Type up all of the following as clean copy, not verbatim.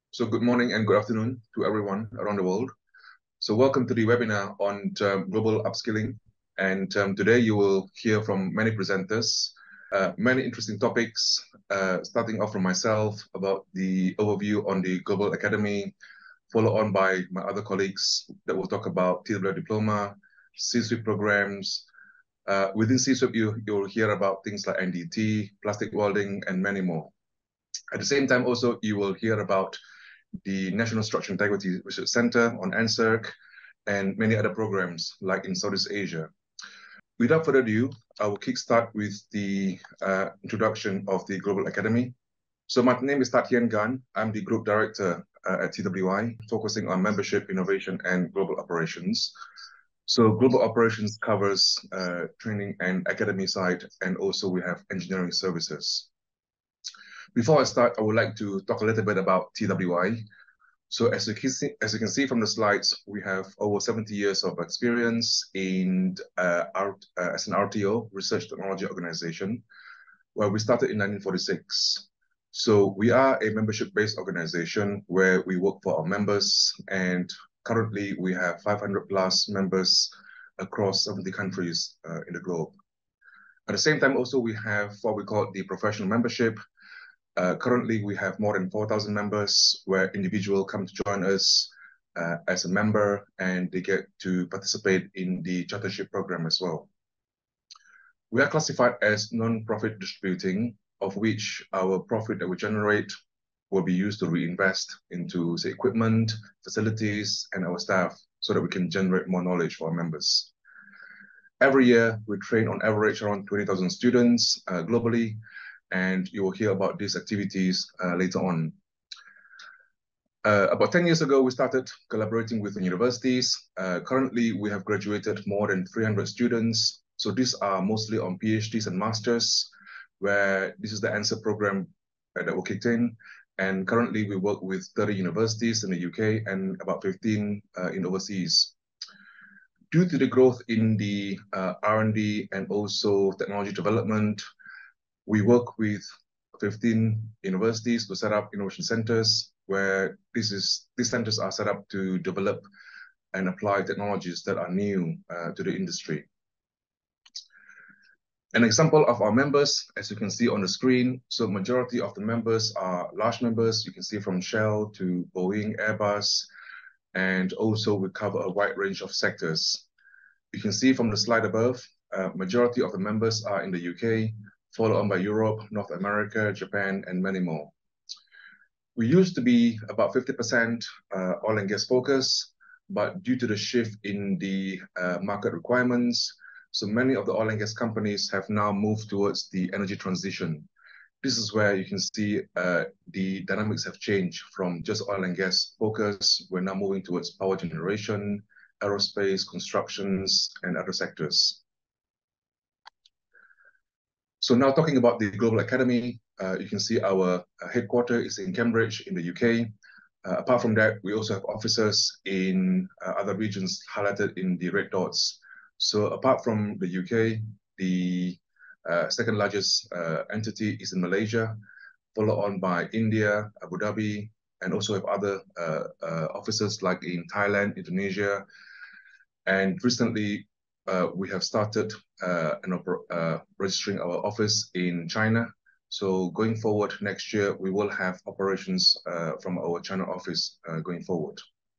So good morning and good afternoon to everyone around the world. So welcome to the webinar on global upskilling. And today you will hear from many presenters, many interesting topics, starting off from myself about the overview on the Global Academy, followed on by my other colleagues that will talk about TWI Diploma, CSWIP programs. Within CSWIP, you'll hear about things like NDT, Plastic Welding, and many more. At the same time, also, you will hear about the National Structural Integrity Research Center on NSIRC, and many other programs like in Southeast Asia. Without further ado, I will kickstart with the introduction of the Global Academy. So my name is Tat Hien Gan. I'm the Group Director at TWI, focusing on membership, innovation, and global operations. So global operations covers training and academy side, and also we have engineering services. Before I start, I would like to talk a little bit about TWI. So as you can see from the slides, we have over 70 years of experience in as an RTO, Research Technology Organization, where we started in 1946. So we are a membership-based organization where we work for our members, and currently we have 500 plus members across 70 countries in the globe. At the same time, also we have what we call the professional membership. Currently, we have more than 4,000 members where individuals come to join us as a member, and they get to participate in the chartership program as well. We are classified as non-profit distributing, of which our profit that we generate will be used to reinvest into, say, equipment, facilities, and our staff so that we can generate more knowledge for our members. Every year, we train on average around 20,000 students globally, and you will hear about these activities later on. About 10 years ago, we started collaborating with the universities. Currently, we have graduated more than 300 students. So these are mostly on PhDs and masters, where this is the answer program that will kick in. And currently, we work with 30 universities in the UK and about 15 in overseas. Due to the growth in the R&D and also technology development, we work with 15 universities to set up innovation centers, where these centers are set up to develop and apply technologies that are new to the industry. An example of our members, as you can see on the screen, so majority of the members are large members. You can see from Shell to Boeing, Airbus, and also we cover a wide range of sectors. You can see from the slide above, majority of the members are in the UK, followed on by Europe, North America, Japan, and many more. We used to be about 50% oil and gas focus, but due to the shift in the market requirements, so many of the oil and gas companies have now moved towards the energy transition. This is where you can see the dynamics have changed from just oil and gas focus. We're now moving towards power generation, aerospace, constructions, and other sectors. So now talking about the Global Academy, you can see our headquarters is in Cambridge in the UK. Apart from that, we also have offices in other regions highlighted in the red dots. So apart from the UK, the second largest entity is in Malaysia, followed on by India, Abu Dhabi, and also have other offices like in Thailand, Indonesia. And recently, we have started registering our office in China. So going forward next year, we will have operations from our China office going forward.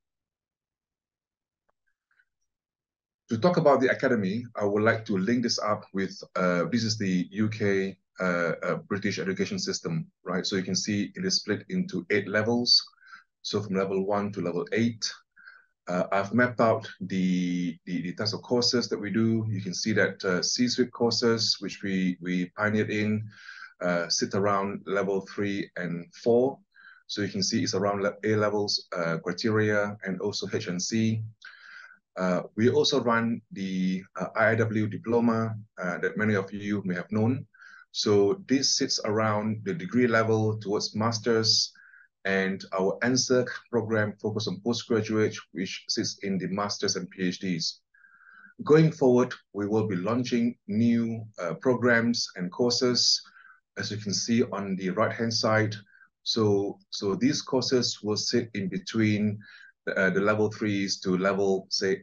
To talk about the academy, I would like to link this up with, this is the UK British education system, right? So you can see it is split into 8 levels. So from level 1 to level 8. I've mapped out the types of courses that we do. You can see that CSWIP courses, which we pioneered in, sit around level 3 and 4. So you can see it's around A levels criteria and also HNC. We also run the IIW diploma that many of you may have known. So this sits around the degree level towards masters, and our NSIRC program focus on postgraduate, which sits in the masters and PhDs. Going forward, we will be launching new programs and courses. As you can see on the right-hand side, So these courses will sit in between the level 3s to level, say,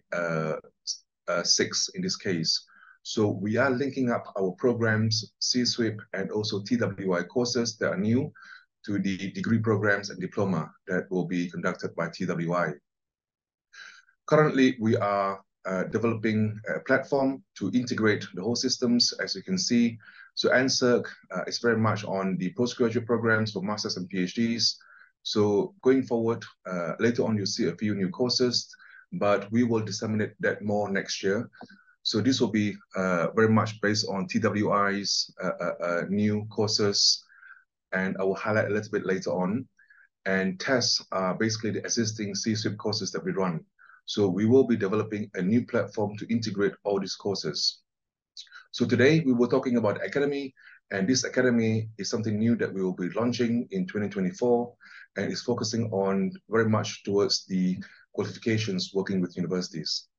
6 in this case. So we are linking up our programs, CSWIP and also TWI courses that are new to the degree programs and diploma that will be conducted by TWI. Currently, we are developing a platform to integrate the whole systems, as you can see. So NSIRC is very much on the postgraduate programs for masters and PhDs. So going forward, later on, you'll see a few new courses, but we will disseminate that more next year. So this will be very much based on TWI's new courses, and I will highlight a little bit later on. And tests are basically the existing CSWIP courses that we run. So we will be developing a new platform to integrate all these courses. So today we were talking about Academy, and this Academy is something new that we will be launching in 2024, and is focusing on very much towards the qualifications working with universities.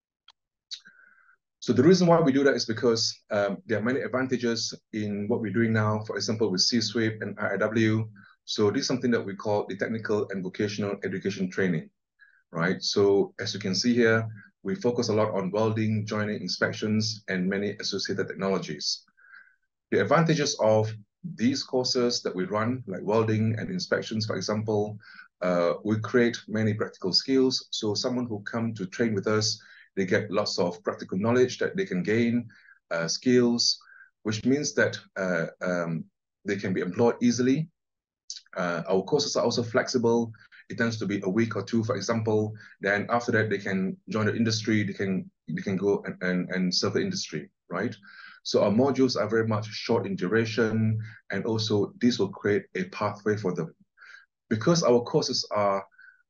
So the reason why we do that is because there are many advantages in what we're doing now, for example, with CSWIP and IIW. So this is something that we call the technical and vocational education training, right? So as you can see here, we focus a lot on welding, joining, inspections, and many associated technologies. The advantages of these courses that we run, like welding and inspections, for example, we create many practical skills. So someone who come to train with us, they get lots of practical knowledge that they can gain, skills, which means that they can be employed easily. Our courses are also flexible. It tends to be a week or two, for example. Then after that, they can join the industry. They can go and serve the industry, right? So our modules are very much short in duration, and also this will create a pathway for them. Because our courses are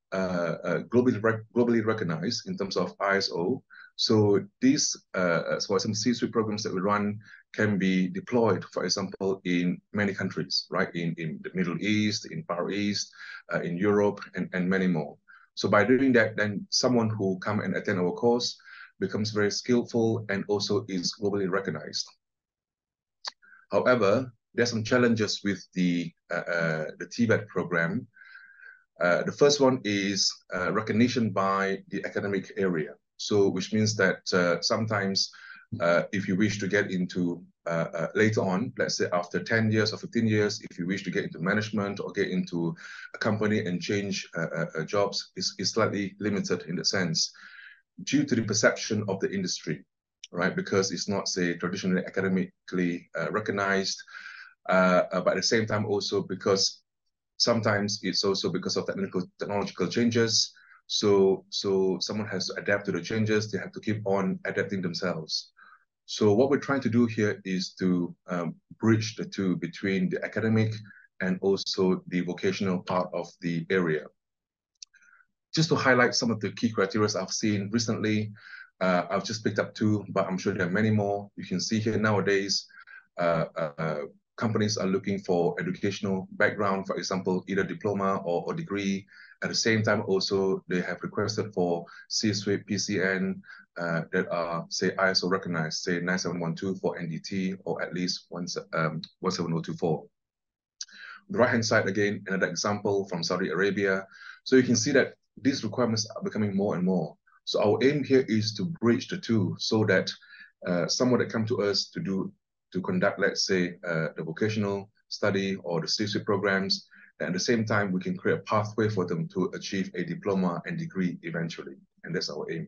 globally recognized in terms of ISO. So these, for some CSWIP programs that we run can be deployed, for example, in many countries, right? In the Middle East, in Far East, in Europe, and many more. So by doing that, then someone who come and attend our course becomes very skillful and also is globally recognized. However, there's some challenges with the TVET program. The first one is recognition by the academic area. So which means that sometimes if you wish to get into later on, let's say after 10 years or 15 years, if you wish to get into management or get into a company and change jobs, is slightly limited in the sense due to the perception of the industry, right? Because it's not, say, traditionally academically recognized, but at the same time also because sometimes it's also because of technological changes. So someone has to adapt to the changes. They have to keep on adapting themselves. So what we're trying to do here is to bridge the two between the academic and also the vocational part of the area. Just to highlight some of the key criteria I've seen recently, I've just picked up two, but I'm sure there are many more. You can see here nowadays, companies are looking for educational background, for example, either diploma or degree. At the same time, also, they have requested for CSWIP, PCN that are, say, ISO recognized, say 9712 for NDT, or at least 17024. The right-hand side, again, another example from Saudi Arabia. So you can see that these requirements are becoming more and more. So our aim here is to bridge the two so that someone that come to us to conduct, let's say, the vocational study or the CSWIP programs, and at the same time, we can create a pathway for them to achieve a diploma and degree eventually. And that's our aim.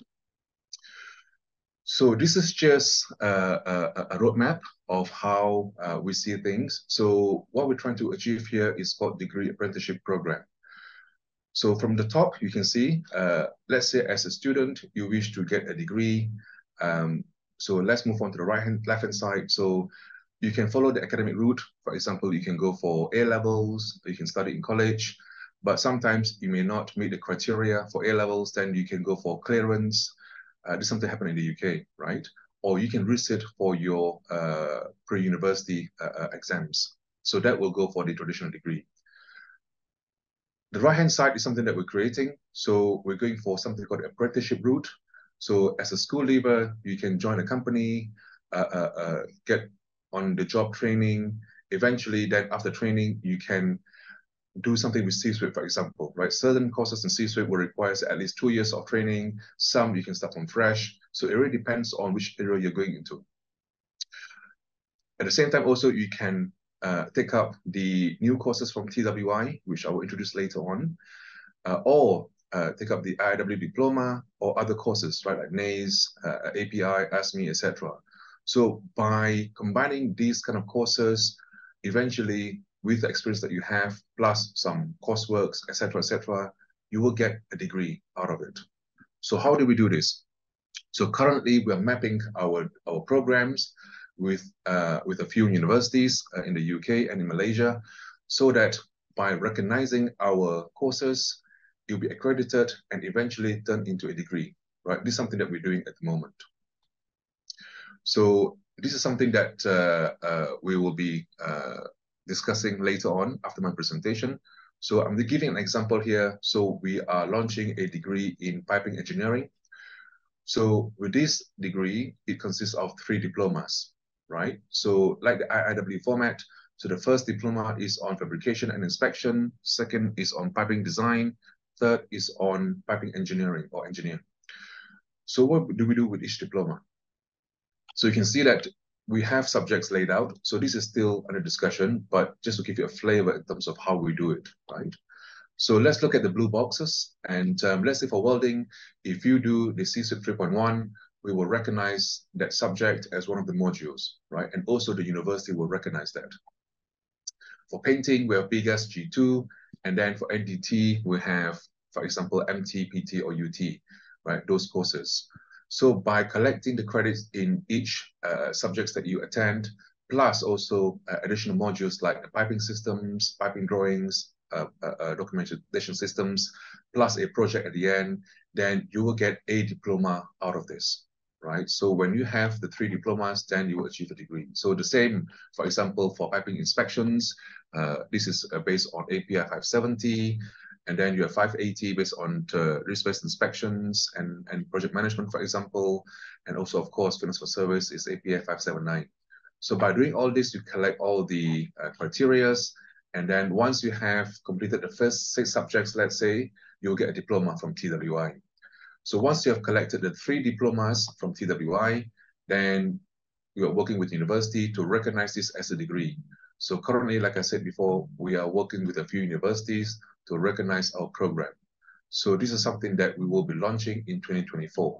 So this is just a roadmap of how we see things. So what we're trying to achieve here is called Degree Apprenticeship Program. So from the top, you can see, let's say as a student, you wish to get a degree. So let's move on to the left-hand side. So you can follow the academic route. For example, you can go for A-levels, you can study in college, but sometimes you may not meet the criteria for A-levels, then you can go for clearance. This is something happened in the UK, right? Or you can resit for your pre-university exams. So that will go for the traditional degree. The right-hand side is something that we're creating. So we're going for something called apprenticeship route. So as a school leaver, you can join a company, get on the job training. Eventually, then after training, you can do something with CSWIP, for example, right? Certain courses in CSWIP will require at least 2 years of training. Some you can start from fresh. So it really depends on which area you're going into. At the same time, also, you can take up the new courses from TWI, which I will introduce later on, or take up the IW Diploma or other courses, right, like NACE, API, ASME, etc. So by combining these kind of courses, eventually, with the experience that you have, plus some coursework, etc., you will get a degree out of it. So how do we do this? So currently, we are mapping our programs with a few universities in the UK and in Malaysia, so that by recognizing our courses, you'll be accredited and eventually turn into a degree, right? This is something that we're doing at the moment. So this is something that we will be discussing later on after my presentation. So I'm giving an example here. So we are launching a degree in piping engineering. So with this degree, it consists of 3 diplomas, right? So like the IIW format, so the first diploma is on fabrication and inspection, second is on piping design, third is on piping engineering or engineer. So what do we do with each diploma? So you can see that we have subjects laid out. So this is still under discussion, but just to give you a flavor in terms of how we do it, right? So let's look at the blue boxes. And let's say for welding, if you do the CSWIP 3.1, we will recognize that subject as one of the modules, right? And also the university will recognize that. For painting, we have BGAS G2. And then for NDT, we have, for example, MT, PT, or UT, right? Those courses. So by collecting the credits in each subjects that you attend, plus also additional modules like the piping systems, piping drawings, documentation systems, plus a project at the end, then you will get a diploma out of this, right? So when you have the 3 diplomas, then you will achieve a degree. So the same, for example, for piping inspections, this is based on API 570, and then you have 580 based on risk-based inspections and project management, for example, and also, of course, fitness for service is API 579. So by doing all this, you collect all the criterias. And then once you have completed the first 6 subjects, let's say, you'll get a diploma from TWI. So once you have collected the 3 diplomas from TWI, then you are working with the university to recognize this as a degree. So currently, like I said before, we are working with a few universities to recognize our program. So this is something that we will be launching in 2024.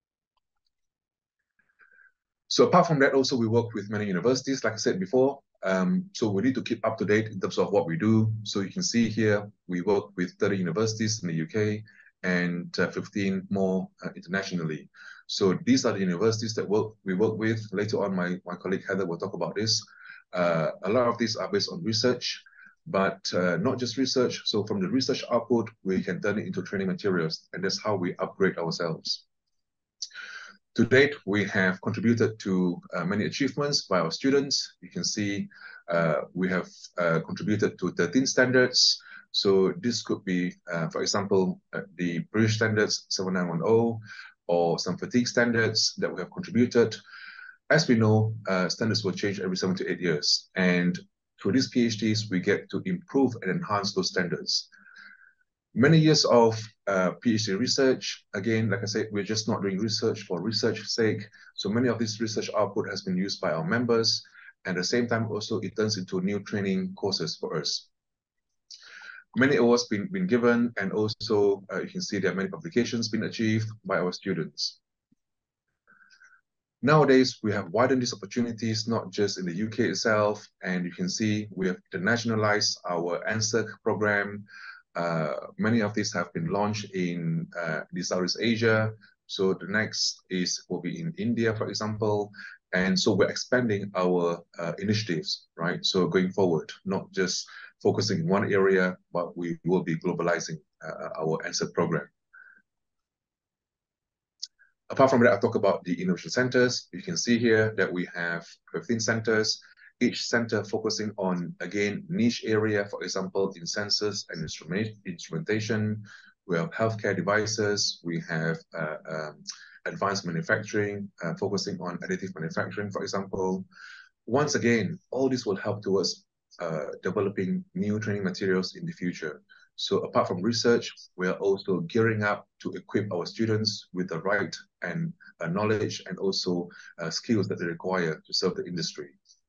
So apart from that, also we work with many universities, like I said before. So we need to keep up to date in terms of what we do. So you can see here, we work with 30 universities in the UK and 15 more internationally. So these are the universities that we work with. Later on, my colleague Heather will talk about this. A lot of these are based on research, but not just research. So from the research output, we can turn it into training materials, and that's how we upgrade ourselves. To date, we have contributed to many achievements by our students. You can see we have contributed to 13 standards. So this could be, for example, the British Standards 7910, or some fatigue standards that we have contributed. As we know, standards will change every 7 to 8 years. And through these PhDs, we get to improve and enhance those standards. Many years of PhD research. Again, like I said, we're just not doing research for research's sake. So many of this research output has been used by our members. And at the same time, also, it turns into new training courses for us. Many awards been given, and also you can see there are many publications been achieved by our students. Nowadays, we have widened these opportunities, not just in the UK itself, and you can see we have internationalized our NSIRC program. Many of these have been launched in Southeast Asia. So the next will be in India, for example. And so we're expanding our initiatives, right? So going forward, not just focusing in one area, but we will be globalizing our NSIRC program. Apart from that, I'll talk about the innovation centers. You can see here that we have 15 centers, each center focusing on, again, niche area, for example, in sensors and instrumentation. We have healthcare devices. We have advanced manufacturing, focusing on additive manufacturing, for example. Once again, all this will help towards developing new training materials in the future. So apart from research, we are also gearing up to equip our students with the right and knowledge and also skills that they require to serve the industry.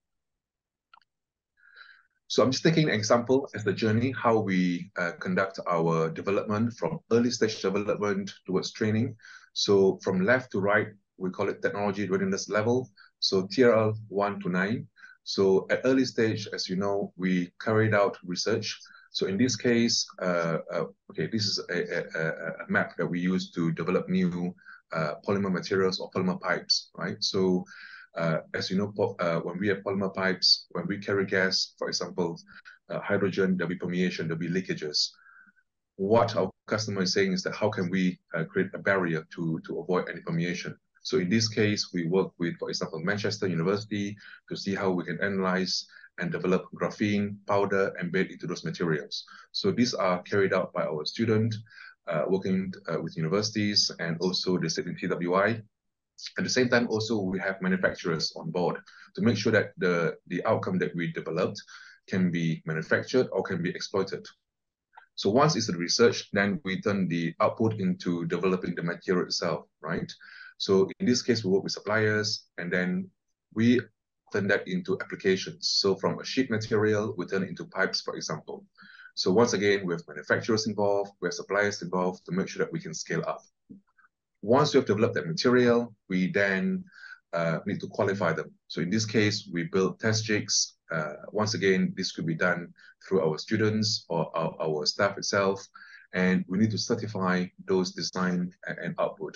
So I'm just taking an example as the journey, how we conduct our development from early stage development towards training. So from left to right, we call it technology readiness level. So TRL 1 to 9. So at early stage, as you know, we carried out research. So in this case, okay, this is a map that we use to develop new polymer materials or polymer pipes, right? So as you know, when we have polymer pipes, when we carry gas, for example, hydrogen, there'll be permeation, there'll be leakages. What our customer is saying is that how can we create a barrier to avoid any permeation? So in this case, we work with, for example, Manchester University to see how we can analyze and develop graphene powder embedded into those materials. So these are carried out by our student working with universities and also the state in TWI. At the same time, also, we have manufacturers on board to make sure that the outcome that we developed can be manufactured or can be exploited. So once it's the research, then we turn the output into developing the material itself, right? So in this case, we work with suppliers, and then we turn that into applications. So from a sheet material, we turn it into pipes, for example. So once again, we have manufacturers involved, we have suppliers involved to make sure that we can scale up. Once we have developed that material, we then need to qualify them. So in this case, we build test jigs. Once again, this could be done through our students or our staff itself, and we need to certify those design and output.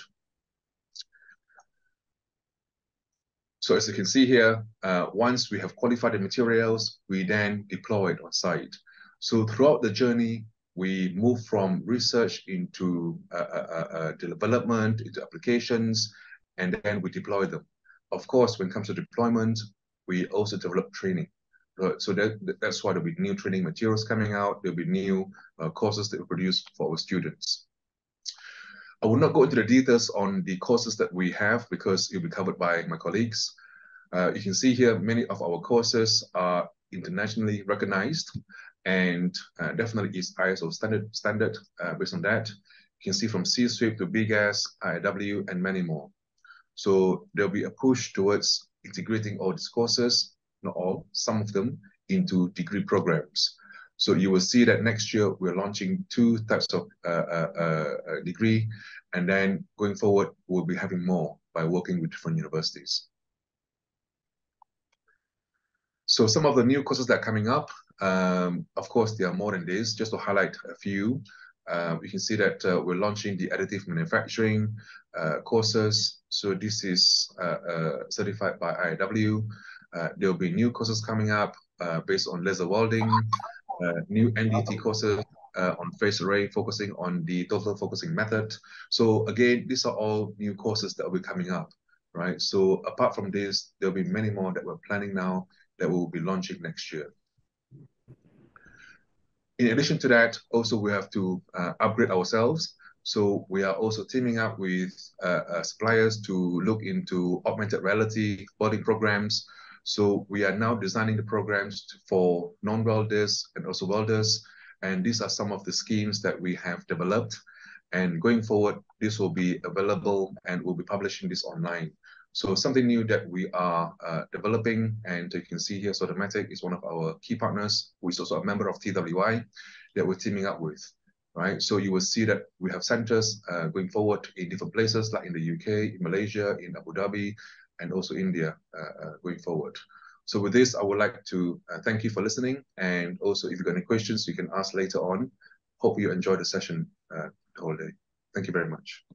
So as you can see here, once we have qualified the materials, we then deploy it on site. So throughout the journey, we move from research into development, into applications, and then we deploy them. Of course, when it comes to deployment, we also develop training. So that's why there'll be new training materials coming out. There'll be new courses that we produce for our students. I will not go into the details on the courses that we have because it'll be covered by my colleagues. You can see here, many of our courses are internationally recognized and definitely is ISO standard based on that. You can see from CSWIP to BGAS, IW, and many more. So there'll be a push towards integrating all these courses, not all, some of them, into degree programs. So you will see that next year we're launching 2 types of degree, and then going forward, we'll be having more by working with different universities. So some of the new courses that are coming up, of course, there are more than this. Just to highlight a few, you can see that we're launching the additive manufacturing courses. So this is certified by IW. There will be new courses coming up based on laser welding, new NDT courses on phase array, focusing on the total focusing method. So again, these are all new courses that will be coming up, right? So apart from this, there'll be many more that we're planning now that we'll be launching next year. In addition to that, also we have to upgrade ourselves. So we are also teaming up with suppliers to look into augmented reality welding programs. So we are now designing the programs for non-welders and also welders. And these are some of the schemes that we have developed. And going forward, this will be available and we'll be publishing this online. So something new that we are developing, and you can see here, Sodomatic is one of our key partners, who is also a member of TWI that we're teaming up with, right? So you will see that we have centers going forward in different places, like in the UK, in Malaysia, in Abu Dhabi, and also India going forward. So with this, I would like to thank you for listening. And also, if you've got any questions, you can ask later on. Hope you enjoy the session the whole day. Thank you very much.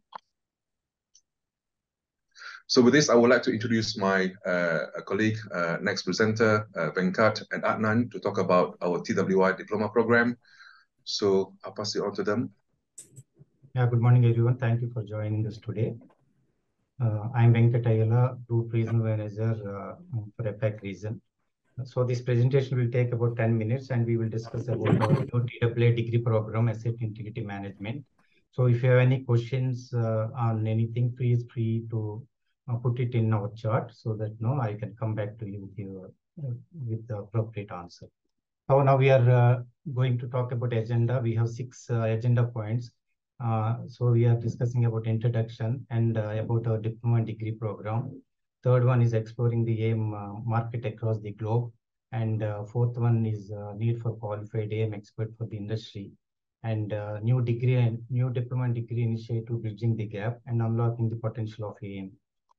So with this, I would like to introduce my colleague, next presenter, Venkat and Adnan, to talk about our TWI Diploma program. So I'll pass it on to them. Yeah, good morning, everyone. Thank you for joining us today. I'm Venkat Ayala, Group Regional Manager for APAC region. So this presentation will take about 10 minutes and we will discuss about our new TWI degree program, Asset Integrity Management. So if you have any questions on anything, please free to put it in our chat so that I can come back to you with the appropriate answer. So now we are going to talk about agenda. We have 6 agenda points. So we are discussing about introduction and about our diploma and degree program. Third one is exploring the AIM market across the globe. And fourth one is need for qualified AIM expert for the industry. And new diploma and degree initiative bridging the gap and unlocking the potential of AIM.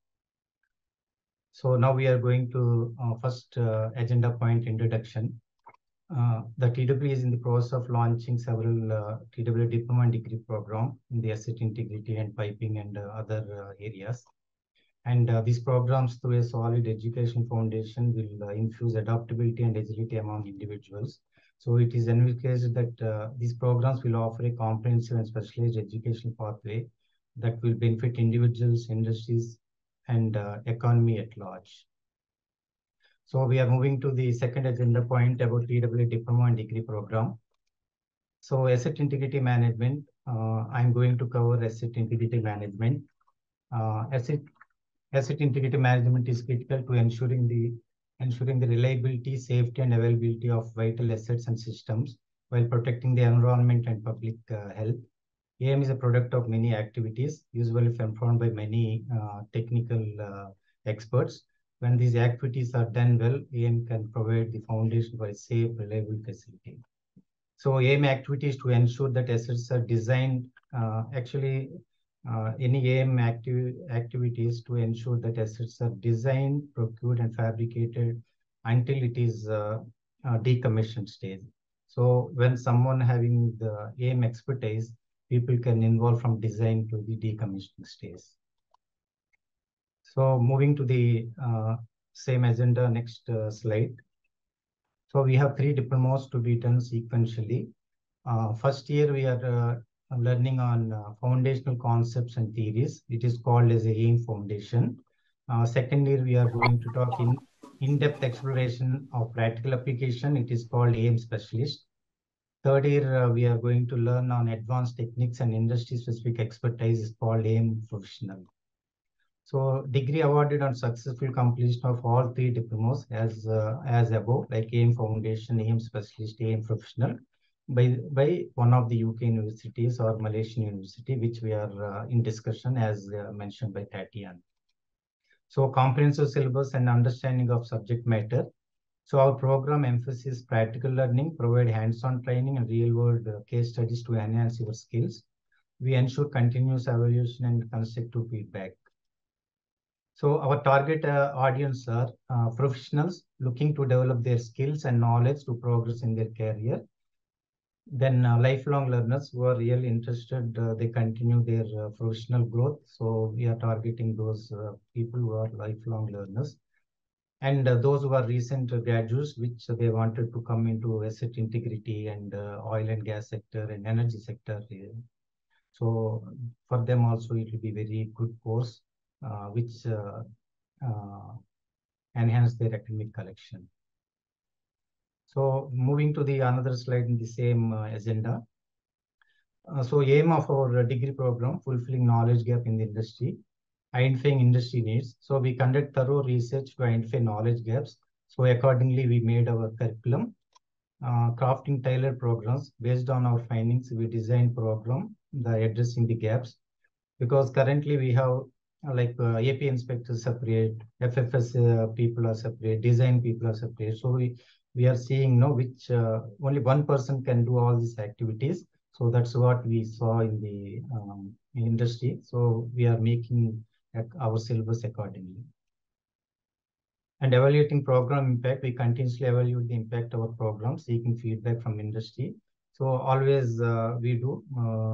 So now we are going to first agenda point, introduction. The TWI is in the process of launching several TWI diploma and degree program in the asset integrity and piping and other areas. And these programs, through a solid education foundation, will infuse adaptability and agility among individuals. So it is envisaged that these programs will offer a comprehensive and specialized educational pathway that will benefit individuals, industries, and economy at large. So we are moving to the second agenda point about TWI Diploma and Degree Program. So asset integrity management, I'm going to cover asset integrity management. Asset integrity management is critical to ensuring the reliability, safety, and availability of vital assets and systems while protecting the environment and public health. AIM is a product of many activities, usually performed by many technical experts. When these activities are done well, AIM can provide the foundation for a safe, reliable facility. So AIM activities to ensure that assets are designed, any AIM activities to ensure that assets are designed, procured, and fabricated until it is decommissioned stage. So when someone having the AIM expertise, people can involve from design to the decommissioning stage. So moving to the same agenda, next slide. So we have 3 diplomas to be done sequentially. First year, we are learning on foundational concepts and theories. It is called as a AIM Foundation. Second year, we are going to talk in-depth exploration of practical application. It is called AIM Specialist. Third year, we are going to learn on advanced techniques and industry-specific expertise is called AIM Professional. So degree awarded on successful completion of all 3 diplomas as above, like AIM Foundation, AIM Specialist, AIM Professional, by one of the UK universities or Malaysian university, which we are in discussion as mentioned by Tatian. So comprehensive syllabus and understanding of subject matter. So our program emphasizes practical learning, provide hands-on training and real-world case studies to enhance your skills. We ensure continuous evaluation and constructive feedback. So our target audience are professionals looking to develop their skills and knowledge to progress in their career. Then lifelong learners who are really interested, they continue their professional growth. So we are targeting those people who are lifelong learners. And those who are recent graduates, which they wanted to come into asset integrity and oil and gas sector and energy sector. So for them also, it will be very good course, which enhance their academic collection. So moving to the another slide in the same agenda. So aim of our degree program, fulfilling knowledge gap in the industry, identifying industry needs. So we conduct thorough research to identify knowledge gaps. So accordingly, we made our curriculum, crafting tailored programs. Based on our findings, we designed program addressing the gaps. Because currently we have like AP inspectors separate, FFS people are separate, design people are separate. So we are seeing which only one person can do all these activities. So that's what we saw in the industry. So we are making our syllabus accordingly. And evaluating program impact, we continuously evaluate the impact of our program, seeking feedback from industry. So always we do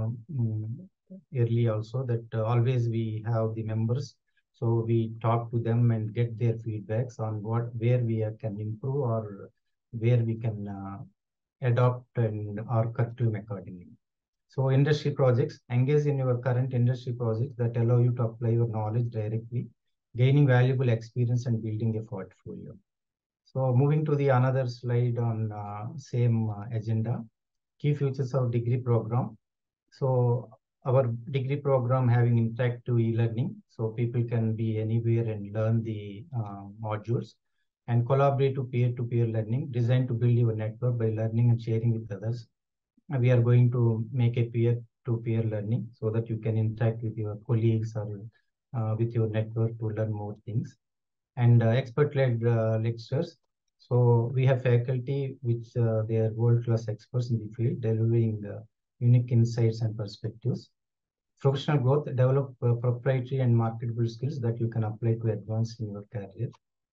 early also that always we have the members. So we talk to them and get their feedbacks on where we can improve or where we can adopt our curriculum accordingly. So industry projects, engage in your current industry projects that allow you to apply your knowledge directly, gaining valuable experience and building a portfolio. So moving to the another slide on same agenda, key features of degree program. So our degree program having interactive e-learning, so people can be anywhere and learn the modules. and collaborative peer-to-peer learning designed to build your network by learning and sharing with others. We are going to make a peer-to-peer learning so that you can interact with your colleagues or with your network to learn more things. And expert-led lectures. So we have faculty which they are world-class experts in the field, delivering unique insights and perspectives. Professional growth, develop proprietary and marketable skills that you can apply to advance in your career.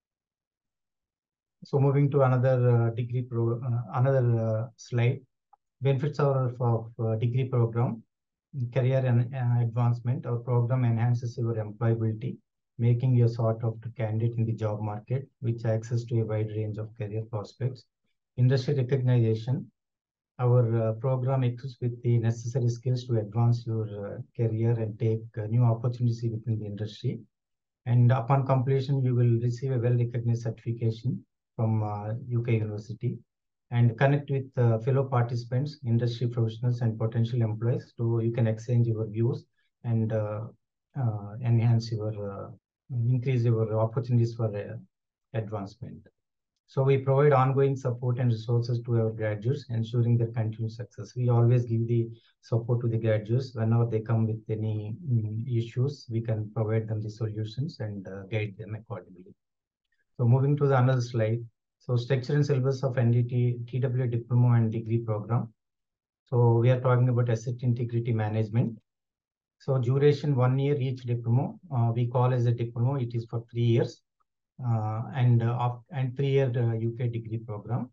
So moving to another slide. Benefits of degree program, career and advancement. Our program enhances your employability, making you a sort of candidate in the job market, which access to a wide range of career prospects. Industry recognition. Our program equips with the necessary skills to advance your career and take new opportunities within the industry. And upon completion, you will receive a well-recognized certification from UK University, and connect with fellow participants, industry professionals, and potential employees, so you can exchange your views and enhance your, increase your opportunities for advancement. So we provide ongoing support and resources to our graduates, ensuring their continued success. We always give the support to the graduates. Whenever they come with any issues, we can provide them the solutions and guide them accordingly. So moving to the another slide. So structure and syllabus of NDT, TWI Diploma and Degree Program. So we are talking about asset integrity management. So duration 1 year each diploma. We call as a diploma. It is for 3 years. And 3 year UK degree program.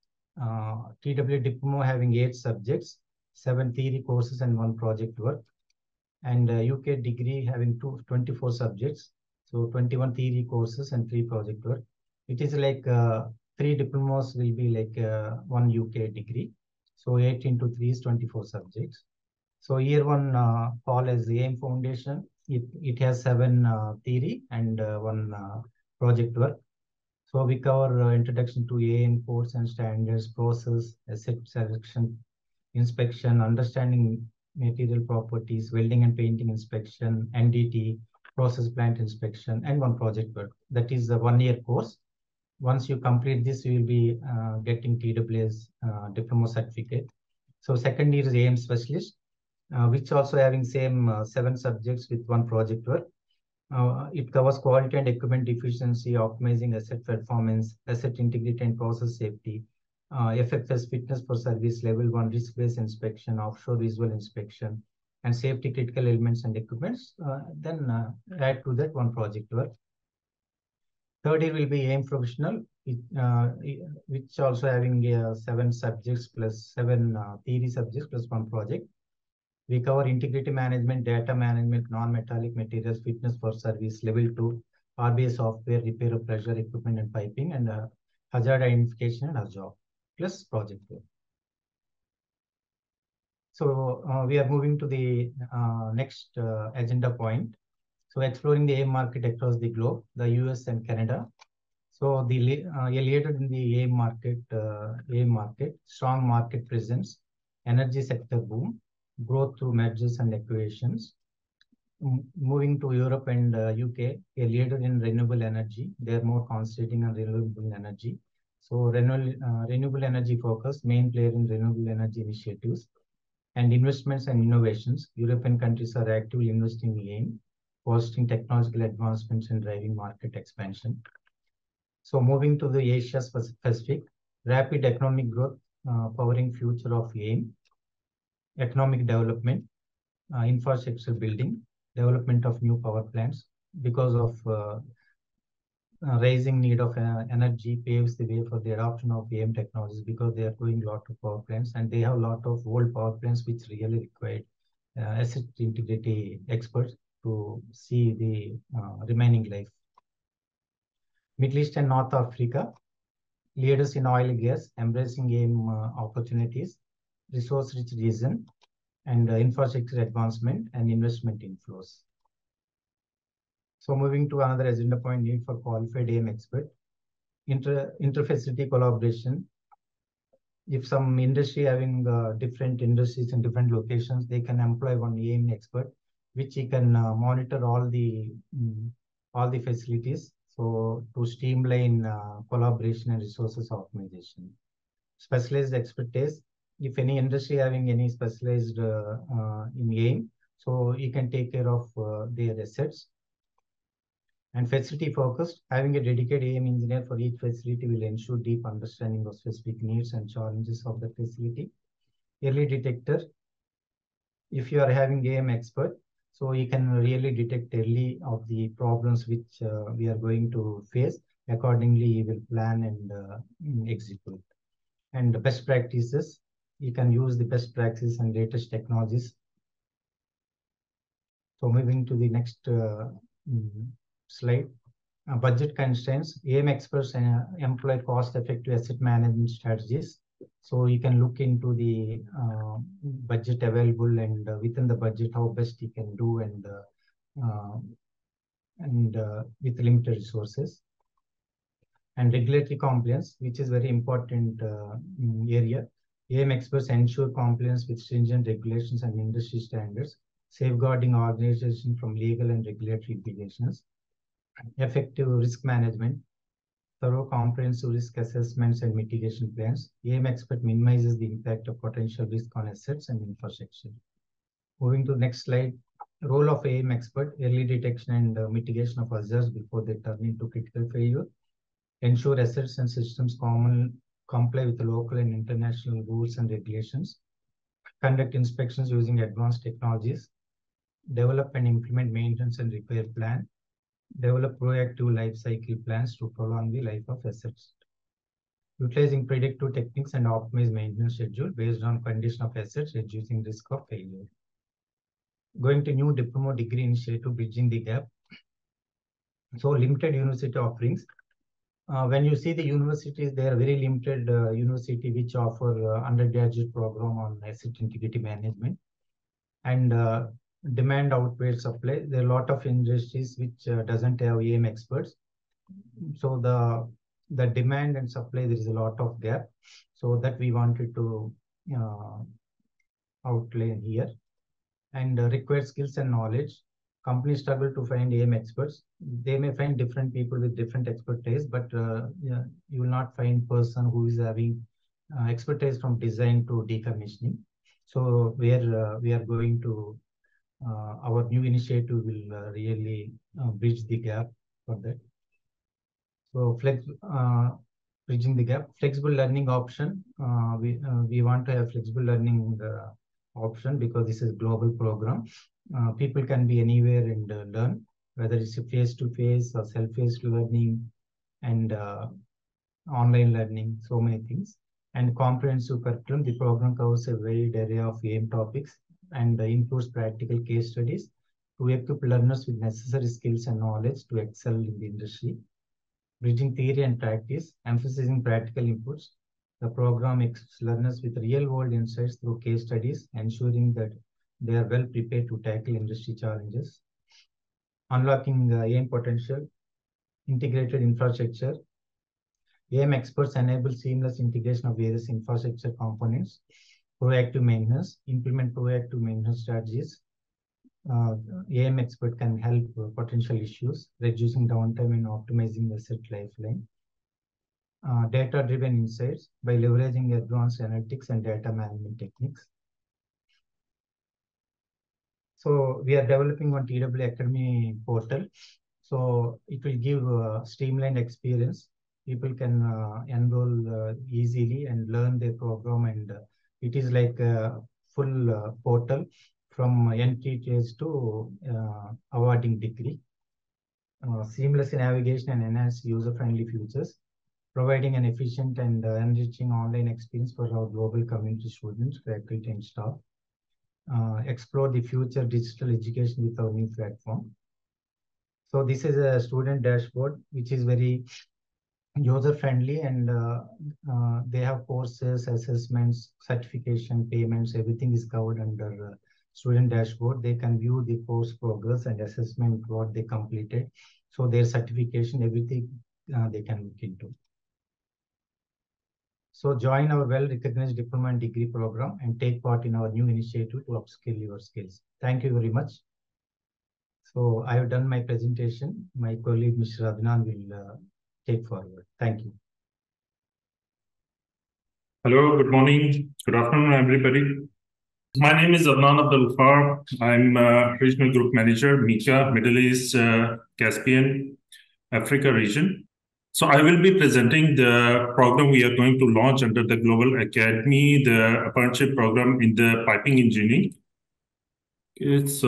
TWI Diploma having 8 subjects, 7 theory courses and 1 project work. And UK degree having 24 subjects, so 21 theory courses and 3 project work. It is like 3 diplomas will be like 1 UK degree. So 8 into 3 is 24 subjects. So year 1 call as the AIM Foundation. It has 7 theory and 1 project work. So we cover introduction to AIM codes and standards, process, asset selection, inspection, understanding material properties, welding and painting inspection, NDT, process plant inspection, and 1 project work. That is the 1 year course. Once you complete this, you will be getting TWI's diploma certificate. So second year is AIM specialist, which also having same 7 subjects with 1 project work. It covers quality and equipment efficiency, optimizing asset performance, asset integrity and process safety, FFS fitness for service, level 1 risk-based inspection, offshore visual inspection, and safety critical elements and equipments. Then add to that 1 project work. Third year will be AIM Professional, which also having 7 subjects plus 7 theory subjects plus 1 project. We cover integrity management, data management, non-metallic materials, fitness for service, level 2, RBA software, repair of pressure equipment and piping, and hazard identification and HAZOP, plus project work. So we are moving to the next agenda point. So exploring the AIM market across the globe, the US and Canada. So the a leader in the AIM market, strong market presence, energy sector boom, growth through mergers and acquisitions. Moving to Europe and UK, a leader in renewable energy. They are more concentrating on renewable energy. So renewable energy focus, main player in renewable energy initiatives. And investments and innovations. European countries are actively investing in AIM, fostering technological advancements and driving market expansion. So moving to the Asia Pacific, rapid economic growth powering future of AIM. Economic development, infrastructure building, development of new power plants because of rising need of energy paves the way for the adoption of AIM technologies, because they are doing a lot of power plants and they have a lot of old power plants which really require asset integrity experts to see the remaining life. Middle East and North Africa, leaders in oil and gas, embracing AIM opportunities, resource-rich region, and infrastructure advancement and investment inflows. So moving to another agenda point, need for qualified AIM expert. Interfacility collaboration. If some industry having different industries in different locations, they can employ 1 AIM expert, which he can monitor all the facilities. So to streamline collaboration and resources optimization. Specialized expertise. If any industry having any specialized in AIM, so you can take care of their assets. And facility focused, having a dedicated AIM engineer for each facility will ensure deep understanding of specific needs and challenges of the facility. Early detector, if you are having AIM expert, so you can really detect early of the problems which we are going to face. Accordingly, you will plan and execute. And the best practices, you can use the best practices and latest technologies. So moving to the next slide. Budget constraints. AIM experts employ cost-effective asset management strategies. So you can look into the budget available and within the budget how best you can do and with limited resources. And regulatory compliance, which is very important area. AIM experts ensure compliance with stringent regulations and industry standards, safeguarding organization from legal and regulatory implications. Effective risk management, thorough comprehensive risk assessments and mitigation plans. AIM expert minimizes the impact of potential risk on assets and infrastructure. Moving to the next slide. Role of AIM expert, early detection and mitigation of hazards before they turn into critical failure. Ensure assets and systems comply with the local and international rules and regulations. Conduct inspections using advanced technologies. Develop and implement maintenance and repair plan. Develop proactive life cycle plans to prolong the life of assets. Utilizing predictive techniques and optimize maintenance schedule based on condition of assets, reducing risk of failure. Going to new diploma degree initiative, bridging the gap. So limited university offerings. When you see the universities, they are very limited university which offer undergraduate program on asset integrity management. And demand outweighs supply. There are a lot of industries which doesn't have AIM experts. So the demand and supply, there is a lot of gap. So that we wanted to outline here. And required skills and knowledge. Companies struggle to find AIM experts. They may find different people with different expertise, but you will not find person who is having expertise from design to decommissioning. So where we are going to, our new initiative will really bridge the gap for that. So bridging the gap, flexible learning option. We want to have flexible learning option because this is a global program. People can be anywhere and learn, whether it's face-to-face or self-paced learning and online learning, so many things. And comprehensive curriculum, the program covers a wide array of AIM topics and includes practical case studies to equip learners with necessary skills and knowledge to excel in the industry. Bridging theory and practice, emphasizing practical inputs. The program equips learners with real-world insights through case studies, ensuring that they are well prepared to tackle industry challenges. Unlocking AIM potential, integrated infrastructure. AIM experts enable seamless integration of various infrastructure components. Proactive maintenance, implement proactive maintenance strategies. AIM expert can help potential issues, reducing downtime and optimizing the asset lifeline. Data-driven insights by leveraging advanced analytics and data management techniques. So we are developing on TWI Academy portal. So it will give a streamlined experience. People can enroll easily and learn their program, and it is like a full portal from entry stage to awarding degree. Seamless navigation and enhanced user-friendly features, providing an efficient and enriching online experience for our global community students, faculty, and staff. Explore the future digital education with our new platform. So this is a student dashboard, which is very user-friendly, and they have courses, assessments, certification, payments, everything is covered under student dashboard. They can view the course progress and assessment, what they completed. So their certification, everything they can look into. So join our well-recognized diploma and degree program and take part in our new initiative to upskill your skills. Thank you very much. So I have done my presentation. My colleague, Mr. Adnan, will take forward. Thank you. Hello, good morning, good afternoon, everybody. My name is Adnan Abdul Ghaffar. I'm Regional Group Manager, MECA, Middle East, Caspian, Africa region. So I will be presenting the program we are going to launch under the Global Academy, the apprenticeship program in the piping engineering. It's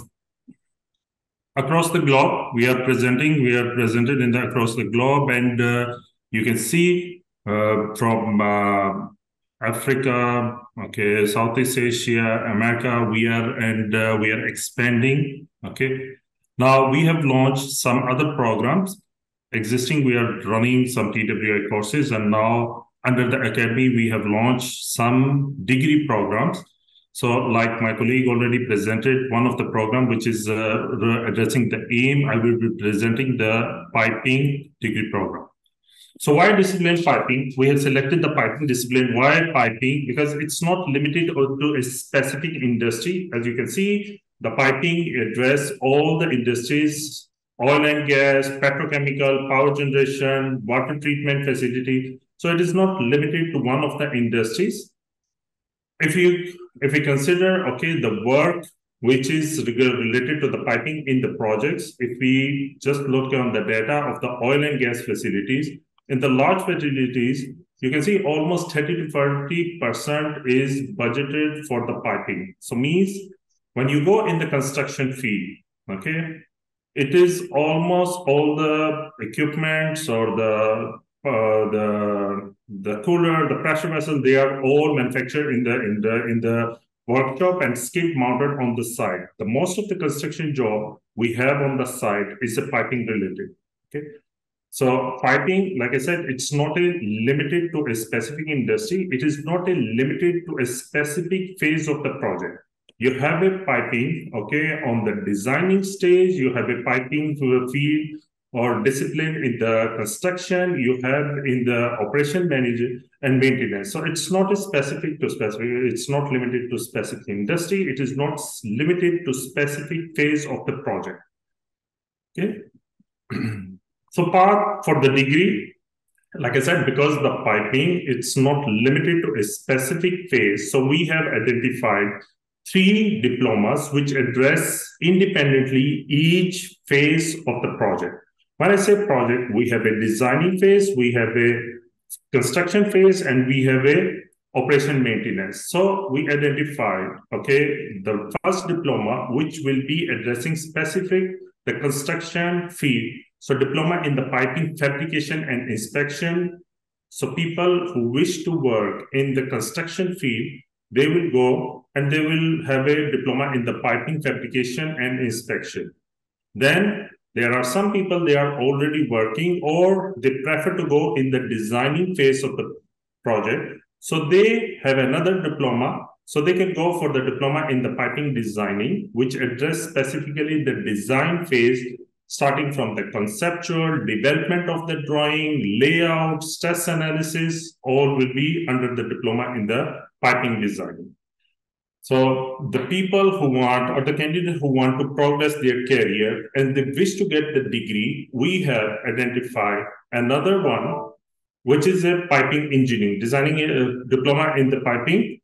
across the globe. We are presented in the across the globe, and you can see from Africa, okay, Southeast Asia, America, we are expanding. Okay, now we have launched some other programs existing. We are running some TWI courses, and now under the academy we have launched some degree programs. So like my colleague already presented one of the program, which is addressing the aim, I will be presenting the piping degree program. So why discipline piping? We have selected the piping discipline. Why piping? Because it's not limited to a specific industry. As you can see, the piping address all the industries, oil and gas, petrochemical, power generation, water treatment facility. So it is not limited to one of the industries. If we consider, okay, the work which is related to the piping in the projects, if we just look on the data of the oil and gas facilities, in the large facilities, you can see almost 30 to 40% is budgeted for the piping. So means when you go in the construction field, okay, it is almost all the equipments or the cooler, the pressure vessel, they are all manufactured in the workshop and skid mounted on the side. The most of the construction job we have on the site is a piping related. Okay, so piping, like I said, it's not limited to a specific industry. It is not limited to a specific phase of the project. You have a piping, okay, on the designing stage. You have a piping to the field or discipline in the construction, you have in the operation management and maintenance. So it's not specific to specific, it's not limited to specific industry, it is not limited to specific phase of the project. Okay. So part for the degree, like I said, because the piping, it's not limited to a specific phase. So we have identified 3 diplomas which address independently each phase of the project. When I say project, we have a designing phase, we have a construction phase, and we have a operation maintenance. So we identified, okay, the first diploma, which will be addressing specific the construction field. So diploma in the piping fabrication and inspection. So people who wish to work in the construction field, they will go and they will have a diploma in the piping fabrication and inspection. Then there are some people, they are already working or they prefer to go in the designing phase of the project. So they have another diploma. So they can go for the diploma in the piping designing, which address specifically the design phase, starting from the conceptual development of the drawing, layout, stress analysis, all will be under the diploma in the piping designing. So the people who want, or the candidates who want to progress their career and they wish to get the degree, we have identified another one, which is a piping engineering, designing a diploma in the piping.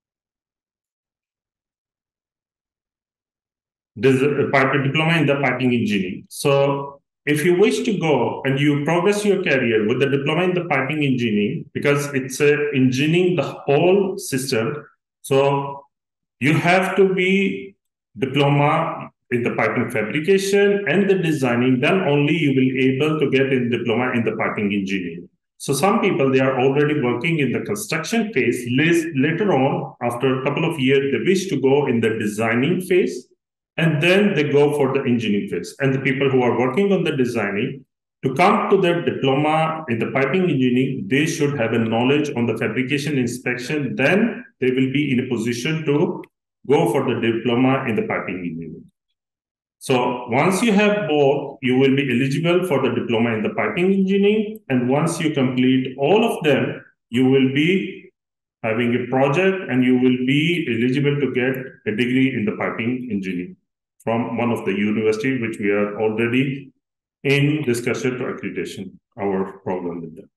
There's a diploma in the piping engineering. So if you wish to go and you progress your career with the diploma in the piping engineering, because it's engineering the whole system, so you have to be diploma in the piping fabrication and the designing, then only you will be able to get a diploma in the piping engineering. So some people, they are already working in the construction phase. Later on, after a couple of years, they wish to go in the designing phase, and then they go for the engineering phase. And the people who are working on the designing, to come to their diploma in the piping engineering, they should have a knowledge on the fabrication inspection. Then they will be in a position to go for the diploma in the piping engineering. So once you have both, you will be eligible for the diploma in the piping engineering. And once you complete all of them, you will be having a project and you will be eligible to get a degree in the piping engineering. from one of the university, which we are already in discussion to accreditation, our program with them.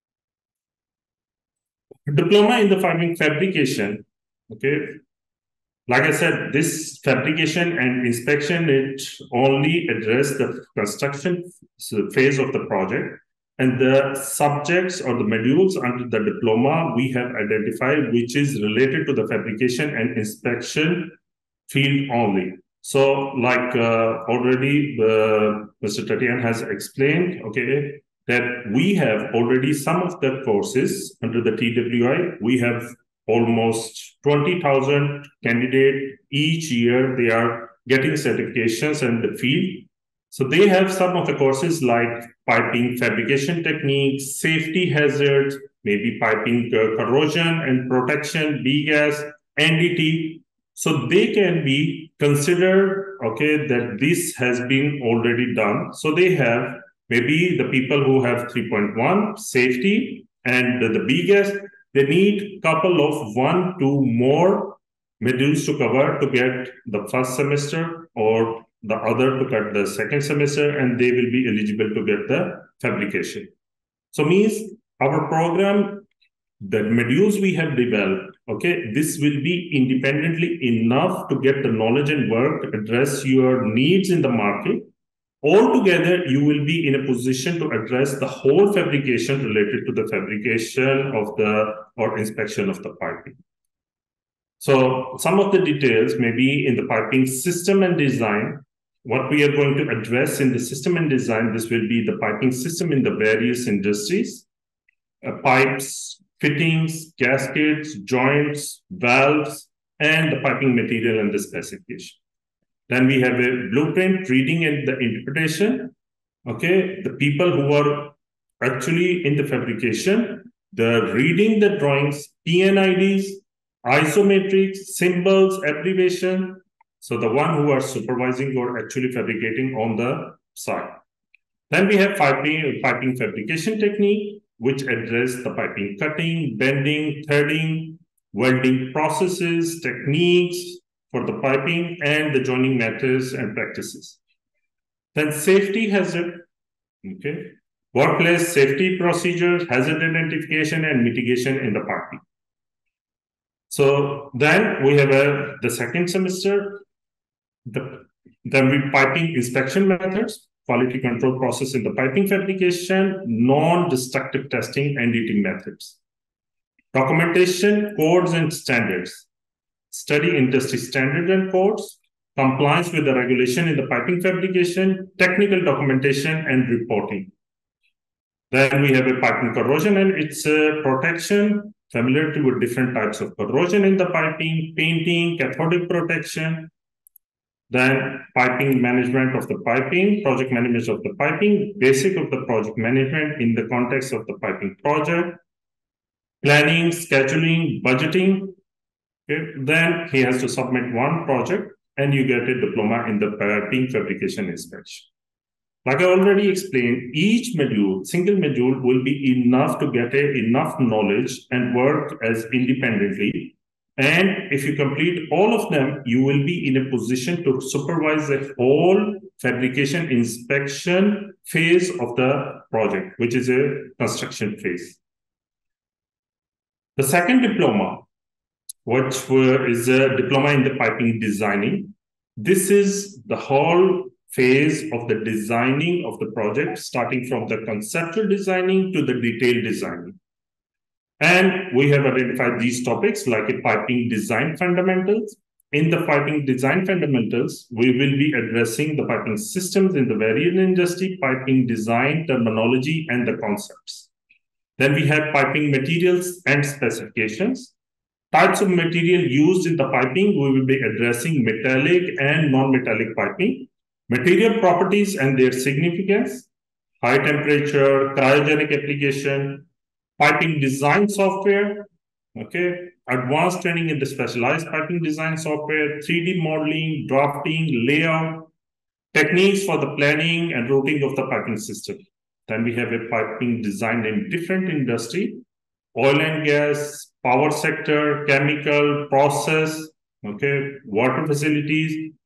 Diploma in the piping fabrication, okay. Like I said, this fabrication and inspection, it only address the construction phase of the project, and the subjects or the modules under the diploma we have identified, which is related to the fabrication and inspection field only. So like already Mr. Tatian has explained, okay, that we have already some of the courses under the TWI. We have almost 20,000 candidates each year. They are getting certifications in the field. So they have some of the courses like piping fabrication techniques, safety hazards, maybe piping corrosion and protection, BGAS, NDT. So they can be considered, okay, that this has been already done. So they have maybe the people who have 3.1 safety and the BGAS, they need couple of 1 to more modules to cover to get the first semester, or the other to get the second semester, and they will be eligible to get the fabrication. So means our program, the modules we have developed, okay, this will be independently enough to get the knowledge and work to address your needs in the market. Altogether, you will be in a position to address the whole fabrication related to the fabrication of the or inspection of the piping. So some of the details may be in the piping system and design. What we are going to address in the system and design, this will be the piping system in the various industries, pipes, fittings, gaskets, joints, valves, and the piping material and the specification. Then we have a blueprint, reading and the interpretation. Okay, the people who are actually in the fabrication, the reading the drawings, PNIDs, isometrics, symbols, abbreviation. So the one who are supervising or actually fabricating on the side. Then we have piping fabrication technique, which address the piping cutting, bending, threading, welding processes, techniques for the piping, and the joining methods and practices. Then safety hazard, okay, workplace safety procedures, hazard identification and mitigation in the piping. So then we have the second semester, then we piping inspection methods, quality control process in the piping fabrication, non-destructive testing and eating methods. Documentation, codes and standards. Study industry standard and codes, compliance with the regulation in the piping fabrication, technical documentation and reporting. Then we have a piping corrosion and its protection, familiarity with different types of corrosion in the piping, painting, cathodic protection. Then piping management of the piping, project management of the piping, basic of the project management in the context of the piping project, planning, scheduling, budgeting. Okay. Then he has to submit one project and you get a diploma in the piping fabrication inspection. Like I already explained, each module, single module will be enough to get enough knowledge and work as independently. And if you complete all of them, you will be in a position to supervise the whole fabrication inspection phase of the project, which is a construction phase. The second diploma, which is a diploma in the piping designing. This is the whole phase of the designing of the project, starting from the conceptual designing to the detailed designing. And we have identified these topics like a piping design fundamentals. In the piping design fundamentals, we will be addressing the piping systems in the various industry, piping design, terminology, and the concepts. Then we have piping materials and specifications. Types of material used in the piping, we will be addressing metallic and non-metallic piping. Material properties and their significance, high temperature, cryogenic application, piping design software, okay, advanced training in the specialized piping design software, 3D modeling, drafting, layout, techniques for the planning and routing of the piping system. Then we have a piping design in different industry, oil and gas, power sector, chemical, process, okay, water facilities,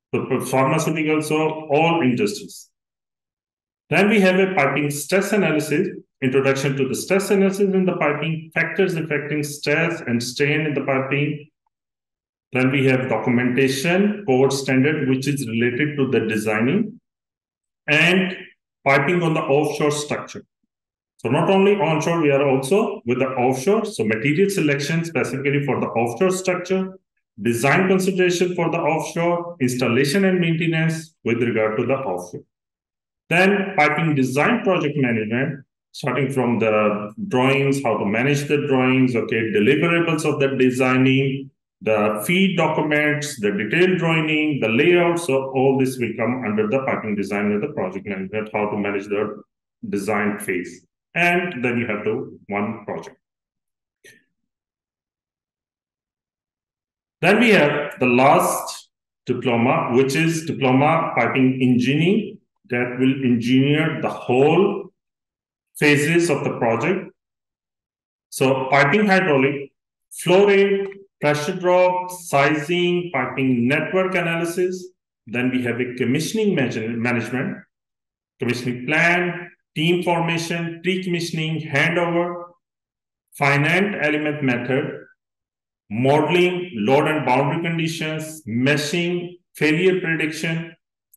So pharmaceuticals, so all industries. Then we have a piping stress analysis, introduction to the stress analysis in the piping, factors affecting stress and strain in the piping. Then we have documentation, code standard, which is related to the designing, and piping on the offshore structure. So not only onshore, we are also with the offshore. So material selection specifically for the offshore structure, design consideration for the offshore, installation and maintenance with regard to the offshore. Then piping design project management, starting from the drawings, how to manage the drawings, okay, deliverables of the designing, the feed documents, the detailed drawing, the layout. So all this will come under the piping design and the project management, how to manage the design phase. And then you have the one project. Then we have the last diploma, which is Diploma Piping Engineering, that will engineer the whole phases of the project. So piping hydraulic, flow rate, pressure drop, sizing, piping network analysis. Then we have a commissioning management, commissioning plan, team formation, pre-commissioning, handover, finite element method, modeling, load and boundary conditions, meshing, failure prediction,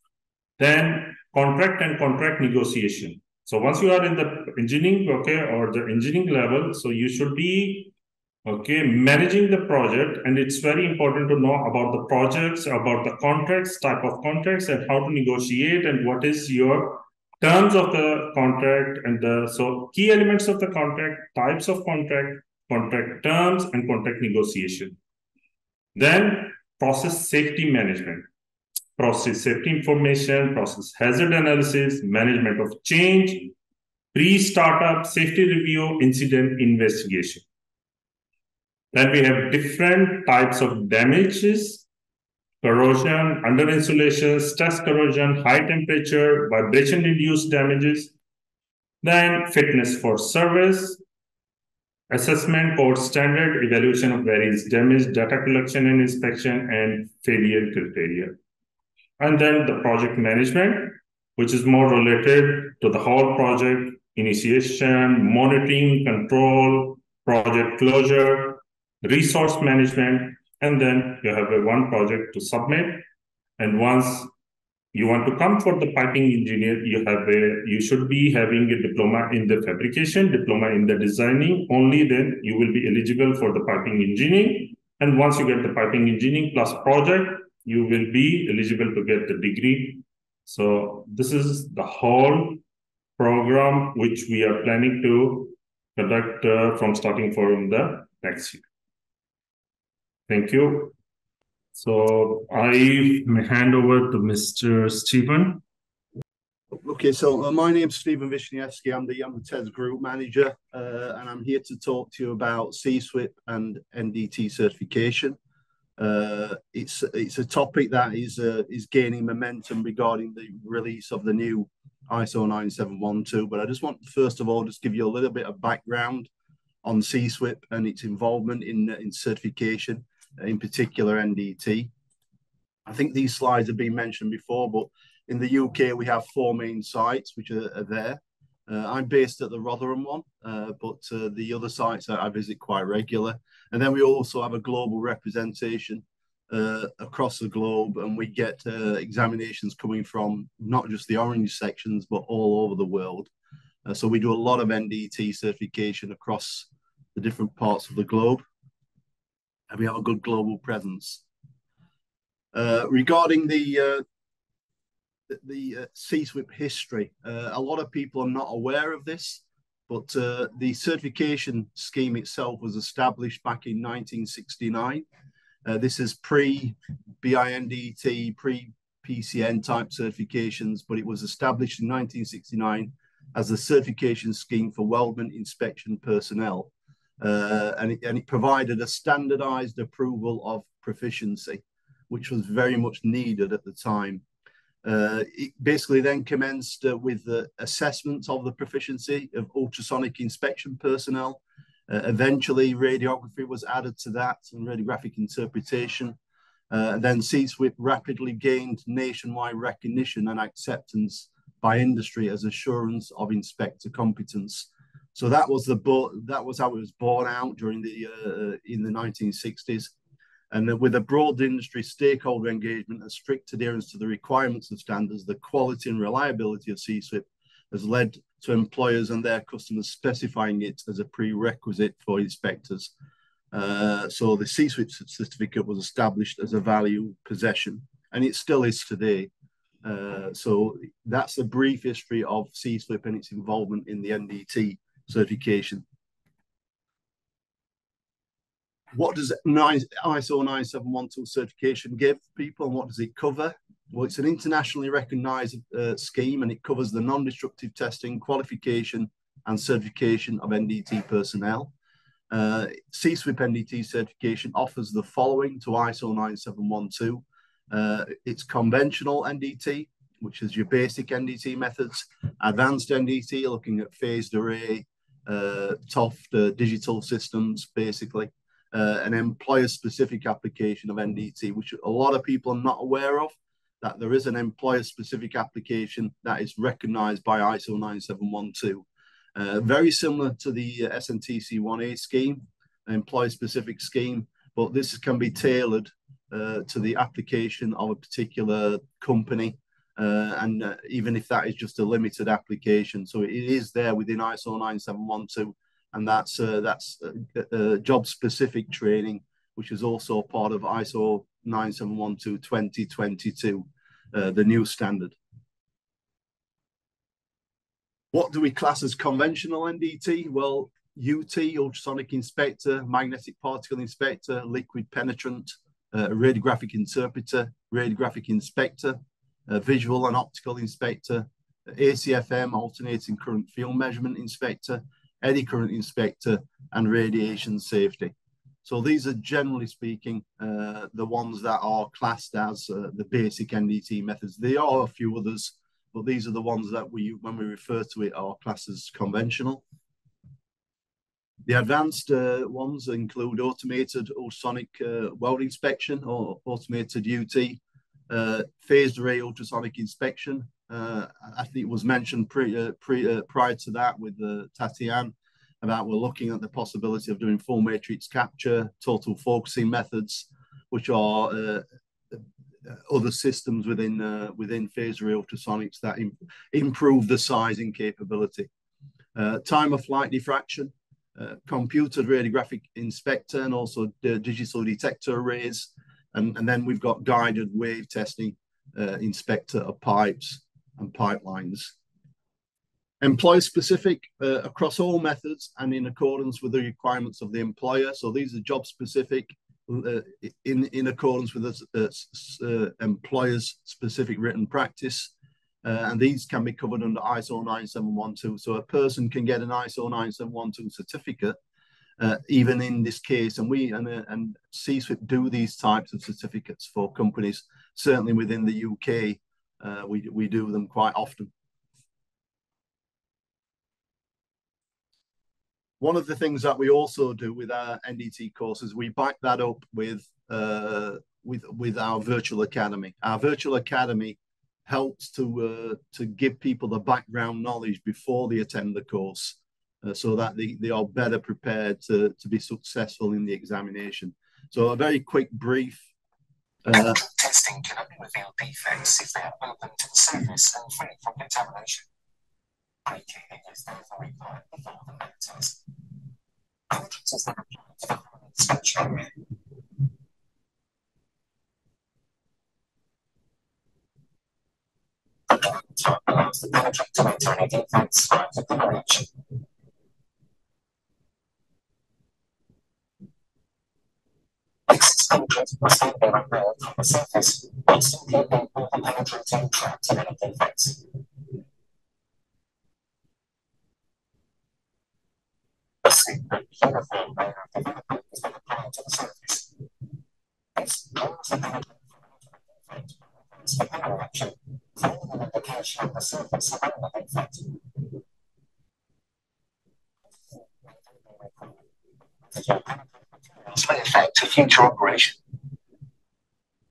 then contract and contract negotiation. So once you are in the engineering, okay, or the engineering level, so you should be, okay, managing the project. And it's very important to know about the projects, about the contracts, type of contracts, and how to negotiate, and what is your terms of the contract, and so key elements of the contract, types of contract, contract terms, and contract negotiation. Then process safety management, process safety information, process hazard analysis, management of change, pre-startup, safety review, incident investigation. Then we have different types of damages, corrosion, under insulation, stress corrosion, high temperature, vibration-induced damages. Then fitness for service, assessment, code standard, evaluation of various damage, data collection and inspection, and failure criteria. And then the project management, which is more related to the whole project, initiation, monitoring, control, project closure, resource management, and then you have one project to submit. And once you want to come for the piping engineer, you should be having a diploma in the fabrication, diploma in the designing. Only then you will be eligible for the piping engineering. And once you get the piping engineering plus project, you will be eligible to get the degree. So this is the whole program which we are planning to conduct from starting from the next year. Thank you. So I may hand over to Mr. Stephen. Okay, so my name's Stephen Vishnievsky. I'm the TEDS Group Manager, and I'm here to talk to you about CSWIP and NDT certification. It's a topic that is gaining momentum regarding the release of the new ISO 9712. But I just want to first of all just give you a little bit of background on CSWIP and its involvement in certification, in particular NDT. I think these slides have been mentioned before, but in the UK we have 4 main sites which are there. I'm based at the Rotherham one, but the other sites I visit quite regular. And then we also have a global representation across the globe, and we get examinations coming from not just the orange sections, but all over the world. So we do a lot of NDT certification across the different parts of the globe, and we have a good global presence. Regarding the CSWIP history, a lot of people are not aware of this, but the certification scheme itself was established back in 1969. This is pre-BINDT, pre-PCN type certifications, but it was established in 1969 as a certification scheme for weldment inspection personnel. And it provided a standardized approval of proficiency, which was very much needed at the time. It basically then commenced with the assessment of the proficiency of ultrasonic inspection personnel. Eventually, radiography was added to that, and radiographic interpretation. Then CSWIP rapidly gained nationwide recognition and acceptance by industry as assurance of inspector competence. So that was how it was borne out during in the 1960s. And with a broad industry stakeholder engagement and strict adherence to the requirements and standards, the quality and reliability of CSWIP has led to employers and their customers specifying it as a prerequisite for inspectors. So the CSWIP certificate was established as a value possession, and it still is today. So that's a brief history of CSWIP and its involvement in the NDT certification. What does ISO 9712 certification give people, and what does it cover? Well, it's an internationally recognized scheme, and it covers the non-destructive testing, qualification, and certification of NDT personnel. CSWIP NDT certification offers the following to ISO 9712. It's conventional NDT, which is your basic NDT methods, advanced NDT, looking at phased array, TOFT, digital systems, basically, an employer-specific application of NDT, which a lot of people are not aware of, that there is an employer-specific application that is recognized by ISO 9712. Very similar to the SNTC 1A scheme, an employer-specific scheme, but this can be tailored to the application of a particular company, and even if that is just a limited application. So it is there within ISO 9712, and that's job-specific training, which is also part of ISO 9712 2022, the new standard. What do we class as conventional NDT? Well, UT, ultrasonic inspector, magnetic particle inspector, liquid penetrant, radiographic interpreter, radiographic inspector, visual and optical inspector, ACFM, alternating current field measurement inspector, eddy current inspector, and radiation safety. So these are, generally speaking, the ones that are classed as the basic NDT methods. There are a few others, but these are the ones that when we refer to it, are classed as conventional. The advanced ones include automated ultrasonic weld inspection, or automated UT, phased array ultrasonic inspection. I think it was mentioned prior to that with Tatiana about we're looking at the possibility of doing full matrix capture, total focusing methods, which are other systems within phased array ultrasonics that improve the sizing capability. Time of flight diffraction, computed radiographic inspector, and also digital detector arrays. And then we've got guided wave testing inspector of pipes and pipelines. Employer-specific across all methods and in accordance with the requirements of the employer. So these are job-specific in accordance with the employer's specific written practice. And these can be covered under ISO 9712. So a person can get an ISO 9712 certificate, even in this case. And CSWIP do these types of certificates for companies. Certainly within the UK, we do them quite often. One of the things that we also do with our NDT courses, we back that up with our virtual academy. Our virtual academy helps to give people the background knowledge before they attend the course, so that they are better prepared to be successful in the examination. So a very quick brief. Testing can only reveal defects if they are open to the surface and free from contamination. Pre-cleaning is therefore required before the main test. Entrance is then applied to the inspection area. Time allows the penetrant to enter any defects prior to coloration. Excess penetrant must then be removed from the surface, instantly enabling the penetrant to entrap any defects. A secret uniform layer of development is then applied to the surface. This cleans the penetrant from any defect and prevents the power action, forming an indication on the surface of any defect. May affect a future operation.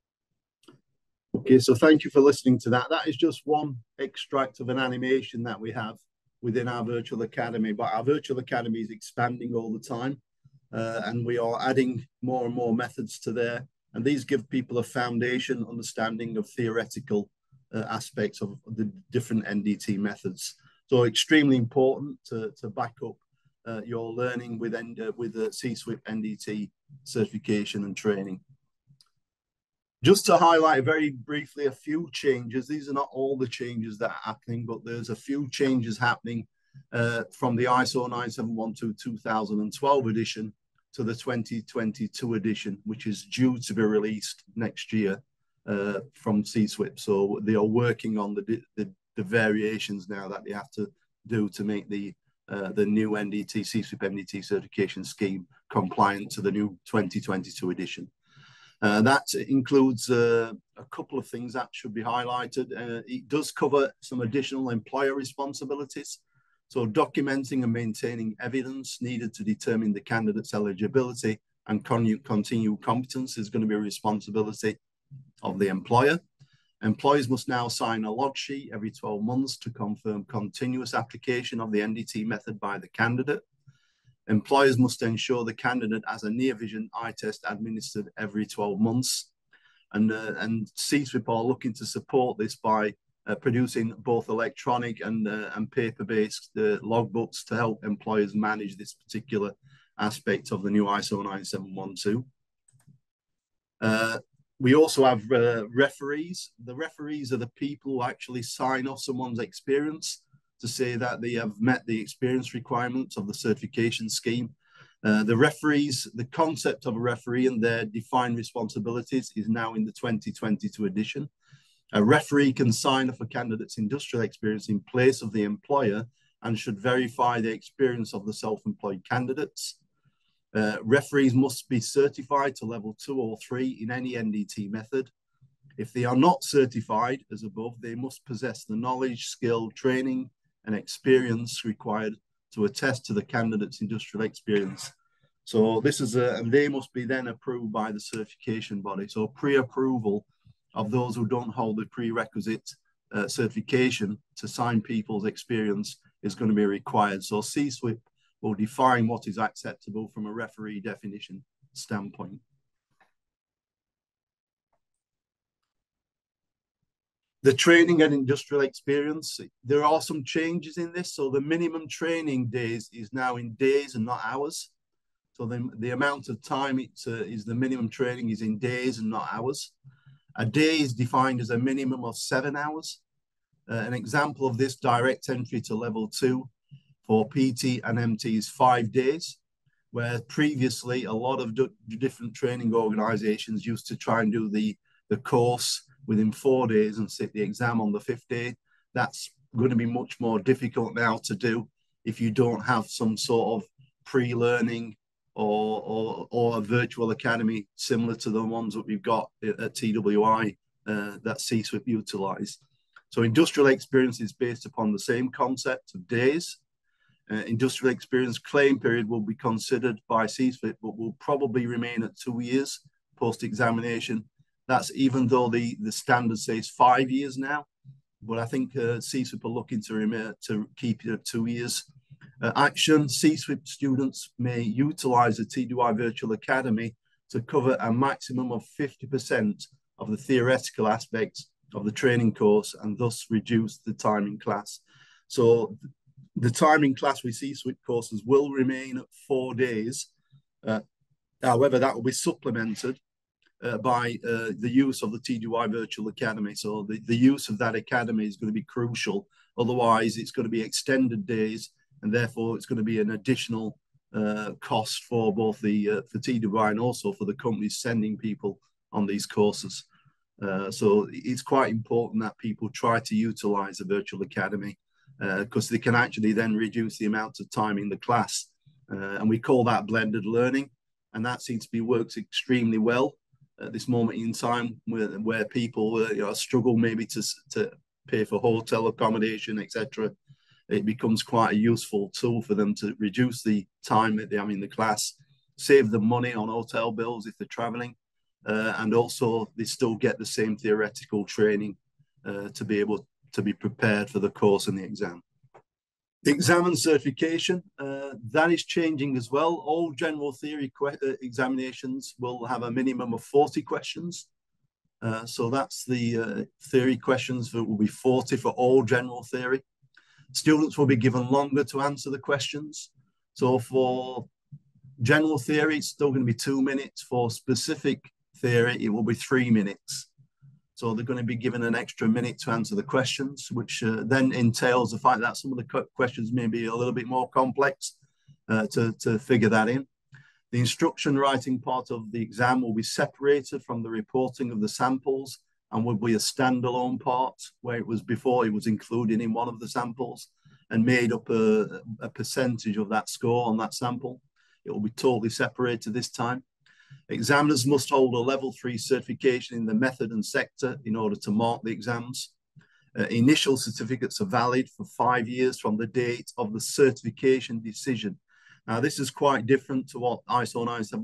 Okay, so thank you for listening to that. That is just one extract of an animation that we have within our virtual academy, but our virtual academy is expanding all the time, and we are adding more and more methods to there, and these give people a foundation understanding of theoretical aspects of the different NDT methods. So extremely important to back up your learning with the CSWIP NDT certification and training. Just to highlight very briefly a few changes. These are not all the changes that are happening, but there's a few changes happening from the ISO 9712-2012 edition to the 2022 edition, which is due to be released next year from CSWIP. So they are working on the variations now that they have to do to make the new NDT, CSWIP NDT certification scheme compliant to the new 2022 edition. That includes a couple of things that should be highlighted. It does cover some additional employer responsibilities. So documenting and maintaining evidence needed to determine the candidate's eligibility and continued competence is going to be a responsibility of the employer. Employers must now sign a log sheet every 12 months to confirm continuous application of the NDT method by the candidate. Employers must ensure the candidate has a near vision eye test administered every 12 months. And CSWIP are looking to support this by producing both electronic and paper-based logbooks to help employers manage this particular aspect of the new ISO 9712. We also have referees. The referees are the people who actually sign off someone's experience to say that they have met the experience requirements of the certification scheme. The referees, the concept of a referee and their defined responsibilities is now in the 2022 edition. A referee can sign off a candidate's industrial experience in place of the employer and should verify the experience of the self-employed candidates. Referees must be certified to level 2 or 3 in any NDT method. If they are not certified as above, they must possess the knowledge, skill, training, and experience required to attest to the candidate's industrial experience. So this is and they must be then approved by the certification body. So pre-approval of those who don't hold the prerequisite certification to sign people's experience is going to be required. So CSWIP will define what is acceptable from a referee definition standpoint. The training and industrial experience, there are some changes in this. So the minimum training days is now in days and not hours. So the amount of time is the minimum training is in days and not hours. A day is defined as a minimum of 7 hours. An example of this direct entry to level 2 for PT and MT is 5 days, where previously a lot of different training organizations used to try and do the course within 4 days and sit the exam on the 5th day. That's going to be much more difficult now to do if you don't have some sort of pre-learning or a virtual academy similar to the ones that we've got at TWI that CSWIP utilize. So industrial experience is based upon the same concept of days. Industrial experience claim period will be considered by CSWIP, but will probably remain at 2 years post-examination. That's even though the standard says 5 years now, but I think CSWIP are looking to keep it at 2 years. Action, CSWIP students may utilize the TWI Virtual Academy to cover a maximum of 50% of the theoretical aspects of the training course and thus reduce the time in class. So the time in class with CSWIP courses will remain at 4 days. However, that will be supplemented by the use of the TWI Virtual Academy. So the use of that academy is going to be crucial. Otherwise, it's going to be extended days, and therefore it's going to be an additional cost for both for TWI and also for the companies sending people on these courses. So it's quite important that people try to utilize the Virtual Academy because they can actually then reduce the amount of time in the class. And we call that blended learning. And that seems to be works extremely well at this moment in time where people struggle maybe to pay for hotel accommodation, etc. It becomes quite a useful tool for them to reduce the time that they have in the class, save them money on hotel bills if they're traveling, and also they still get the same theoretical training to be able to be prepared for the course and the exam. The exam and certification, that is changing as well. All general theory examinations will have a minimum of 40 questions. So that's the theory questions that will be 40 for all general theory. Students will be given longer to answer the questions. So for general theory, it's still going to be 2 minutes. For specific theory, it will be 3 minutes. So they're going to be given an extra minute to answer the questions, which then entails the fact that some of the questions may be a little bit more complex to figure that in. The instruction writing part of the exam will be separated from the reporting of the samples and will be a standalone part, where it was before it was included in one of the samples and made up a percentage of that score on that sample. It will be totally separated this time. Examiners must hold a level 3 certification in the method and sector in order to mark the exams. Initial certificates are valid for 5 years from the date of the certification decision. Now, this is quite different to what ISO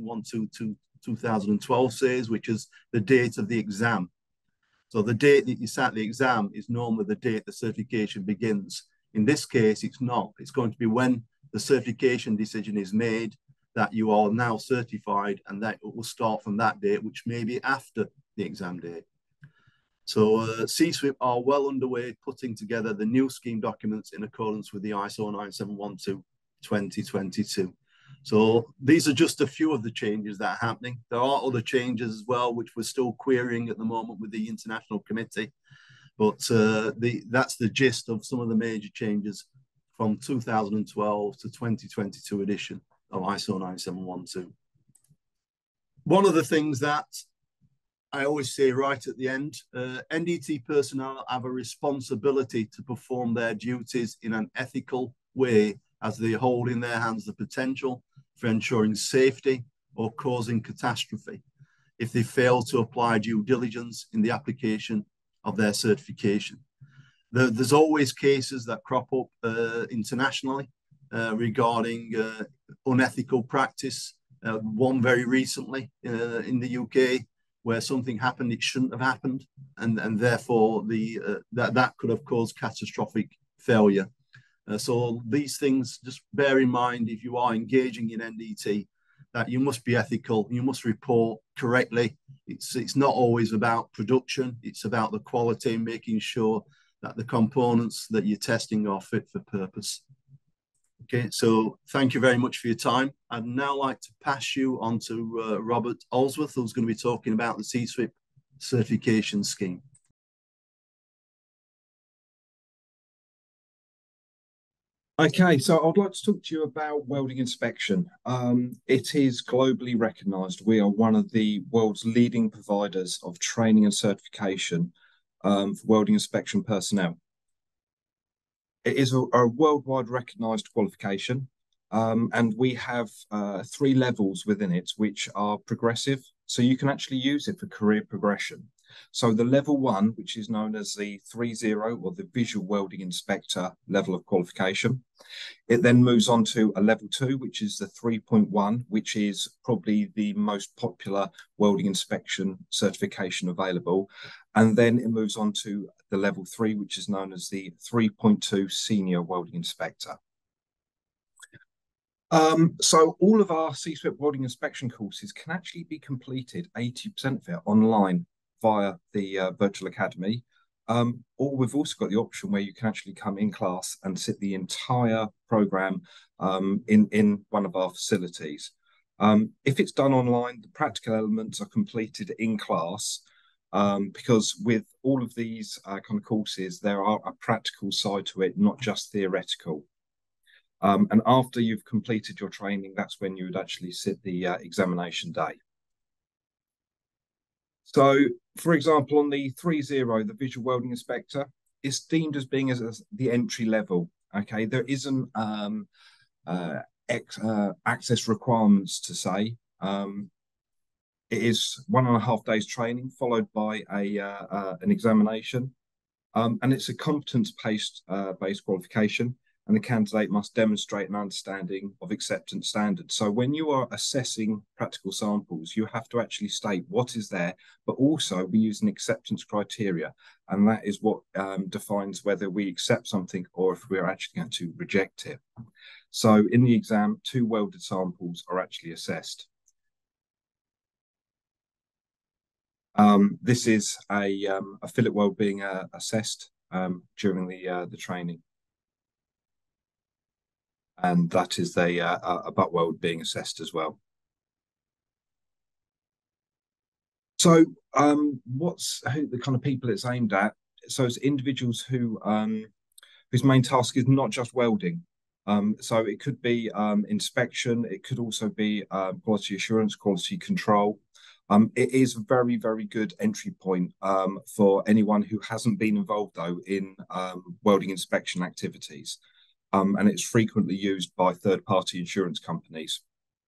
9712-2012 says, which is the date of the exam. So the date that you sat the exam is normally the date the certification begins. In this case, it's not. It's going to be when the certification decision is made that you are now certified, and that will start from that date, which may be after the exam date. So CSWIP are well underway putting together the new scheme documents in accordance with the ISO 9712-2022. So these are just a few of the changes that are happening. There are other changes as well, which we're still querying at the moment with the International Committee. But that's the gist of some of the major changes from 2012 to 2022 edition of ISO 9712. One of the things that I always say right at the end, NDT personnel have a responsibility to perform their duties in an ethical way, as they hold in their hands the potential for ensuring safety or causing catastrophe if they fail to apply due diligence in the application of their certification. There's always cases that crop up internationally regarding unethical practice. One very recently in the UK, where something happened it shouldn't have happened, and therefore that could have caused catastrophic failure. So these things, just bear in mind if you are engaging in NDT, that you must be ethical, you must report correctly. It's not always about production, it's about the quality, making sure that the components that you're testing are fit for purpose. Okay, so thank you very much for your time. I'd now like to pass you on to Robert Olsworth, who's going to be talking about the CSWIP certification scheme. Okay, so I'd like to talk to you about welding inspection. It is globally recognised. We are one of the world's leading providers of training and certification for welding inspection personnel. It is a worldwide recognised qualification, and we have 3 levels within it, which are progressive, so you can actually use it for career progression. So the level 1, which is known as the 3.0 or the Visual Welding Inspector level of qualification. It then moves on to a level 2, which is the 3.1, which is probably the most popular welding inspection certification available. And then it moves on to the level 3, which is known as the 3.2 Senior Welding Inspector. So all of our CSWIP welding inspection courses can actually be completed 80% of it online via the Virtual Academy, or we've also got the option where you can actually come in class and sit the entire program in one of our facilities. If it's done online, the practical elements are completed in class, because with all of these kind of courses, there are a practical side to it, not just theoretical. And after you've completed your training, that's when you would actually sit the examination day. So, for example, on the 3.0, the Visual Welding Inspector is deemed as being as the entry level. Okay, there isn't access requirements to say. It is 1.5 days training followed by an examination, and it's a competence-based qualification. and the candidate must demonstrate an understanding of acceptance standards. So when you are assessing practical samples, you have to actually state what is there, but also we use an acceptance criteria, and that is what defines whether we accept something or if we're actually going to reject it. So in the exam, 2 welded samples are actually assessed. This is a fillet weld being assessed during the training. And that is a butt weld being assessed as well. So what's the kind of people it's aimed at? So it's individuals who whose main task is not just welding. So it could be inspection, it could also be quality assurance, quality control. It is a very, very good entry point for anyone who hasn't been involved, though, in welding inspection activities. And it's frequently used by third-party insurance companies.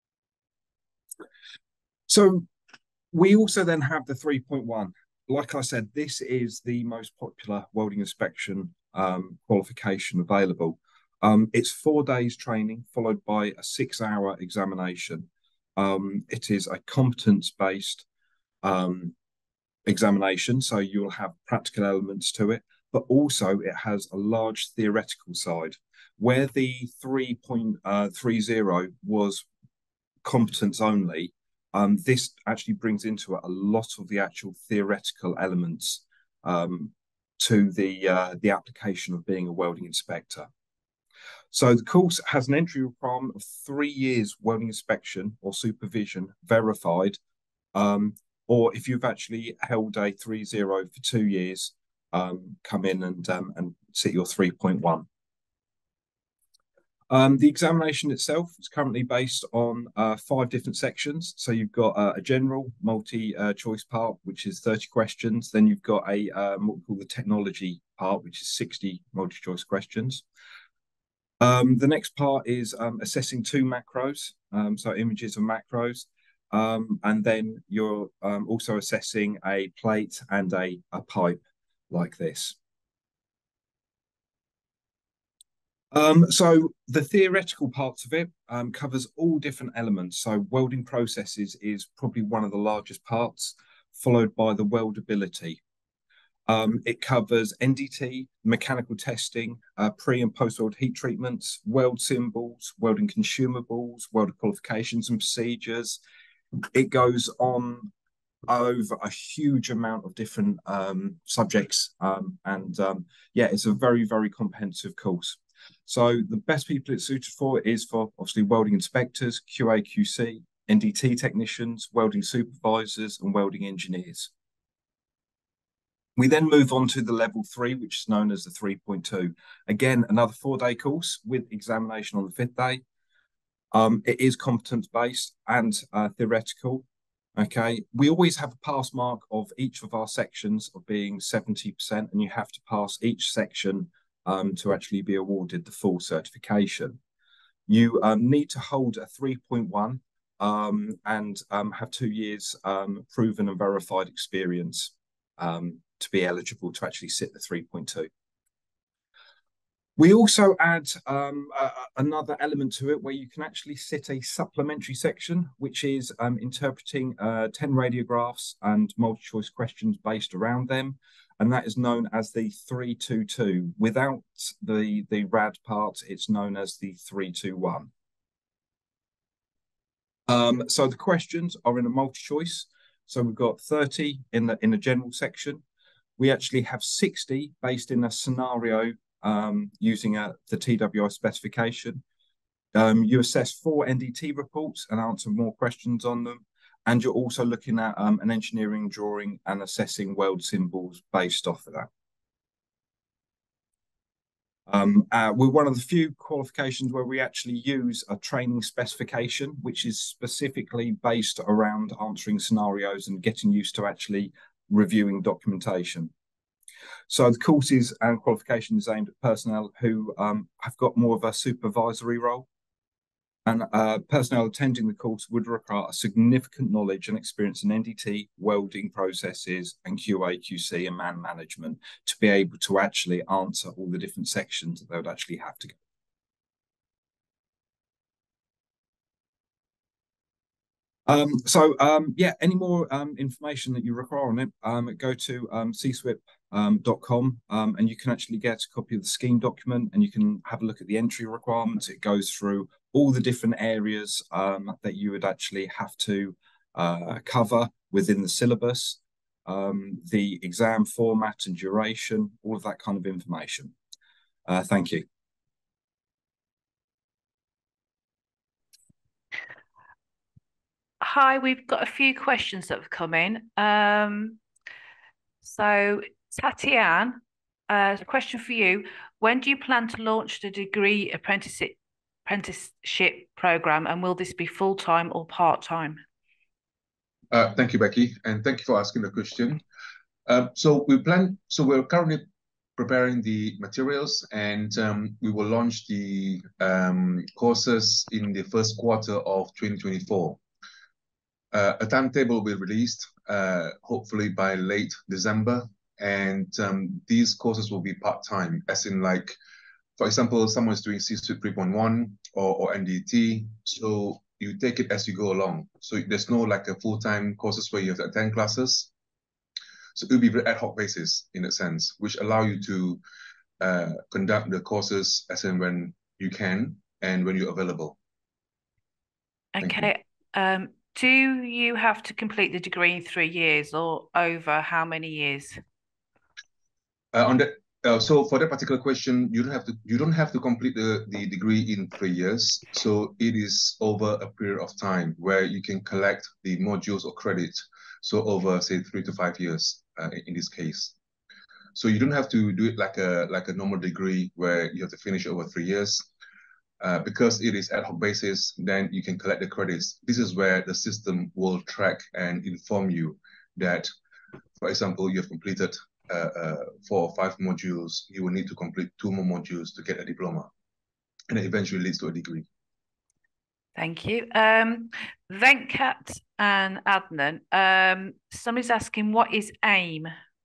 So we also then have the 3.1. Like I said, this is the most popular welding inspection qualification available. It's 4 days training followed by a 6-hour examination. It is a competence-based examination, so you'll have practical elements to it, but also it has a large theoretical side. Where the 3.30 was competence only, this actually brings into it a lot of the actual theoretical elements to the application of being a welding inspector. So the course has an entry requirement of 3 years welding inspection or supervision verified, or if you've actually held a 3.0 for 2 years, come in and sit your 3.1. The examination itself is currently based on 5 different sections. So you've got a general multi-choice part, which is 30 questions. Then you've got a what we call the technology part, which is 60 multi-choice questions. The next part is assessing 2 macros, so images of macros. And then you're also assessing a plate and a pipe like this. So the theoretical parts of it covers all different elements. So welding processes is probably one of the largest parts, followed by the weldability. It covers NDT, mechanical testing, pre and post weld heat treatments, weld symbols, welding consumables, welder qualifications and procedures. It goes on over a huge amount of different subjects, yeah, it's a very, very comprehensive course. So the best people it's suited for is for obviously welding inspectors, QA, QC, NDT technicians, welding supervisors, and welding engineers. We then move on to the level 3, which is known as the 3.2. Again, another 4-day course with examination on the 5th day. It is competence-based and theoretical. Okay, we always have a pass mark of each of our sections of being 70%, and you have to pass each section to actually be awarded the full certification. You need to hold a 3.1 and have 2 years proven and verified experience to be eligible to actually sit the 3.2. We also add another element to it where you can actually sit a supplementary section, which is interpreting 10 radiographs and multi-choice questions based around them. And that is known as the 322. Without the rad part, it's known as the 321. So the questions are in a multi-choice. So we've got 30 in the general section. We actually have 60 based in a scenario using the TWI specification. You assess 4 NDT reports and answer more questions on them. And you're also looking at an engineering drawing and assessing weld symbols based off of that. We're one of the few qualifications where we actually use a training specification, which is specifically based around answering scenarios and getting used to actually reviewing documentation. So the courses and qualifications aimed at personnel who have got more of a supervisory role. And personnel attending the course would require a significant knowledge and experience in NDT, welding processes, and QA, QC, and man management to be able to actually answer all the different sections that they would actually have to go. Yeah, any more information that you require on it, go to CSWIP.com and you can actually get a copy of the scheme document and you can have a look at the entry requirements. It goes through all the different areas that you would actually have to cover within the syllabus, the exam format and duration, all of that kind of information. Thank you. Hi, we've got a few questions that have come in. So Tatiana, a question for you. When do you plan to launch the degree apprenticeship program, and will this be full-time or part-time? Thank you, Becky, and thank you for asking the question. So we're currently preparing the materials, and we will launch the courses in the first quarter of 2024. A timetable will be released, hopefully by late December, and these courses will be part-time, as in, like, for example, someone is doing CSWIP 3.1 or NDT, so you take it as you go along. So there's no like a full-time courses where you have to attend classes. So it will be very ad hoc basis in a sense, which allow you to conduct the courses as and when you can and when you're available. Okay. Do you have to complete the degree in 3 years, or over how many years? So for that particular question, you don't have to complete the degree in 3 years. So it is over a period of time where you can collect the modules or credit. So over, say, 3 to 5 years in this case. So you don't have to do it like a normal degree where you have to finish over 3 years. Because it is ad hoc basis, then you can collect the credits. This is where the system will track and inform you that, for example, you have completed 4 or 5 modules, you will need to complete 2 more modules to get a diploma, and it eventually leads to a degree. Thank you. Venkat and Adnan, somebody's asking, what is AIM?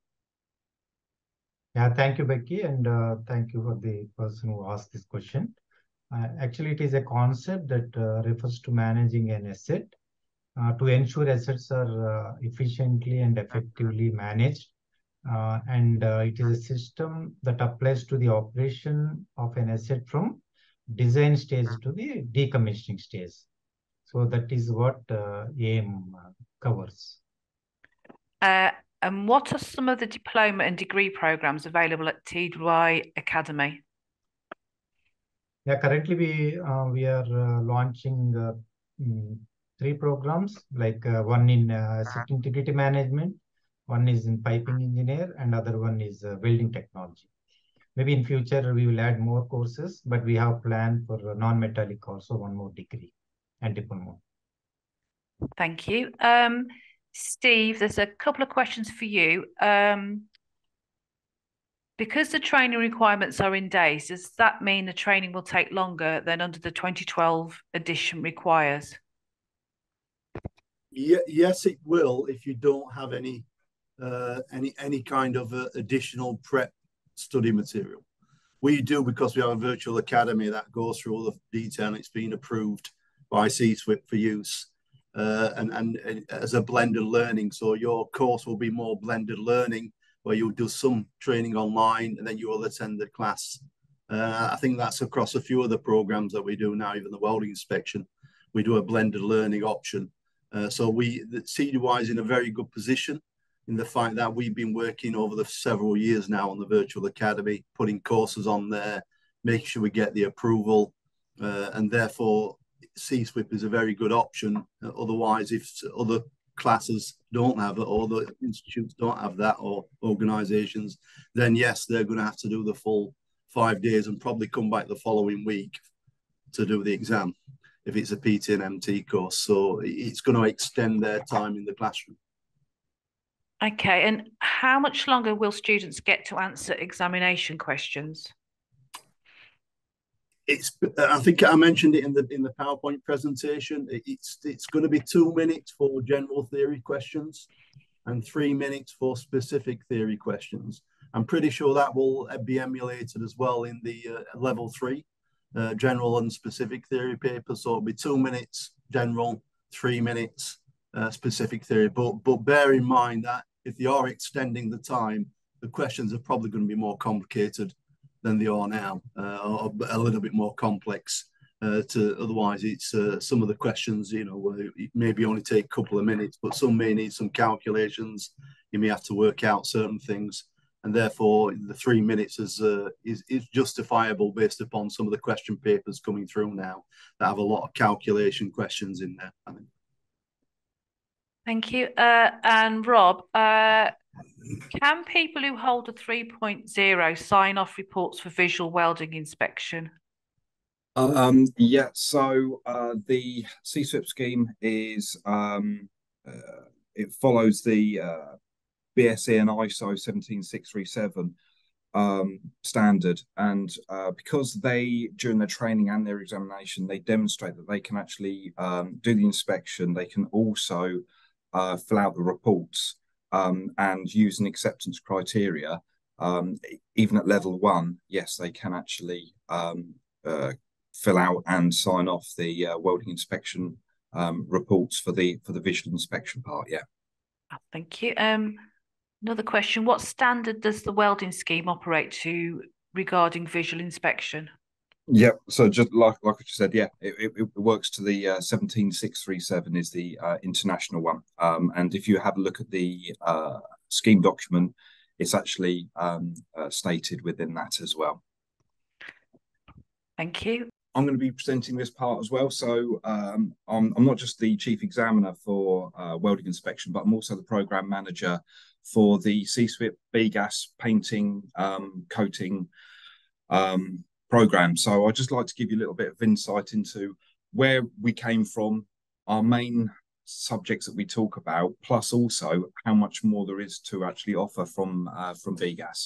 Yeah, thank you, Becky, and thank you for the person who asked this question. Actually, it is a concept that refers to managing an asset to ensure assets are efficiently and effectively managed. It is a system that applies to the operation of an asset from design stage to the decommissioning stage. So that is what AIM covers. And what are some of the diploma and degree programs available at TWI Academy? Yeah, currently we are launching 3 programs, like one in asset integrity management, one is in piping engineer, and other one is welding technology. Maybe in future we will add more courses, but we have planned for non-metallic also 1 more degree and diploma. Thank you. Steve, there's a couple of questions for you. Because the training requirements are in days, does that mean the training will take longer than under the 2012 edition requires? Yes, it will if you don't have any kind of additional prep study material. We do, because we have a virtual academy that goes through all the detail, and it's been approved by CSWIP for use and as a blended learning. So your course will be more blended learning, where you'll do some training online and then you will attend the class. I think that's across a few of the programs that we do now, even the welding inspection. We do a blended learning option. So the CWI is in a very good position in the fact that we've been working over the several years now on the virtual academy, putting courses on there, making sure we get the approval, and therefore CSWIP is a very good option. Otherwise, if other classes don't have it, or the institutes don't have that, or organizations, then yes, they're going to have to do the full 5 days and probably come back the following week to do the exam if it's a PT and MT course. So it's going to extend their time in the classroom. Okay, and how much longer will students get to answer examination questions? I think I mentioned it in the PowerPoint presentation. It's going to be 2 minutes for general theory questions and 3 minutes for specific theory questions. I'm pretty sure that will be emulated as well in the level 3 general and specific theory paper. So it'll be 2 minutes general, 3 minutes specific theory. But bear in mind that if you are extending the time, the questions are probably going to be more complicated than they are now, or a little bit more complex. Otherwise, it's some of the questions, you know, it maybe only take a couple of minutes, but some may need some calculations. You may have to work out certain things, and therefore the 3 minutes is justifiable based upon some of the question papers coming through now that have a lot of calculation questions in there, I think. Thank you. And Rob, can people who hold a 3.0 sign off reports for visual welding inspection? Yeah, so the CSWIP scheme is it follows the BSE and ISO 17637 standard, and because they, during their training and their examination, they demonstrate that they can actually do the inspection. They can also fill out the reports and use an acceptance criteria. Even at level 1, yes, they can actually fill out and sign off the welding inspection reports for the visual inspection part. Yeah. Thank you. Another question: what standard does the welding scheme operate to regarding visual inspection? Yeah, so just like I just said, yeah, it works to the 17637 is the international one, and if you have a look at the scheme document, it's actually stated within that as well. Thank you. I'm going to be presenting this part as well. So I'm not just the chief examiner for welding inspection, but I'm also the program manager for the CSWIP-BGAS painting coating program. So I'd just like to give you a little bit of insight into where we came from, our main subjects that we talk about, plus also how much more there is to actually offer from BGAS.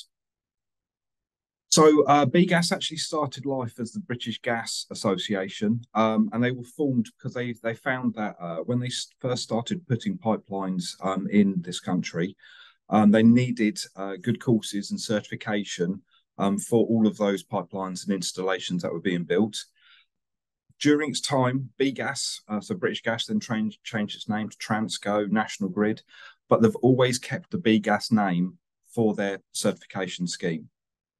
So BGAS actually started life as the British Gas Association, and they were formed because they found that when they first started putting pipelines in this country, they needed good courses and certification for all of those pipelines and installations that were being built. During its time, BGAS, so British Gas, then changed its name to Transco, National Grid, but they've always kept the BGAS name for their certification scheme.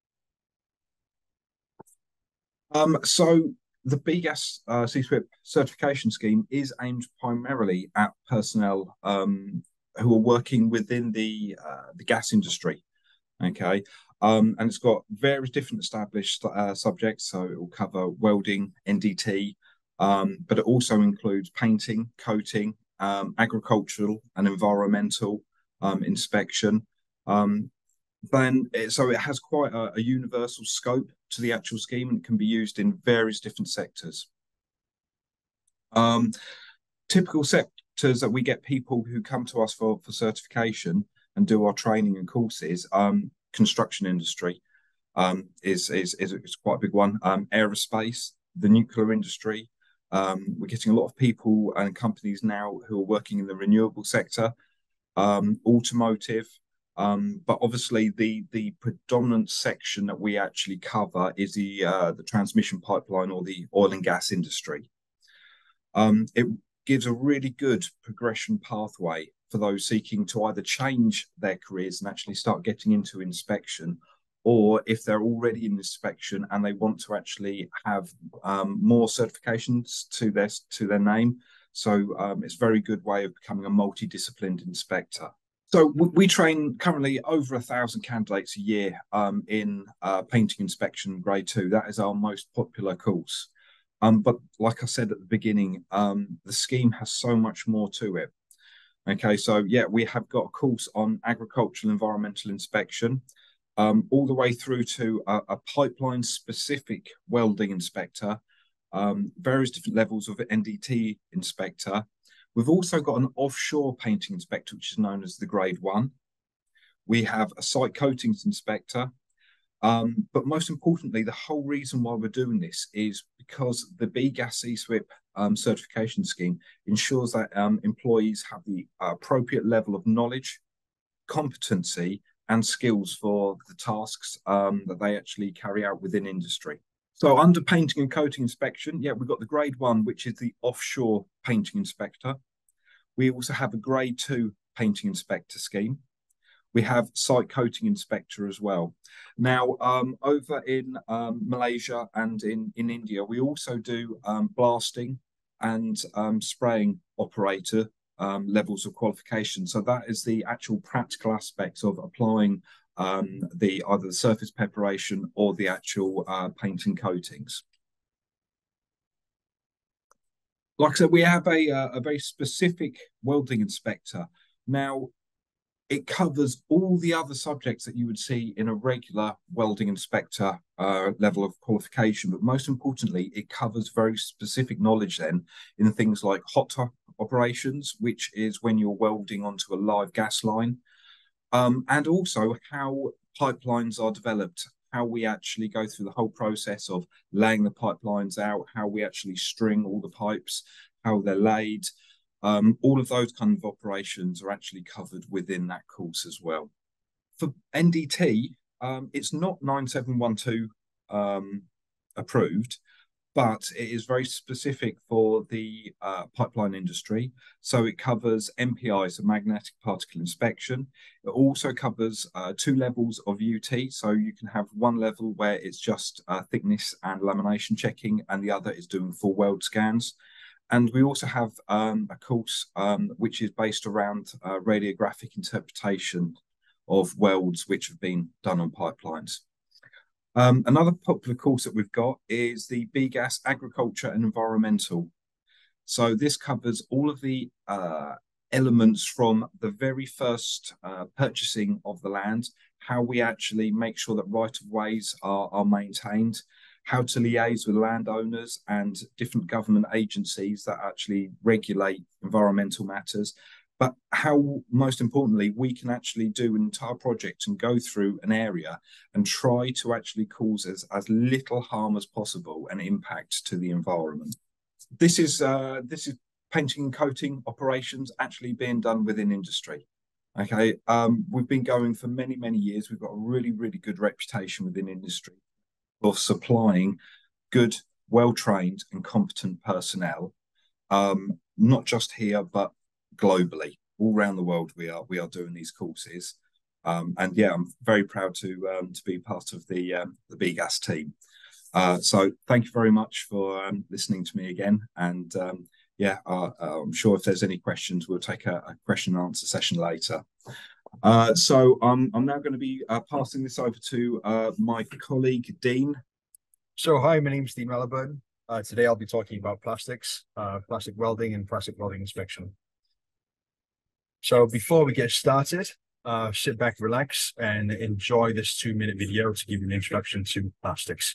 So the BGAS CSWIP certification scheme is aimed primarily at personnel who are working within the gas industry. Okay, and it's got various different established subjects. So it will cover welding, NDT, but it also includes painting, coating, agricultural and environmental inspection. So it has quite a universal scope to the actual scheme, and it can be used in various different sectors. Typical sectors that we get people who come to us for certification and do our training and courses, construction industry is quite a big one. Aerospace, the nuclear industry. We're getting a lot of people and companies now who are working in the renewable sector, automotive. But obviously the predominant section that we actually cover is the transmission pipeline or the oil and gas industry. It gives a really good progression pathway for those seeking to either change their careers and actually start getting into inspection, or if they're already in inspection and they want to actually have more certifications to their name. So it's a very good way of becoming a multidisciplined inspector. So we train currently over 1,000 candidates a year in painting inspection grade 2. That is our most popular course. But like I said at the beginning, the scheme has so much more to it. Okay, so yeah, we have got a course on agricultural environmental inspection, all the way through to a pipeline specific welding inspector, various different levels of NDT inspector. We've also got an offshore painting inspector, which is known as the grade 1. We have a site coatings inspector. But most importantly, the whole reason why we're doing this is because the BGAS CSWIP certification scheme ensures that employees have the appropriate level of knowledge, competency, and skills for the tasks that they actually carry out within industry. So under painting and coating inspection, yeah, we've got the grade 1, which is the offshore painting inspector. We also have a grade 2 painting inspector scheme. We have site coating inspector as well. Now, over in Malaysia and in India, we also do blasting and spraying operator levels of qualification. So that is the actual practical aspects of applying either the surface preparation or the actual paint and coatings. Like I said, we have a very specific welding inspector. Now, it covers all the other subjects that you would see in a regular welding inspector level of qualification, but most importantly, it covers very specific knowledge then in things like hot operations, which is when you're welding onto a live gas line, and also how pipelines are developed, how we actually go through the whole process of laying the pipelines out, how we actually string all the pipes, how they're laid. All of those kind of operations are actually covered within that course as well. For NDT, it's not 9712 approved, but it is very specific for the pipeline industry. So it covers MPI, so magnetic particle inspection. It also covers 2 levels of UT. So you can have one level where it's just thickness and lamination checking, and the other is doing full weld scans. And we also have a course which is based around radiographic interpretation of welds which have been done on pipelines. Another popular course that we've got is the BGAS Agriculture and Environmental. So this covers all of the elements from the very first purchasing of the land, how we actually make sure that right-of-ways are maintained, how to liaise with landowners and different government agencies that actually regulate environmental matters, but how, most importantly, we can actually do an entire project and go through an area and try to actually cause as little harm as possible and impact to the environment. This is painting and coating operations actually being done within industry. Okay, we've been going for many, many years. We've got a really, really good reputation within industry of supplying good, well-trained and competent personnel, not just here, but globally. All around the world, we are doing these courses. And yeah, I'm very proud to be part of the BGAS team. So thank you very much for listening to me again. And yeah, I'm sure if there's any questions, we'll take a question and answer session later. So I'm now going to be passing this over to my colleague, Dean. So hi, my name is Dean Melbourne. Today I'll be talking about plastics, plastic welding and plastic welding inspection. So before we get started, sit back, relax, and enjoy this 2-minute video to give you an introduction to plastics.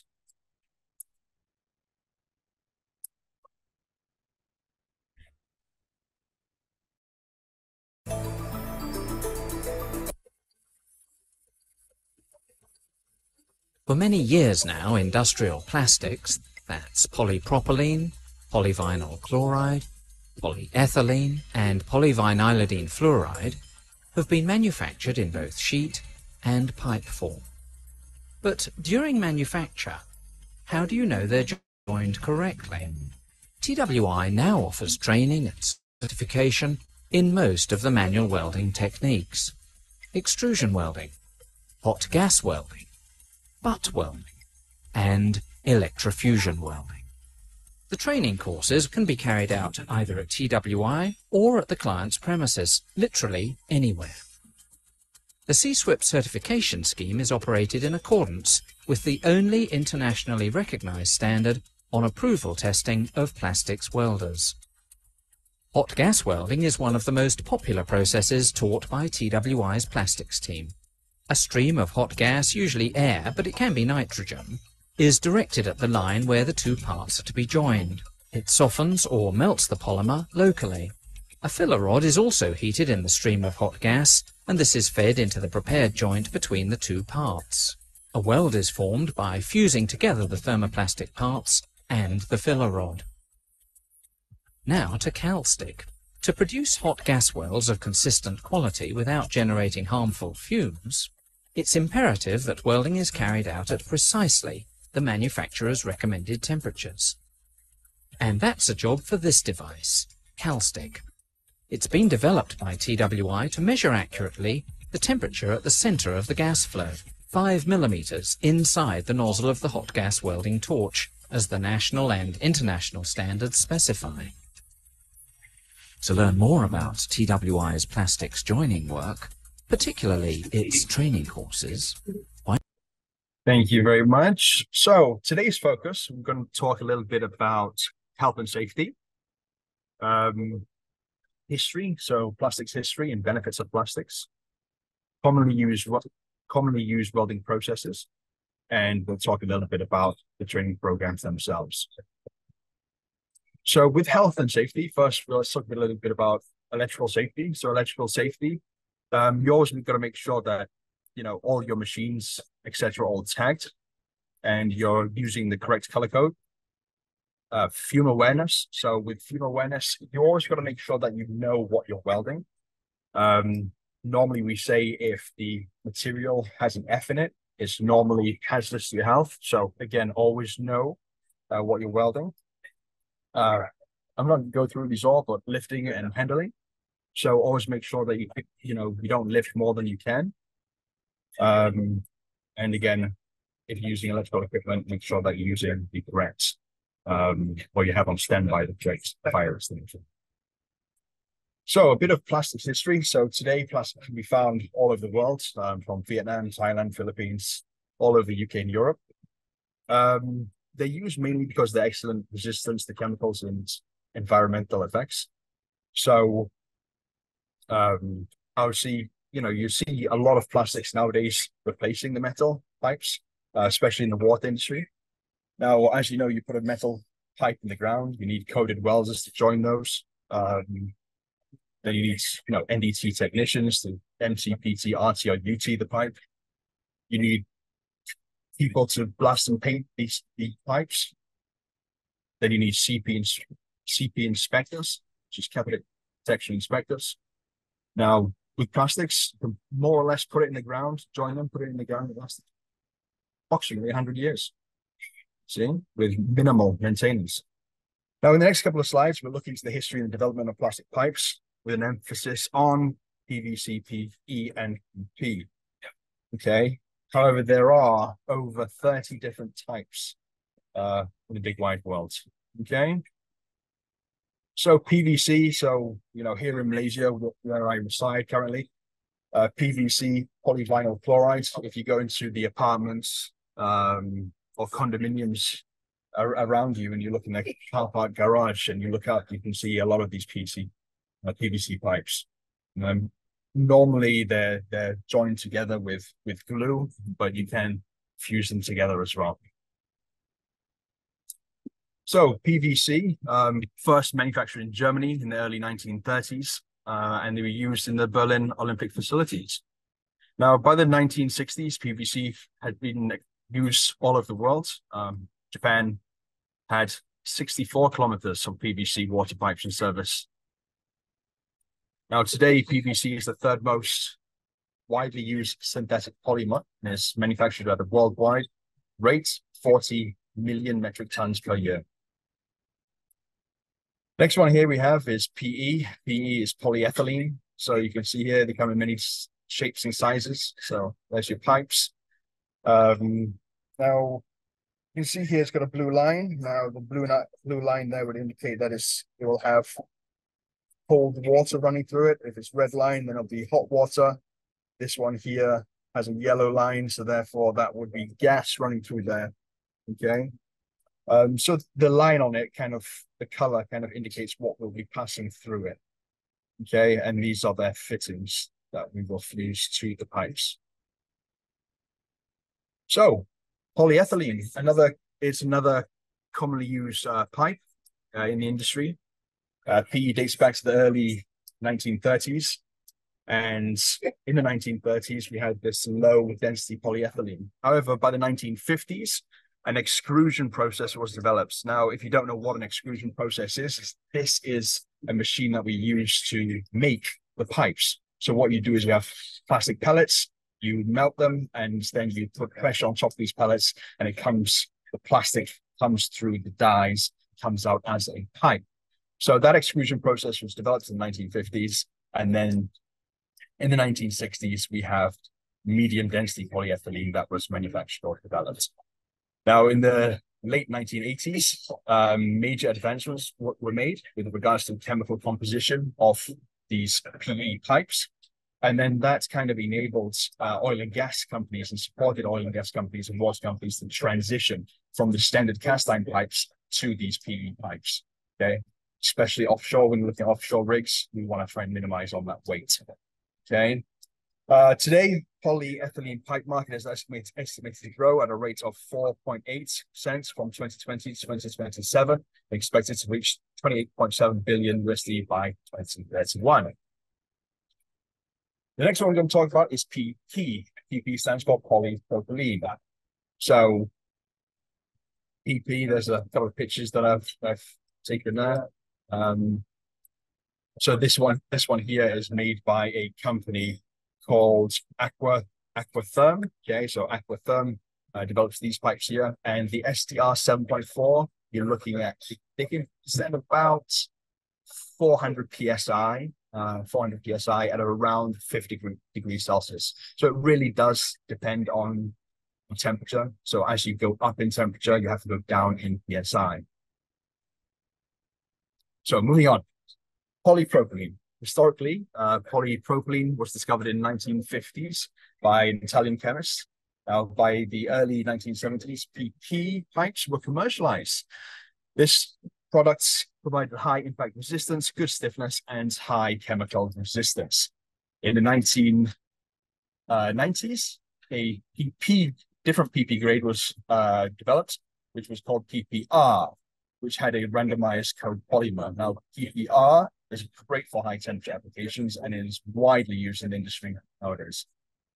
For many years now, industrial plastics, that's polypropylene, polyvinyl chloride, polyethylene, and polyvinylidene fluoride, have been manufactured in both sheet and pipe form. But during manufacture, how do you know they're joined correctly? TWI now offers training and certification in most of the manual welding techniques: extrusion welding, hot gas welding, butt welding, and electrofusion welding. The training courses can be carried out either at TWI or at the client's premises, literally anywhere. The CSWIP certification scheme is operated in accordance with the only internationally recognized standard on approval testing of plastics welders. Hot gas welding is one of the most popular processes taught by TWI's plastics team. A stream of hot gas, usually air, but it can be nitrogen, is directed at the line where the 2 parts are to be joined. It softens or melts the polymer locally. A filler rod is also heated in the stream of hot gas, and this is fed into the prepared joint between the 2 parts. A weld is formed by fusing together the thermoplastic parts and the filler rod. Now to CalStick. To produce hot gas welds of consistent quality without generating harmful fumes, it's imperative that welding is carried out at precisely the manufacturer's recommended temperatures. And that's a job for this device, CalStick. It's been developed by TWI to measure accurately the temperature at the center of the gas flow, 5 millimeters inside the nozzle of the hot gas welding torch, as the national and international standards specify. To learn more about TWI's plastics joining work, particularly its training courses, Thank you very much. So today's focus, we're going to talk a little bit about health and safety, history, so plastics history and benefits of plastics, commonly used welding processes, and we'll talk a little bit about the training programs themselves. So with health and safety, first, let's talk a little bit about electrical safety. So electrical safety, you always got to make sure that, you know, all your machines, etc., are all tagged and you're using the correct color code. Fume awareness. So with fume awareness, you always got to make sure that you know what you're welding. Normally we say if the material has an F in it, it's normally hazardous to your health. So again, always know what you're welding. I'm not going to go through these all, but lifting and handling. So always make sure that you don't lift more than you can. And again, if you're using electrical equipment, make sure that you're using the correct or you have on standby the correct fire extinguisher. So a bit of plastics history. So today, plastic can be found all over the world, from Vietnam, Thailand, Philippines, all over the UK and Europe. They're used mainly because they're excellent resistance to chemicals and environmental effects. So obviously, you see a lot of plastics nowadays replacing the metal pipes, especially in the water industry. Now, as you know, you put a metal pipe in the ground, you need coded welders to join those. Then you need, NDT technicians to MC, PT, RT, or UT the pipe. You need people to blast and paint these pipes. Then you need CP inspectors, which is capital protection inspectors. Now, with plastics, you can more or less put it in the ground, join them, put it in the ground, it lasts approximately 100 years. See, with minimal maintenance. Now, in the next couple of slides, we're looking into the history and development of plastic pipes with an emphasis on PVC, PE, and P. Okay. However, there are over 30 different types in the big wide world. Okay. So PVC, here in Malaysia, where I reside currently, PVC, polyvinyl chloride. If you go into the apartments or condominiums around you and you look in the car park garage and you look out, you can see a lot of these PVC pipes. Normally they're joined together with glue, but you can fuse them together as well. So PVC, first manufactured in Germany in the early 1930s, and they were used in the Berlin Olympic facilities. Now, by the 1960s, PVC had been used all over the world. Japan had 64 kilometers of PVC water pipes in service. Now, today, PVC is the third most widely used synthetic polymer and is manufactured at a worldwide rate, 40 million metric tons per year. Next one here we have is PE. PE is polyethylene. So you can see here they come in many shapes and sizes. So there's your pipes. Now you can see here it's got a blue line. Now the blue line there would indicate that it will have cold water running through it. If it's red line, then it'll be hot water. This one here has a yellow line, so therefore that would be gas running through there. Okay. So the line on it the color kind of indicates what will be passing through it. Okay, and these are their fittings that we will fuse to the pipes. So polyethylene, it's another commonly used pipe in the industry. PE dates back to the early 1930s. And in the 1930s, we had this low density polyethylene. However, by the 1950s, an extrusion process was developed. Now, if you don't know what an extrusion process is, this is a machine that we use to make the pipes. So what you do is you have plastic pellets, you melt them, and then you put pressure on top of these pellets, and it comes the plastic comes through the dies, comes out as a pipe. So that extrusion process was developed in the 1950s. And then in the 1960s, we have medium density polyethylene that was manufactured or developed. Now, in the late 1980s, major advancements were made with regards to chemical composition of these PE pipes. And then that kind of enabled oil and gas companies and supported oil and gas companies and water companies to transition from the standard cast iron pipes to these PE pipes, okay? Especially offshore, when you're looking at offshore rigs, we want to try and minimize on that weight, okay? Today, polyethylene pipe market is estimated to grow at a rate of 4.8% from 2020 to 2027, expected to reach 28.7 billion USD by 2031. The next one we're going to talk about is PP. PP stands for polypropylene. So PP, there's a couple of pictures that I've taken there. So this one here is made by a company called Aquatherm. Okay, so Aquatherm develops these pipes here, and the STR 7.4, you're looking at, they can send about 400 psi. 400 psi at around 50 degrees Celsius. So it really does depend on temperature. So as you go up in temperature, you have to go down in psi. So moving on, polypropylene. Historically, polypropylene was discovered in the 1950s by an Italian chemist. By the early 1970s, PP pipes were commercialized. This products provided high impact resistance, good stiffness, and high chemical resistance. In the 1990s, a different PP grade was developed, which was called PPR, which had a randomized copolymer. Now, PPR is great for high temperature applications and is widely used in the industry nowadays.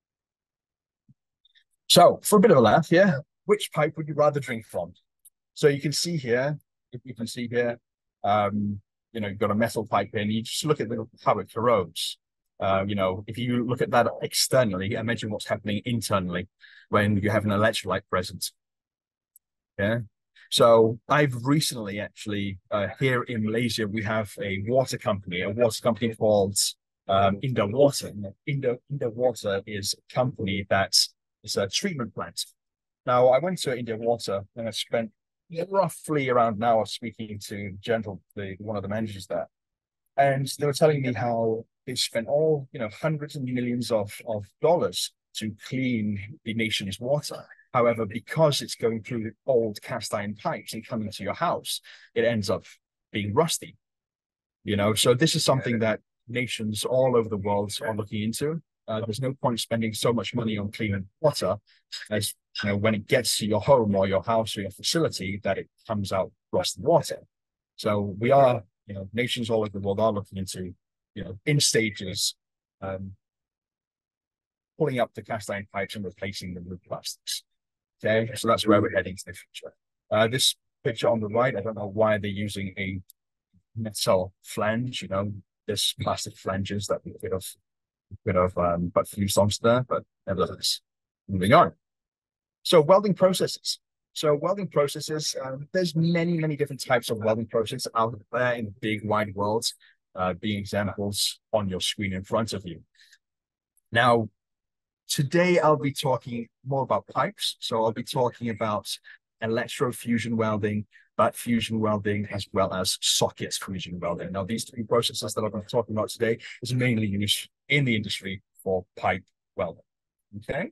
So, for a bit of a laugh here, which pipe would you rather drink from? So you can see here, you've got a metal pipe in, you just look at how it corrodes. If you look at that externally, imagine what's happening internally when you have an electrolyte present. Yeah. So I've recently actually, here in Malaysia, we have a water company called Indo Water. Indo Water is a company that is a treatment plant. Now, I went to Indo Water and I spent roughly around an hour speaking to one of the managers there. And they were telling me how they spent hundreds of millions of dollars to clean the nation's water. However, because it's going through the old cast iron pipes and coming to your house, it ends up being rusty. So this is something that nations all over the world are looking into. There's no point spending so much money on cleaning water as when it gets to your home or your house or your facility that it comes out rusted water. So we are, nations all over the world are looking into, in stages, pulling up the cast iron pipes and replacing them with plastics. Okay, so that's where we're heading to the future. This picture on the right, I don't know why they're using a metal flange. There's plastic flanges that we could have put a few songs there, but nevertheless, moving on. So welding processes. There's many different types of welding processes out there in the big wide world, being examples on your screen in front of you. Now, today I'll be talking more about pipes. So I'll be talking about electrofusion welding, butt fusion welding, as well as socket fusion welding. Now, these three processes that I'm going to be talking about today is mainly used in the industry for pipe welding. Okay.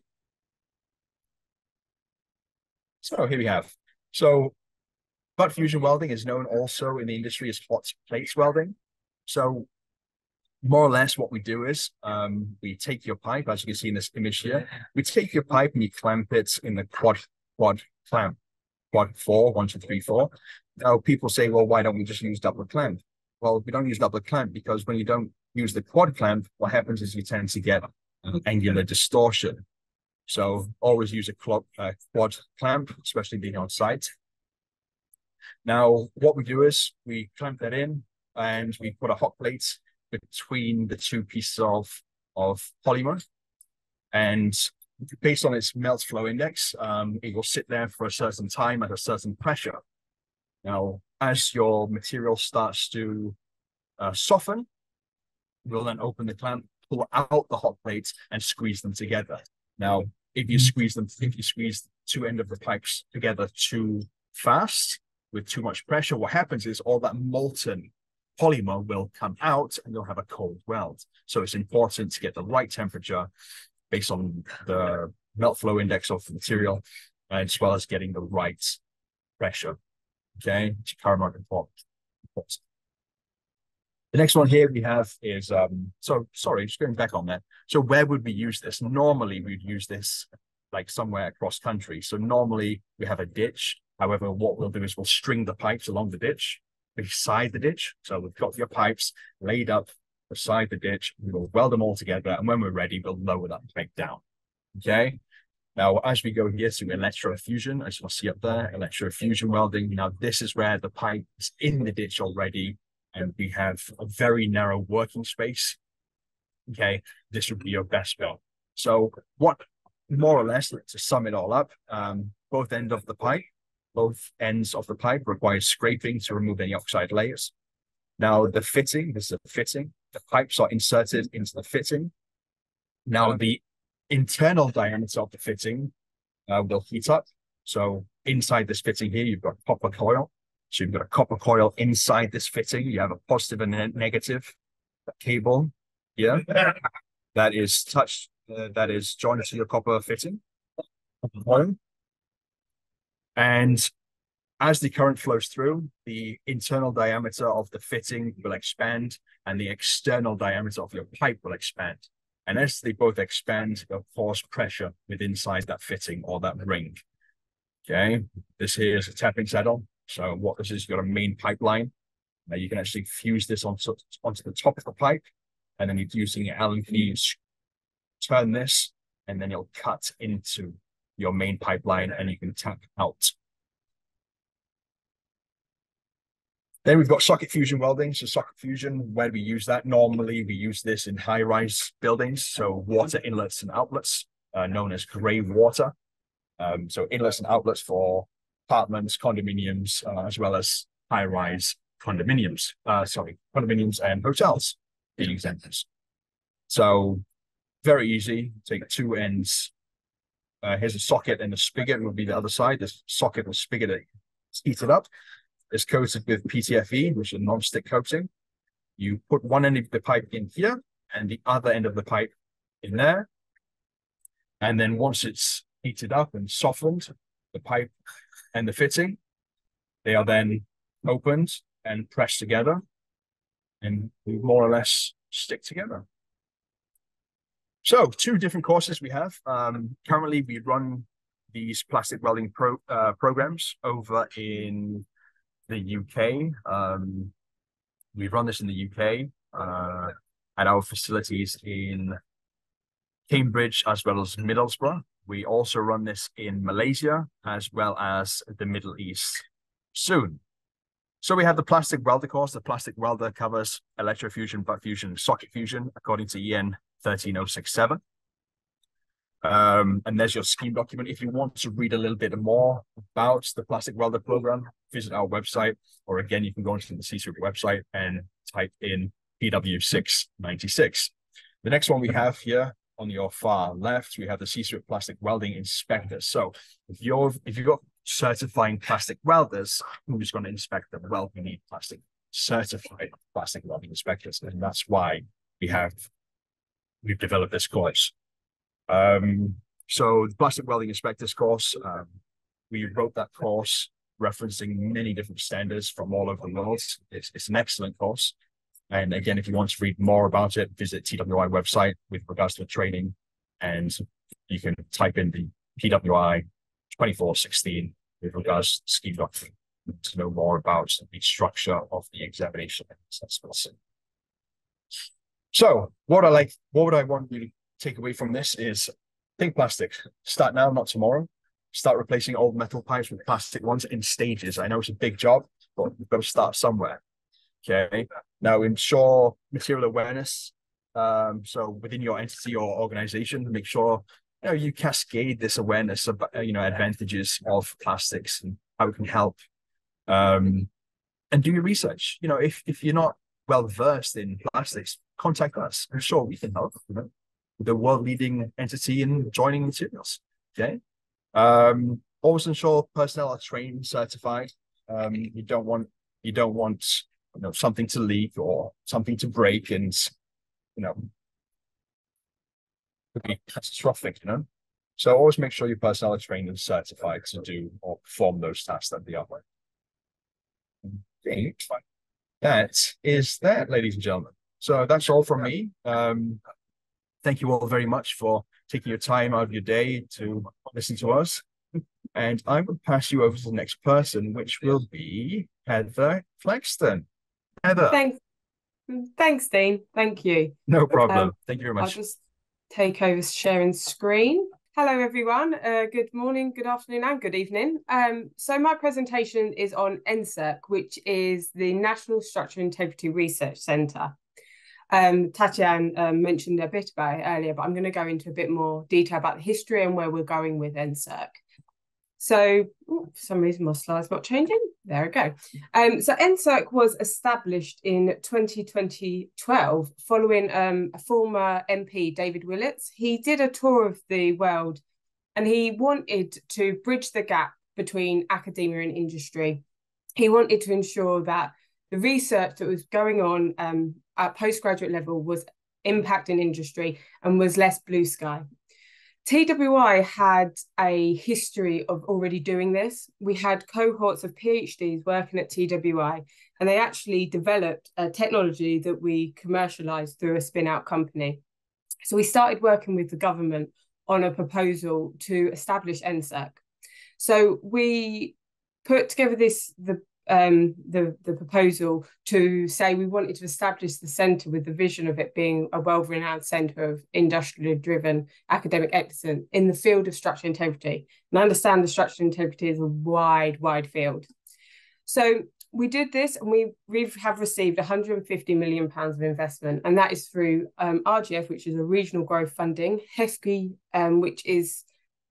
So here we have. So butt fusion welding is known also in the industry as hot plate welding. So more or less what we do is we take your pipe, as you can see in this image here, we take your pipe and you clamp it in the quad clamp, quad 4, 1, 2, 3, 4. Now people say, well, why don't we just use double clamp? Well, we don't use double clamp because when you don't use the quad clamp, what happens is you tend to get angular distortion. So always use a quad clamp, especially being on site. Now, what we do is we clamp that in and we put a hot plate between the two pieces of polymer. And based on its melt flow index, it will sit there for a certain time at a certain pressure. Now, as your material starts to soften, we'll then open the clamp, pull out the hot plates, and squeeze them together. Now, if you squeeze two ends of the pipes together too fast with too much pressure, what happens is all that molten polymer will come out and you'll have a cold weld. So it's important to get the right temperature based on the melt flow index of the material, as well as getting the right pressure. Okay, it's paramount importance. The next one here we have is, just going back on that. So where would we use this? Normally we'd use this like somewhere across country. So normally we have a ditch. However, what we'll do is we'll string the pipes along the ditch, beside the ditch. So we've got your pipes laid up beside the ditch. We'll weld them all together. And when we're ready, we'll lower that pipe down. Okay. Now, as we go here to electrofusion, as you'll see up there, electrofusion welding. Now, this is where the pipe is in the ditch already, and we have a very narrow working space. Okay, this would be your best bet. So what, more or less, to sum it all up, both ends of the pipe require scraping to remove any oxide layers. Now the fitting, this is a fitting, the pipes are inserted into the fitting. Now the internal diameter of the fitting will heat up. So inside this fitting here, you've got copper coil. So you've got a copper coil inside this fitting. You have a positive and a negative cable here that is touched, that is joined to your copper fitting. And as the current flows through, the internal diameter of the fitting will expand and the external diameter of your pipe will expand. And as they both expand, they'll cause pressure within inside that fitting or that ring. Okay, this here is a tapping saddle. So what this is, you've got a main pipeline. Now you can actually fuse this onto the top of the pipe, and then you're using your Allen keys, turn this, and then you'll cut into your main pipeline and you can tap out. Then we've got socket fusion welding. So socket fusion, where do we use that? Normally we use this in high-rise buildings, so water inlets and outlets, known as grey water. So inlets and outlets for apartments, condominiums, as well as high-rise condominiums. Condominiums and hotels, being examples. So very easy. Take two ends. Here's a socket and a spigot will be the other side. This socket or spigot is heated up. It's coated with PTFE, which is a non-stick coating. You put one end of the pipe in here and the other end of the pipe in there. And then once it's heated up and softened, the pipe and the fitting, they are then opened and pressed together and more or less stick together. So 2 different courses we have. Currently, we run these plastic welding programs over in the UK. We run this in the UK at our facilities in Cambridge as well as Middlesbrough. We also run this in Malaysia as well as the Middle East soon. So we have the plastic welder course. The plastic welder covers electrofusion, butt fusion, and socket fusion according to EN 13067. And there's your scheme document. If you want to read a little bit more about the plastic welder program, visit our website, or again, you can go onto the CSWIP website and type in PW696. The next one we have here on your far left, we have the CSWIP Plastic Welding Inspector. So if you've got certifying plastic welders who's going to inspect the weld, we need certified plastic welding inspectors, and that's why we've developed this course. So the Plastic Welding Inspectors course, we wrote that course referencing many different standards from all over the world. It's an excellent course. And again, if you want to read more about it, visit TWI website with regards to the training, and you can type in the TWI 2416 with regards to the scheme document to know more about the structure of the examination assessments. So what would I want you to take away from this is think plastic. Start now, not tomorrow. Start replacing old metal pipes with plastic ones in stages. I know it's a big job, but we've got to start somewhere. Okay. Now ensure material awareness. So within your entity or organization, make sure you cascade this awareness of, advantages of plastics and how it can help. And do your research. If you're not well versed in plastics, contact us. I'm sure we can help. With the world leading entity in joining materials. Okay. Always ensure personnel are trained and certified. You don't want something to leak or something to break, and could be catastrophic. So always make sure your personnel are trained and certified to do or perform those tasks that they are doing. Okay. That is that, ladies and gentlemen. So that's all from me. Thank you all very much for taking your time out of your day to listen to us. And I will pass you over to the next person, which will be Heather Flaxton. Heather. Thanks, Dean. Thank you. No problem. Thank you very much. I'll just take over sharing screen. Hello, everyone. Good morning, good afternoon, and good evening. So my presentation is on NSIRC, which is the National Structural Integrity Research Centre. Tatiana mentioned a bit about it earlier, but I'm going to go into a bit more detail about the history and where we're going with NSIRC. So, for some reason, my slide's not changing. There we go. So NSIRC was established in 2012 following a former MP, David Willits. He did a tour of the world and he wanted to bridge the gap between academia and industry. He wanted to ensure that the research that was going on at postgraduate level was impacting industry and was less blue sky. TWI had a history of already doing this. We had cohorts of PhDs working at TWI, and they actually developed a technology that we commercialized through a spin-out company. So we started working with the government on a proposal to establish NSIRC. So we put together the proposal to say we wanted to establish the centre with the vision of it being a world-renowned centre of industrially driven academic excellence in the field of structural integrity. And I understand the structural integrity is a wide field. So we did this, and we have received £150 million of investment, and that is through RGF, which is a regional growth funding, HESCI, which is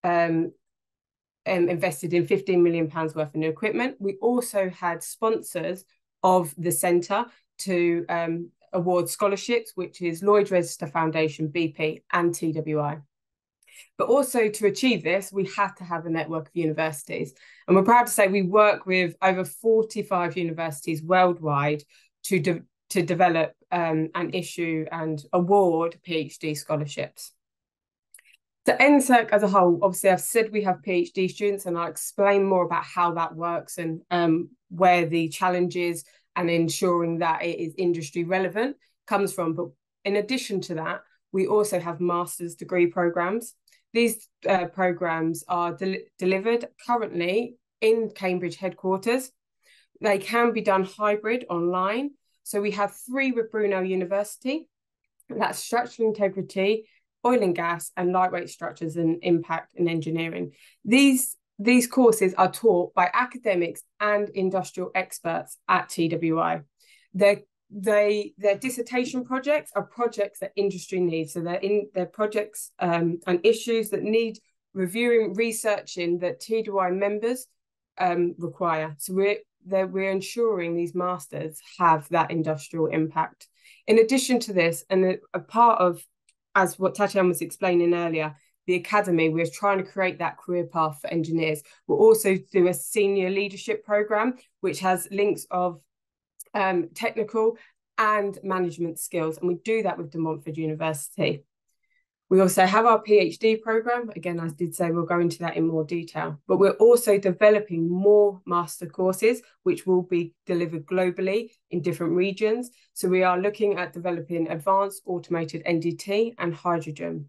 invested in £15 million worth of new equipment. We also had sponsors of the centre to award scholarships, which is Lloyd Register Foundation, BP, and TWI. But also to achieve this, we had to have a network of universities. And we're proud to say we work with over 45 universities worldwide to develop and issue and award PhD scholarships. So NSIRC as a whole, obviously I've said we have PhD students, and I'll explain more about how that works and where the challenges and ensuring that it is industry relevant comes from. But in addition to that, we also have master's degree programs. These programs are delivered currently in Cambridge headquarters. They can be done hybrid online. So we have 3 with Brunel University. That's structural integrity, oil and gas, and lightweight structures and impact and engineering. These courses are taught by academics and industrial experts at TWI. Their dissertation projects are projects that industry needs. So they're projects and issues that need reviewing, researching that TWI members require. So we're ensuring these masters have that industrial impact. In addition to this, and a part of, as what Tatiana was explaining earlier, the academy, we're trying to create that career path for engineers. We'll also do a senior leadership program, which has links of technical and management skills. And we do that with De Montfort University. We also have our PhD program. Again, I did say we'll go into that in more detail, but we're also developing more master courses, which will be delivered globally in different regions. So we are looking at developing advanced automated NDT and hydrogen.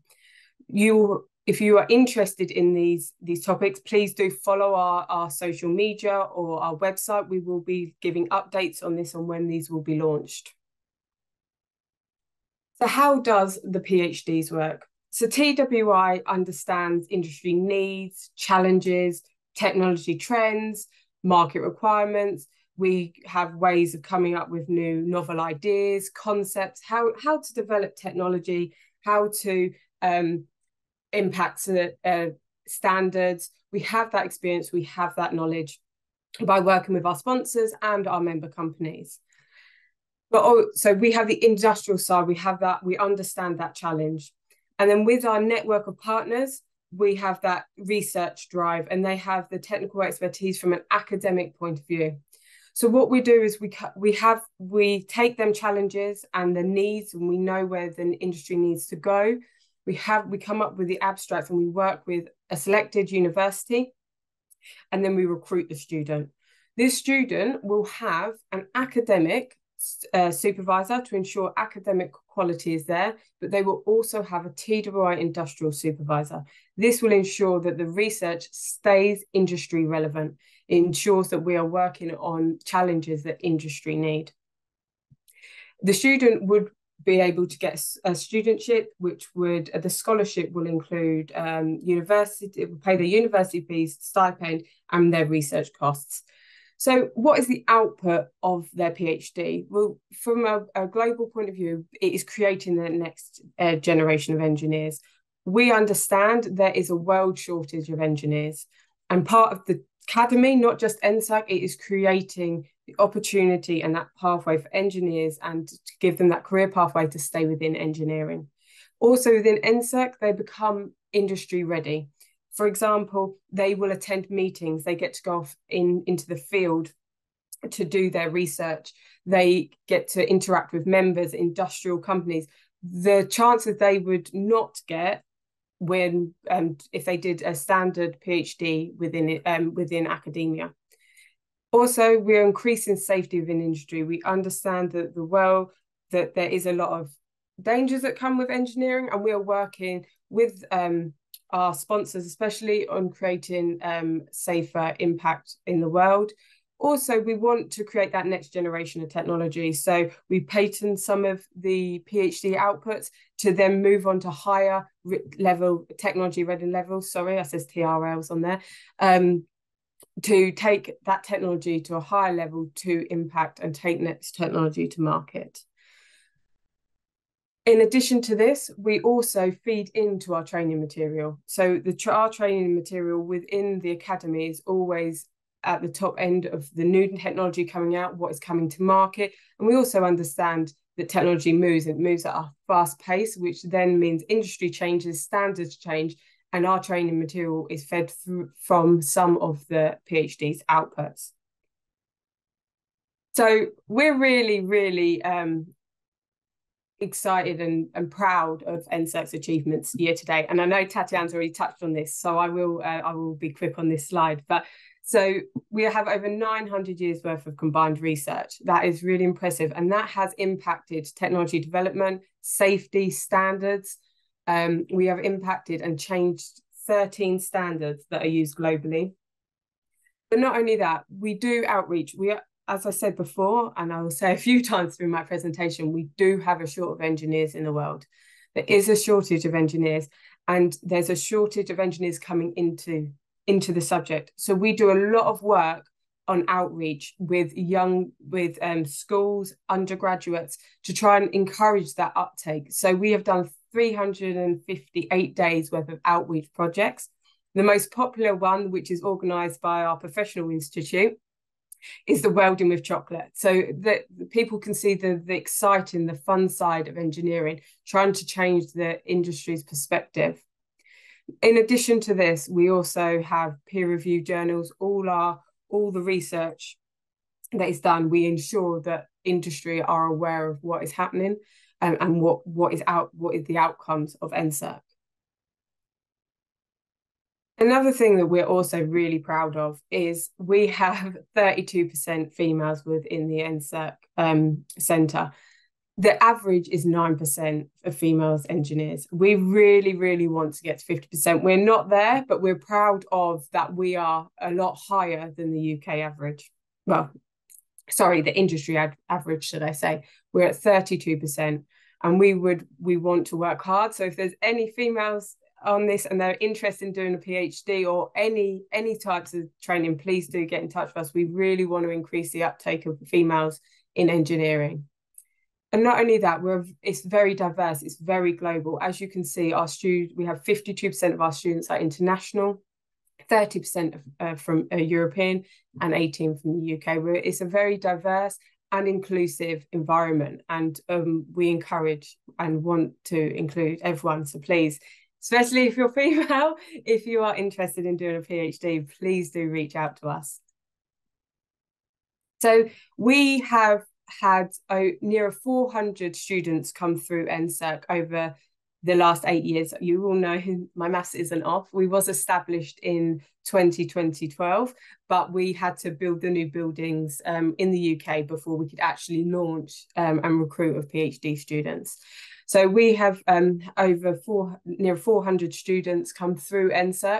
If you are interested in these topics, please do follow our social media or our website. We will be giving updates on this on when these will be launched. So how does the PhDs work? So TWI understands industry needs, challenges, technology trends, market requirements. We have ways of coming up with new novel ideas, concepts, how to develop technology, how to impacts standards. We have that experience, we have that knowledge by working with our sponsors and our member companies. But also we have the industrial side, we have that, we understand that challenge. And then with our network of partners, we have that research drive, and they have the technical expertise from an academic point of view. So what we do is we take them challenges and the needs, and we know where the industry needs to go. We come up with the abstracts, and we work with a selected university, and then we recruit the student. This student will have an academic supervisor to ensure academic quality is there, but they will also have a TWI industrial supervisor. This will ensure that the research stays industry relevant. It ensures that we are working on challenges that industry need. The student would be able to get a studentship, which would, the scholarship will include university, it will pay the university fees, stipend, and their research costs. So what is the output of their PhD? Well, from a global point of view, it is creating the next generation of engineers. We understand there is a world shortage of engineers, and part of the academy, not just NSIRC, it is creating the opportunity and that pathway for engineers and to give them that career pathway to stay within engineering. Also within NSIRC, they become industry ready. For example, they will attend meetings, they get to go off into the field to do their research, they get to interact with members, industrial companies. The chances they would not get when if they did a standard PhD within academia. Also, we're increasing safety within industry. We understand that that there is a lot of dangers that come with engineering, and we are working with our sponsors, especially on creating safer impact in the world. Also, we want to create that next generation of technology. So we patent some of the PhD outputs to then move on to higher level, technology ready levels. Sorry, I says TRLs on there. To take that technology to a higher level to impact and take next technology to market. In addition to this, we also feed into our training material. So our training material within the academy is always at the top end of the new technology coming out, what is coming to market. And we also understand that technology moves, and it moves at a fast pace, which then means industry changes, standards change, and our training material is fed through from some of the PhD's outputs. So we're really, really excited and proud of NSIRC's achievements year to date. And I know Tatiana's already touched on this, so I will be quick on this slide. But so we have over 900 years worth of combined research. That is really impressive. And that has impacted technology development, safety standards. We have impacted and changed 13 standards that are used globally. But not only that, we do outreach. As I said before, and I will say a few times through my presentation, we do have a shortage of engineers in the world. There is a shortage of engineers, and there's a shortage of engineers coming into the subject. So we do a lot of work on outreach with schools, undergraduates, to try and encourage that uptake. So we have done 358 days worth of outreach projects. The most popular one, which is organised by our professional institute, is the welding with chocolate. So that people can see the exciting, the fun side of engineering, trying to change the industry's perspective. In addition to this, we also have peer-reviewed journals. All the research that is done, we ensure that industry are aware of what is happening and what is the outcomes of NSIRC. Another thing that we're also really proud of is we have 32% females within the NSIRC centre. The average is 9% of females engineers. We really, really want to get to 50%. We're not there, but we're proud of that. We are a lot higher than the UK average. Well, sorry, the industry average, should I say. We're at 32%, and we want to work hard. So if there's any females on this and they're interested in doing a PhD or any types of training, please do get in touch with us. We really want to increase the uptake of females in engineering. And not only that, it's very diverse, it's very global. As you can see, we have 52% of our students are international, 30% from European, and 18% from the UK. It's a very diverse and inclusive environment, and we encourage and want to include everyone. So please, especially if you're female, if you are interested in doing a PhD, please do reach out to us. So we have had near 400 students come through NSIRC over the last 8 years. You all know my maths isn't off. We was established in 2012, but we had to build the new buildings in the UK before we could actually launch and recruit of PhD students. So we have near 400 students come through NSIRC.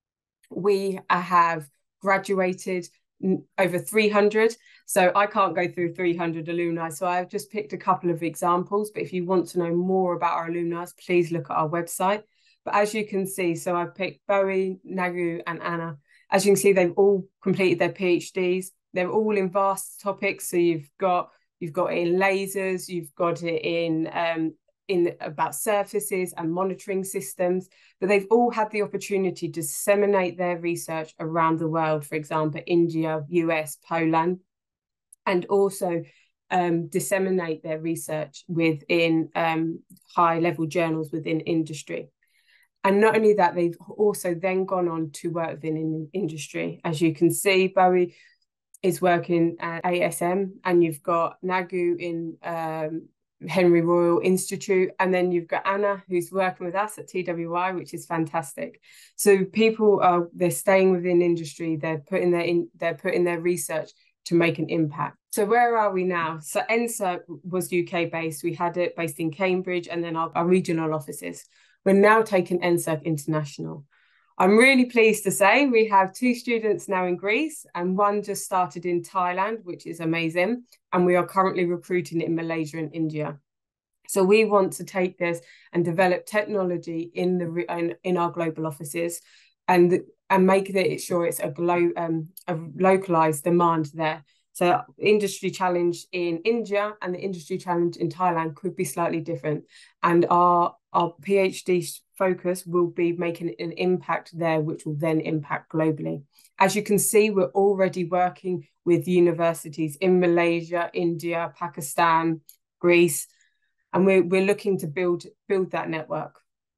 We have graduated over 300. So I can't go through 300 alumni. So I've just picked a couple of examples. But if you want to know more about our alumni, please look at our website. But as you can see, so I've picked Bowie, Nagu, and Anna. As you can see, they've all completed their PhDs. They're all in vast topics. So you've got it in lasers, you've got it in about surfaces and monitoring systems, but they've all had the opportunity to disseminate their research around the world, for example, India, US, Poland, and also disseminate their research within high-level journals within industry. And not only that, they've also then gone on to work within industry. As you can see, Bowie is working at ASM, and you've got Nagu in Henry Royal Institute, and then you've got Anna, who's working with us at TWI, which is fantastic. So people they're staying within industry, they're putting their research to make an impact. So where are we now? So NSIRC was UK based. We had it based in Cambridge, and then our regional offices. We're now taking NSIRC international. I'm really pleased to say we have 2 students now in Greece, and 1 just started in Thailand, which is amazing. And we are currently recruiting in Malaysia and India. So we want to take this and develop technology in our global offices, and make sure it's a localized demand there. So industry challenge in India and the industry challenge in Thailand could be slightly different. And our PhD focus will be making an impact there, which will then impact globally. As you can see, we're already working with universities in Malaysia, India, Pakistan, Greece, and we're looking to build that network.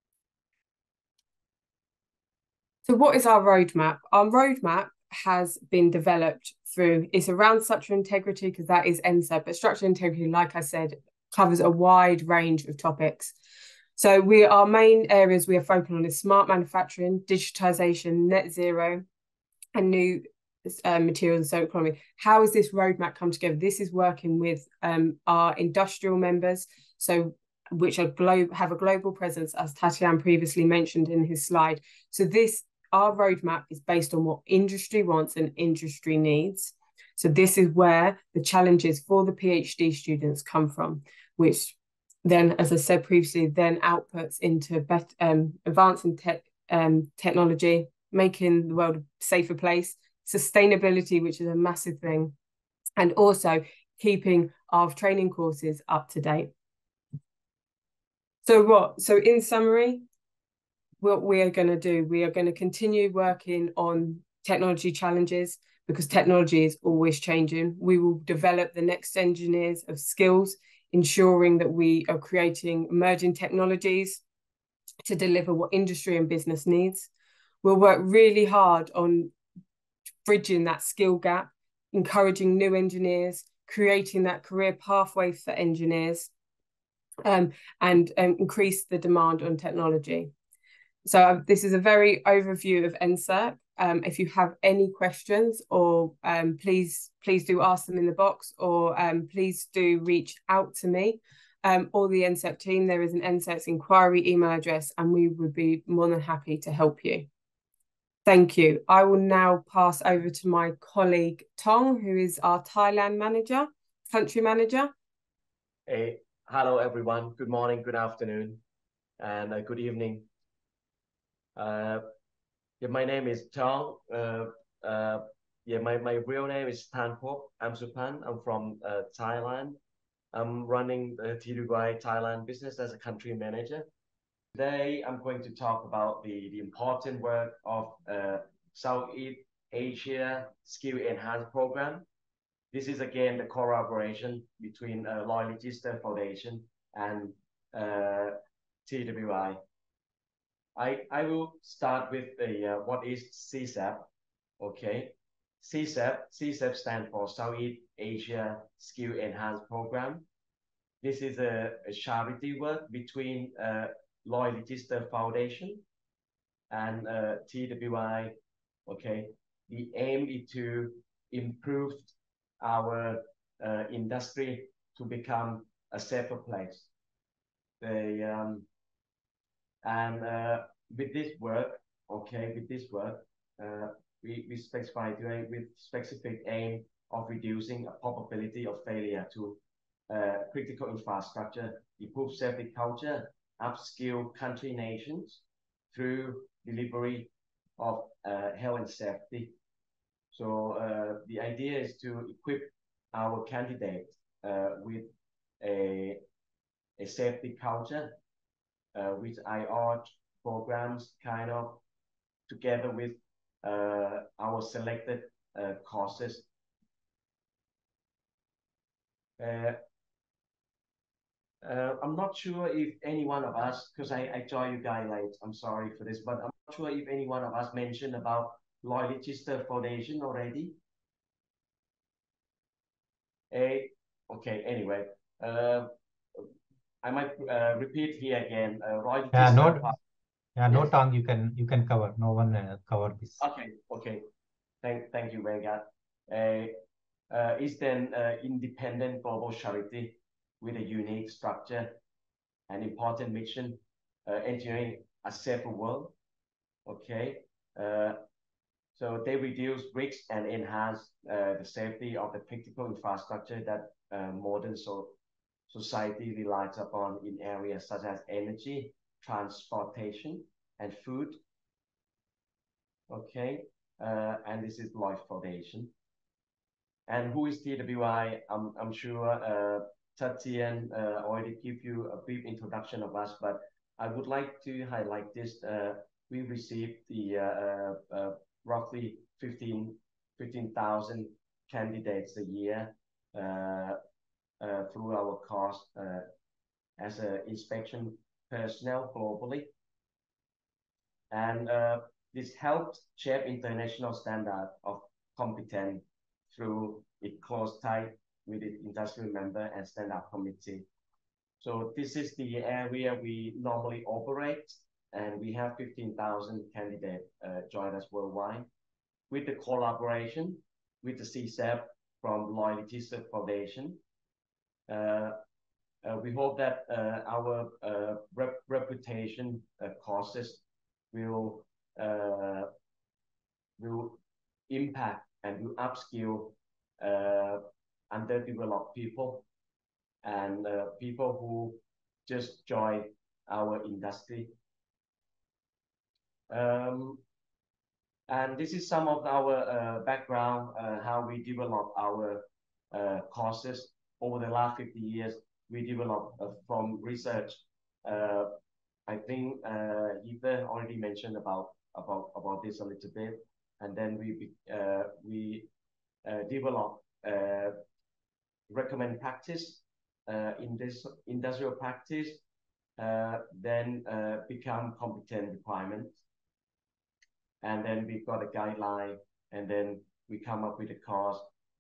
So what is our roadmap? Our roadmap has been developed it's around structural integrity, because that is NSIRC, but structural integrity, like I said, covers a wide range of topics. So our main areas we are focusing on is smart manufacturing, digitization, net zero, and new materials and circular economy. How has this roadmap come together? This is working with our industrial members, which have a global presence, as Tatian previously mentioned in his slide. So our roadmap is based on what industry wants and industry needs. So this is where the challenges for the PhD students come from, which then, as I said previously, then outputs into advancing technology, making the world a safer place, sustainability, which is a massive thing, and also keeping our training courses up to date. So in summary, what we are going to do, we are going to continue working on technology challenges, because technology is always changing. We will develop the next engineers of skills, ensuring that we are creating emerging technologies to deliver what industry and business needs. We'll work really hard on bridging that skill gap, encouraging new engineers, creating that career pathway for engineers, and increase the demand on technology. So this is a very overview of NSIRC. If you have any questions, or please do ask them in the box, or please do reach out to me or the NSIRC team. There is an NSIRC inquiry email address, and we would be more than happy to help you. Thank you. I will now pass over to my colleague Tong, who is our Thailand country manager. Hey, hello everyone. Good morning, good afternoon, and good evening. My name is Chong. My real name is Tan Pok. I'm Supan. I'm from Thailand. I'm running the TWI Thailand business as a country manager. Today, I'm going to talk about the important work of Southeast Asia Skill Enhanced Program. This is again the collaboration between Lloyd Register Foundation and TWI. I will start with what is CSWIP. Okay, CSWIP stands for Southeast Asia Skill Enhanced Program. This is a charity work between Lloyd Register Foundation and TWI. Okay, the aim is to improve our industry to become a safer place. With this work, we specify with specific aim of reducing a probability of failure to critical infrastructure, improve safety culture, upskill country nations through delivery of health and safety. So the idea is to equip our candidates with a safety culture, which IOSH programs kind of together with our selected courses. I'm not sure if any one of us, because I joined you guys late, I'm sorry for this, but I'm not sure if any one of us mentioned about Lloyd Register Foundation already. Okay, anyway, I might repeat here again. Lloyd Register. No, Tang, you can cover. No one covered this. Okay. Thank you, Venkat. Is then independent global charity with a unique structure and important mission, engineering a safer world. Okay. So they reduce risks and enhance the safety of the critical infrastructure that modern society relies upon in areas such as energy, transportation, and food. Okay, and this is Lloyd Foundation. And who is TWI? I'm sure Tatian already gave you a brief introduction of us, but I would like to highlight this. We received the roughly 15,000 candidates a year through our course as an inspection personnel globally. And this helped shape international standard of competence through it close tie with the industry member and stand-up committee. So this is the area we normally operate, and we have 15,000 candidates join us worldwide. With the collaboration with the CSWIP from Lloyd Register Foundation, we hope that our reputation courses will impact and will upskill underdeveloped people and people who just join our industry. And this is some of our background, how we develop our courses over the last 50 years. We developed from research. I think Eva already mentioned about this a little bit, and then we develop recommend practice in this industrial practice, then become competent requirements, and then we got a guideline, and then we come up with a course,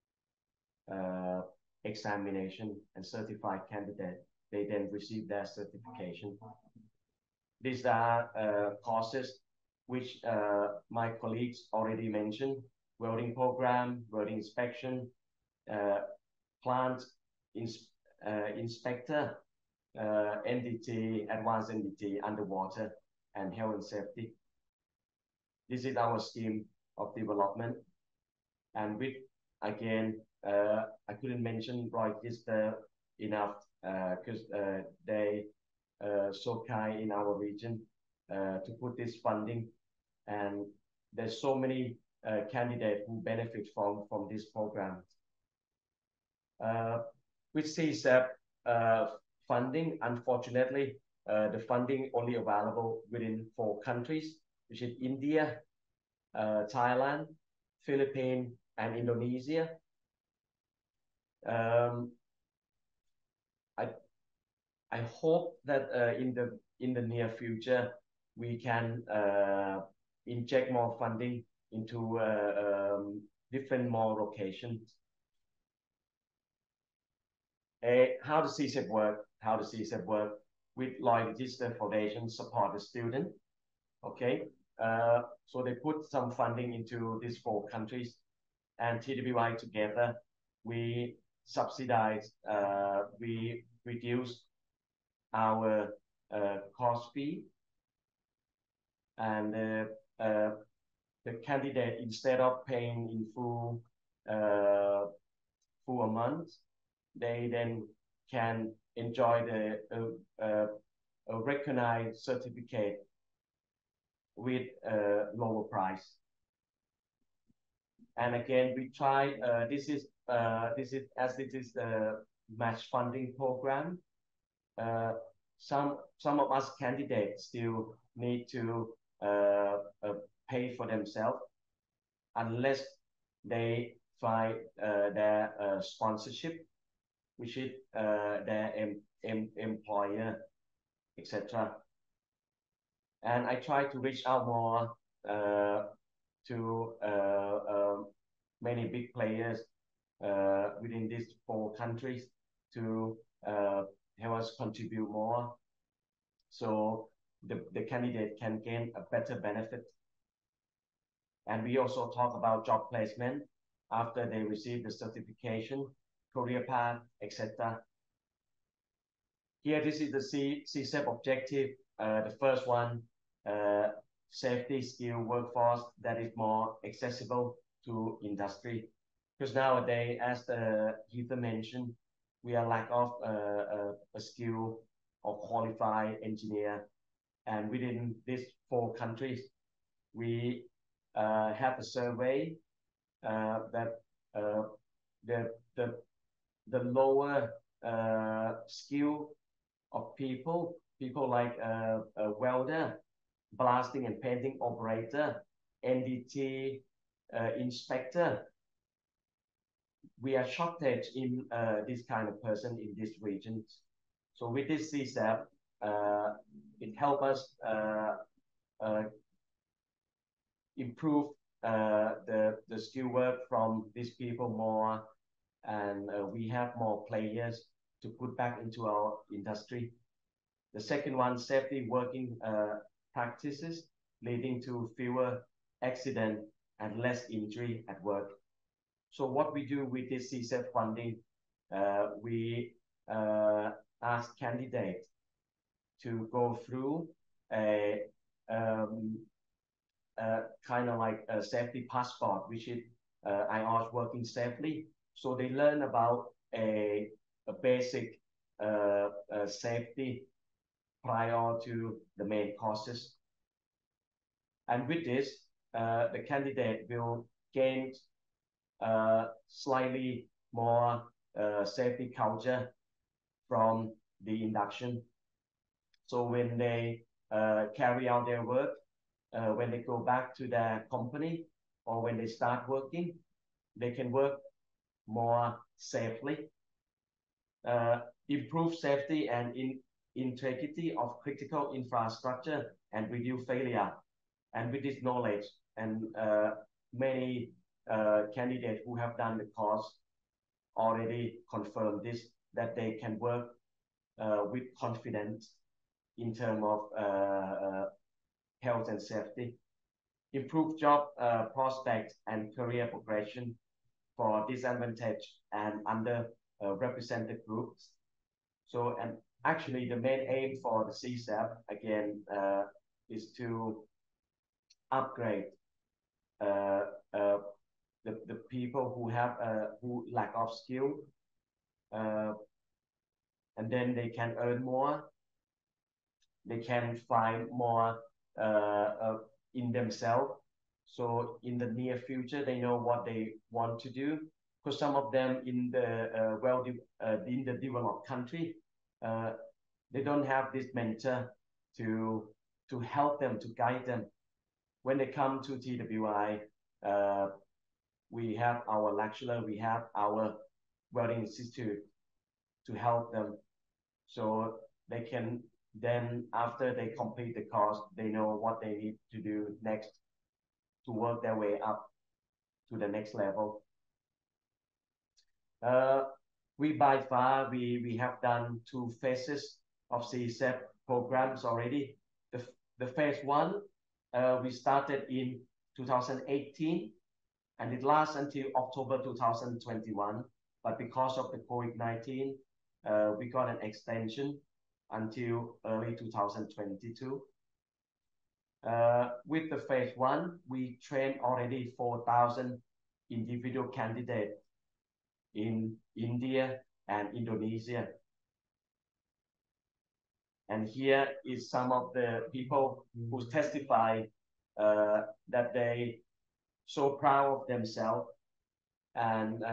examination, and certified candidate. They then receive their certification. These are courses which my colleagues already mentioned: welding program, welding inspection, plant inspector, NDT, advanced NDT, underwater, and health and safety. This is our scheme of development. And with, again, I couldn't mention Lloyd Register enough because they so kind in our region to put this funding, and there's so many candidates who benefit from this program. With CSWIP, funding. Unfortunately, the funding only available within 4 countries, which is India, Thailand, Philippines, and Indonesia. I hope that in the near future we can inject more funding into different more locations. How the CSWIP work? How the CSWIP work? With Lloyd Register Foundation support the student. Okay, so they put some funding into these 4 countries, and TWI together we subsidize, we reduce our cost fee, and the candidate, instead of paying in full a month, they then can enjoy the a recognized certificate with a lower price. And again, we try, this is the match funding program. Some of us candidates still need to pay for themselves unless they find their sponsorship, which is their employer, etc. And I try to reach out more to many big players within these 4 countries to help us contribute more, so the candidate can gain a better benefit. And we also talk about job placement after they receive the certification, career path, etc. Here, this is the CSWIP objective. The first one, safety skill workforce that is more accessible to industry. Because nowadays, as Heather mentioned, we are lack of a skill or qualified engineer. And within these 4 countries, we have a survey that the lower skill of people like a welder, blasting and painting operator, NDT inspector, we are shortage in this kind of person in these regions. So with this CSWIP, it helps us improve the skill work from these people more, and we have more players to put back into our industry. The second one, safety working practices leading to fewer accidents and less injury at work. So what we do with this CSWIP funding, we ask candidates to go through a kind of like a safety passport, which is IOSH working safely. So they learn about a basic safety prior to the main courses. And with this, the candidate will gain slightly more safety culture from the induction. So when they carry out their work, when they go back to their company or when they start working, they can work more safely, improve safety and integrity of critical infrastructure and reduce failure. And with this knowledge, and many candidates who have done the course already confirmed this, that they can work with confidence in terms of health and safety, improve job prospects and career progression for disadvantaged and underrepresented groups. So, and actually the main aim for the CSWIP again is to upgrade the people who have who lack of skill, and then they can earn more. They can find more in themselves. So in the near future, they know what they want to do, because some of them in the in the developed country, they don't have this mentor to help them, to guide them. When they come to TWI, we have our lecturer, we have our welding institute to help them, so they can then, after they complete the course, they know what they need to do next to work their way up to the next level. We by far, we have done 2 phases of CSWIP programs already. The phase 1, we started in 2018, and it lasts until October 2021. But because of the COVID-19, we got an extension until early 2022. With the phase 1, we trained already 4,000 individual candidates in India and Indonesia. And here is some of the people who testify that they so proud of themselves, and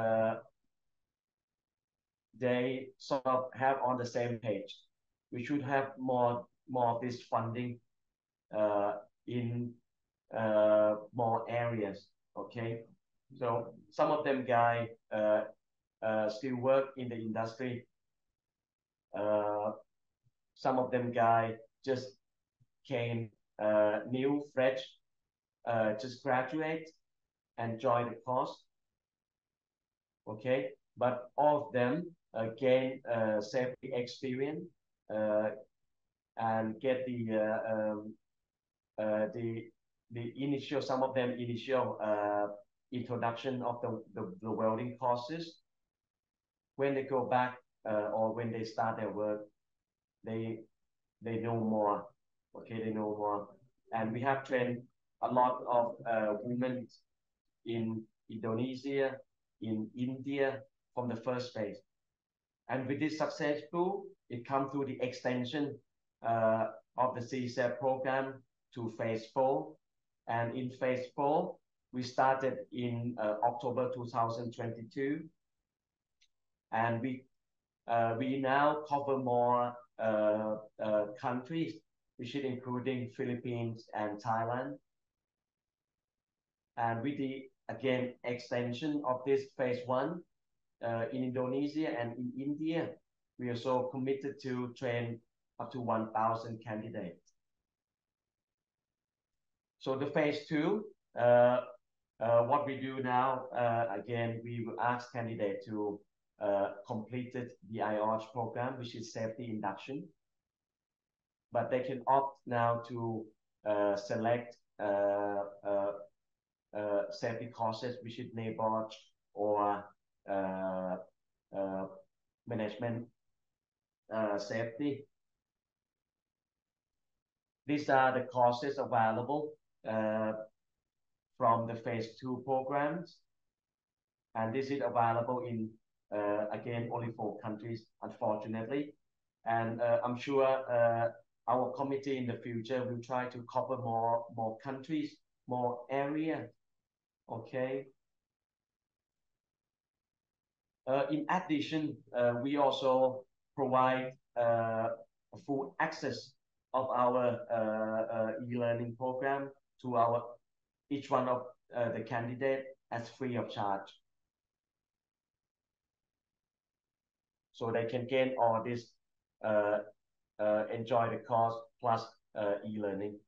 they sort of have on the same page. We should have more of this funding in more areas. Okay, so some of them guys still work in the industry. Some of them guys just came new, fresh, just graduate and join the course. Okay, but all of them gain safety experience and get the initial, some of them initial introduction of the welding courses. When they go back or when they start their work, they know more. Okay, they know more. And we have trained a lot of women in Indonesia, in India from the first phase. And with this successful, it comes through the extension of the CSWIP program to phase 4. And in phase 4, we started in October 2022. And we now cover more countries, which is including Philippines and Thailand. And with the, again, extension of this phase 1 in Indonesia and in India, we are so committed to train up to 1,000 candidates. So the phase 2, what we do now, again, we will ask candidates to completed the IOSH program, which is safety induction. But they can opt now to select safety courses, which is NEBOSH or management safety. These are the courses available from the phase 2 programs. And this is available in, again, only 4 countries, unfortunately. And I'm sure our committee in the future will try to cover more countries, more areas. Okay. In addition, we also provide full access of our e-learning program to each one of the candidates as free of charge. So they can gain all this, enjoy the course plus e-learning.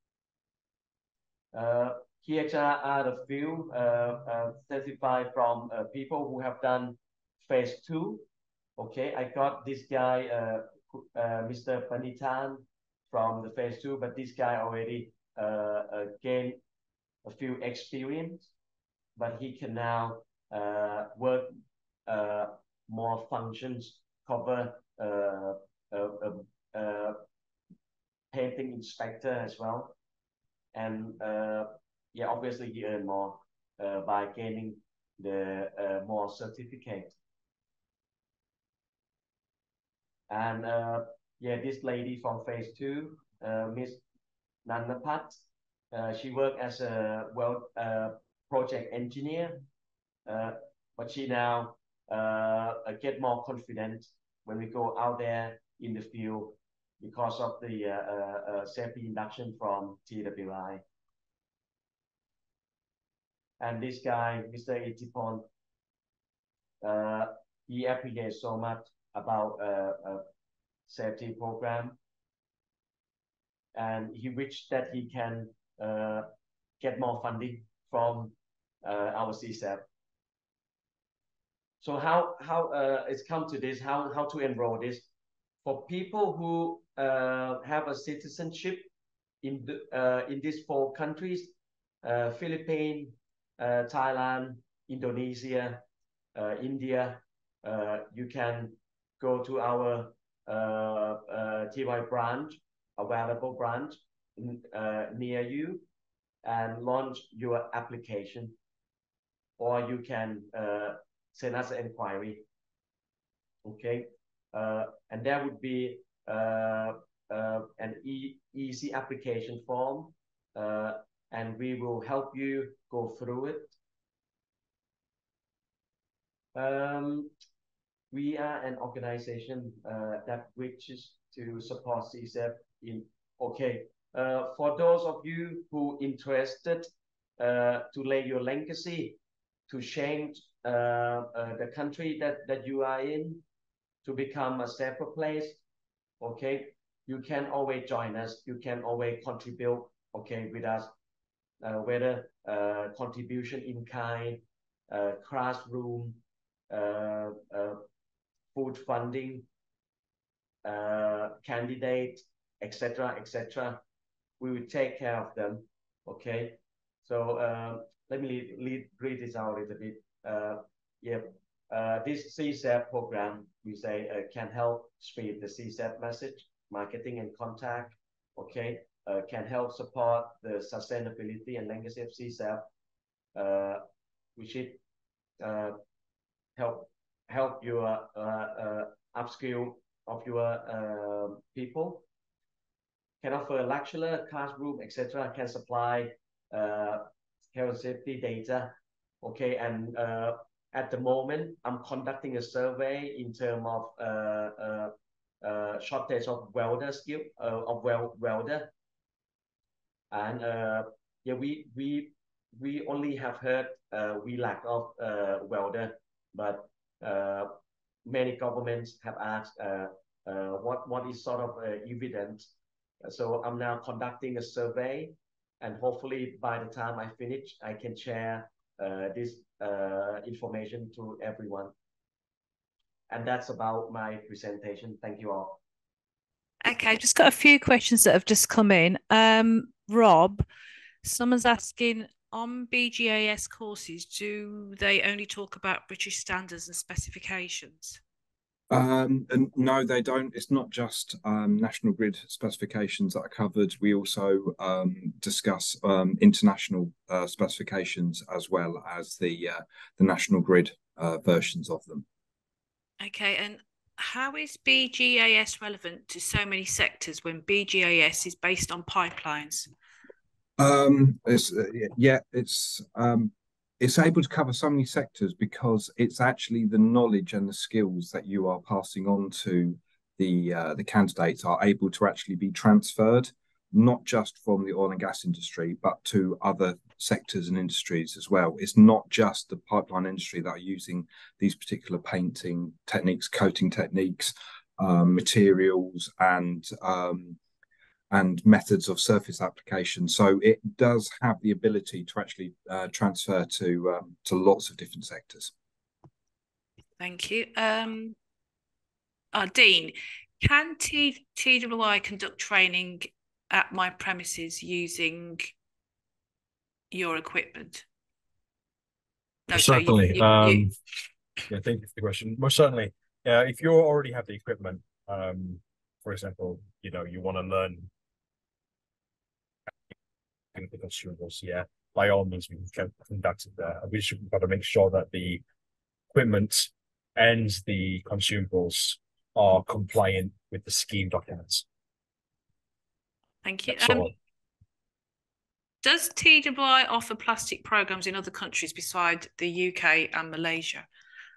Here are the few certified from people who have done phase 2. Okay, I got this guy, Mr. Panitan from the phase 2, but this guy already gained a few experience, but he can now work more functions, cover painting inspector as well. And yeah, obviously he earned more by gaining the more certificate. And yeah, this lady from phase 2, Miss Nanapat, she worked as a project engineer. but she now get more confident when we go out there in the field because of the safety induction from TWI. And this guy, Mr. Itipon, he appreciates so much about safety program, and he wished that he can get more funding from our CSWIP. So how it's come to this, how to enroll this for people who have a citizenship in these 4 countries: Philippines, Thailand, Indonesia, India. You can go to our TWI branch, available branch near you, and launch your application, or you can send us an inquiry. Okay, and there would be an easy application form, and we will help you go through it. We are an organization that wishes to support CSWIP in. Okay, for those of you who interested to lay your legacy, to change the country that you are in, to become a safer place, okay, you can always join us. You can always contribute, okay, with us, whether contribution in kind, classroom, food funding, candidate, etc., etc. We will take care of them. Okay, so let me read this out a little bit. This CSWIP program, we say, can help spread the CSWIP message, marketing and contact. Okay, can help support the sustainability and legacy of CSWIP. We should help your upskill of your people. Can offer lecture, classroom, etc. Can supply health and safety data. Okay, and at the moment, I'm conducting a survey in terms of shortage of welder skill, of welder, and yeah, we only have heard we lack of welder, but many governments have asked what is sort of evidence. So I'm now conducting a survey, and hopefully by the time I finish, I can share this information to everyone. And that's about my presentation. Thank you all. Okay, just got a few questions that have just come in. Rob, someone's asking, on BGAS courses, do they only talk about British standards and specifications? And no, they don't. It's not just national grid specifications that are covered. We also discuss international specifications, as well as the national grid versions of them. Okay, and how is BGAS relevant to so many sectors when BGAS is based on pipelines? It's able to cover so many sectors because it's actually the knowledge and the skills that you are passing on to the candidates are able to actually be transferred, not just from the oil and gas industry, but to other sectors and industries as well. It's not just the pipeline industry that are using these particular painting techniques, coating techniques, materials, and methods of surface application. So it does have the ability to actually transfer to lots of different sectors. Thank you. Dean, can TWI conduct training at my premises using your equipment? No, certainly. sorry, yeah, thank you for the question. Most certainly. If you already have the equipment, for example, you want to learn the consumables, by all means we can conduct it there. We should got to make sure that the equipment and the consumables are compliant with the scheme documents. Thank you. Does TWI offer plastic programs in other countries besides the UK and Malaysia?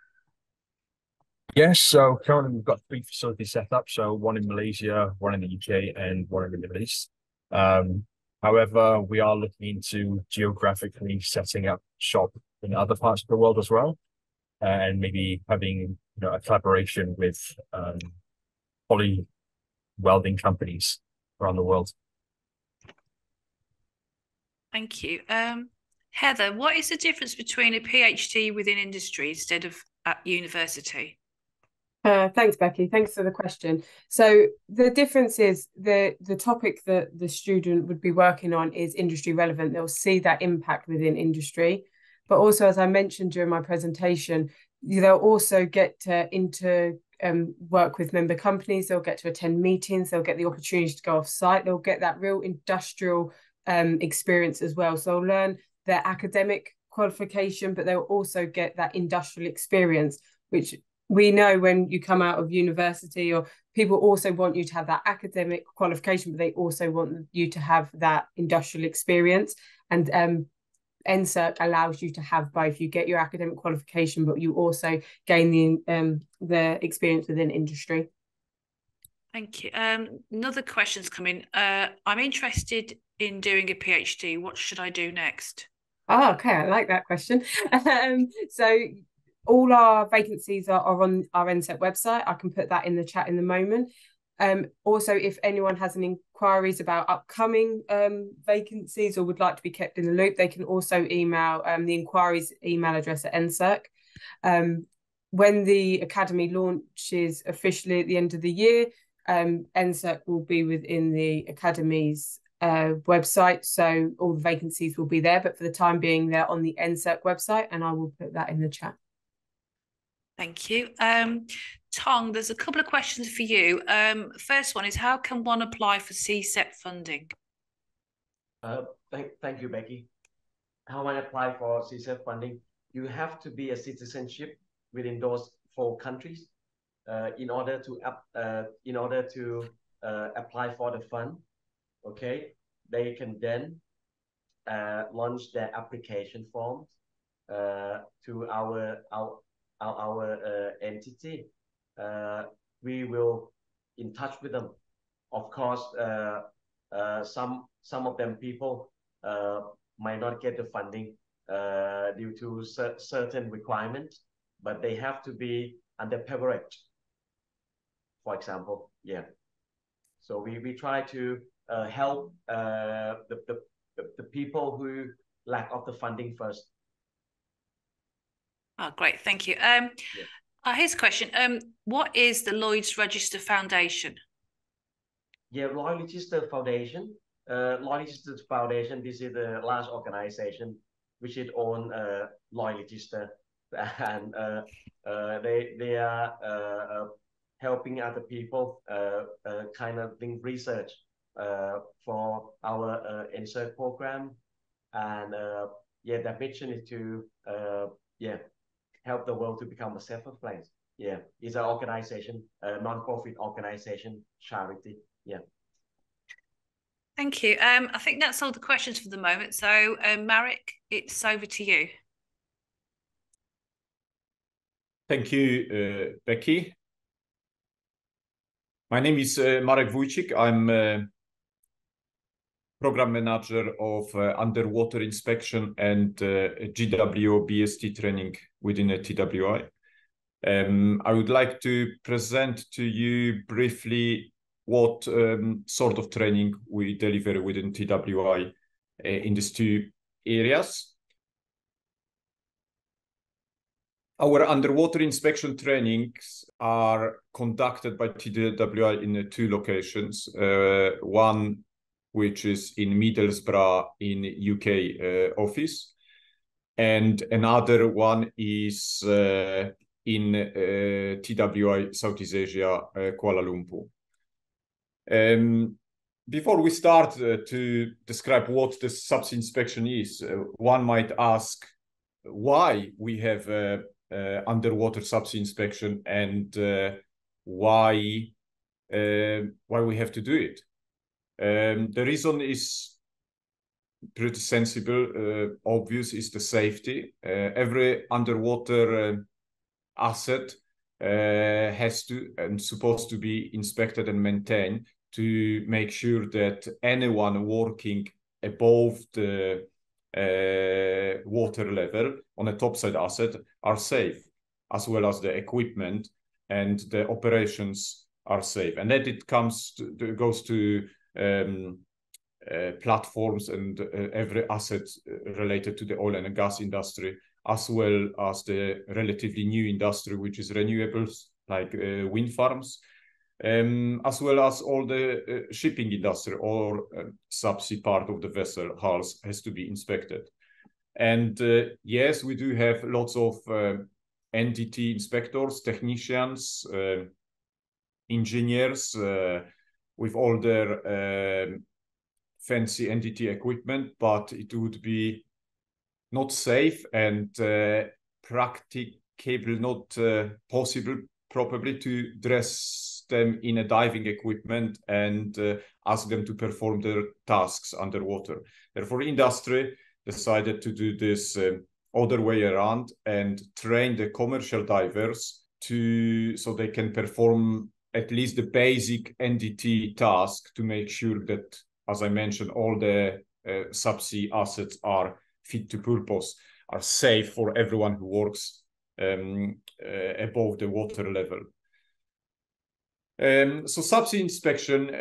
Yes, so currently we've got 3 facilities set up. So one in Malaysia, one in the UK, and one in the Middle East. However, we are looking into geographically setting up shop in other parts of the world as well, and maybe having a collaboration with poly welding companies around the world. Thank you. Heather, what is the difference between a PhD within industry instead of at university? Thanks, Becky. Thanks for the question. So the difference is the topic that the student would be working on is industry relevant. They'll see that impact within industry. But also, as I mentioned during my presentation, they'll also get to work with member companies. They'll get to attend meetings. They'll get the opportunity to go off site. They'll get that real industrial experience as well. So they'll learn their academic qualification, but they'll also get that industrial experience, which we know when you come out of university, or people also want you to have that academic qualification, but they also want you to have that industrial experience. And NSIRC allows you to have both. You get your academic qualification, but you also gain the experience within industry. Thank you. Another question's coming. I'm interested in doing a PhD. What should I do next? Oh, okay. I like that question. So all our vacancies are on our NSIRC website. I can put that in the chat in the moment. Also, if anyone has any inquiries about upcoming vacancies or would like to be kept in the loop, they can also email the inquiries email address at NSIRC. When the Academy launches officially at the end of the year, NSIRC will be within the Academy's website, so all the vacancies will be there. But for the time being, they're on the NSIRC website, and I will put that in the chat. Thank you. Tong, there's a couple of questions for you. First one is, how can one apply for CSWIP funding? Thank you, Becky. How I apply for CSWIP funding? You have to be a citizenship within those 4 countries in order to apply for the fund. Okay, they can then launch their application forms to our entity. We will in touch with them. Of course, some of them people might not get the funding due to certain requirements, but they have to be underprivileged, for example. Yeah. So we try to help the people who lack of the funding first. Oh, great. Thank you. Here's a question. What is the Lloyd's Register Foundation? Yeah, Lloyd's Register Foundation. Lloyd's Register Foundation, this is a large organization which is own Lloyd's Register, and they are helping other people kind of doing research for our NSIRC program, and yeah, the mission is to help the world to become a safer place. Yeah, it's an organization, a non-profit organization, charity. Yeah. Thank you. I think that's all the questions for the moment. So, Marek, it's over to you. Thank you, Becky. My name is Marek Wójcik. I'm Program Manager of Underwater Inspection and GW-BST training within TWI. I would like to present to you briefly what sort of training we deliver within TWI in these 2 areas. Our underwater inspection trainings are conducted by TWI in 2 locations. One which is in Middlesbrough in UK office, and another one is in TWI Southeast Asia, Kuala Lumpur. Before we start to describe what the subsea inspection is, one might ask why we have underwater subsea inspection and why we have to do it. The reason is pretty sensible, obvious, is the safety. Every underwater asset has to and supposed to be inspected and maintained to make sure that anyone working above the water level on a topside asset are safe, as well as the equipment and the operations are safe. And then it goes to platforms and every asset related to the oil and gas industry, as well as the relatively new industry, which is renewables, like wind farms, as well as all the shipping industry or subsea part of the vessel hulls has to be inspected. And yes, we do have lots of NDT inspectors, technicians, engineers with all their fancy NDT equipment, but it would be not safe and practicable, not possible probably to dress them in a diving equipment and ask them to perform their tasks underwater. Therefore, industry decided to do this other way around and train the commercial divers so they can perform at least the basic NDT task to make sure that, as I mentioned, all the subsea assets are fit to purpose, are safe for everyone who works above the water level. So subsea inspection,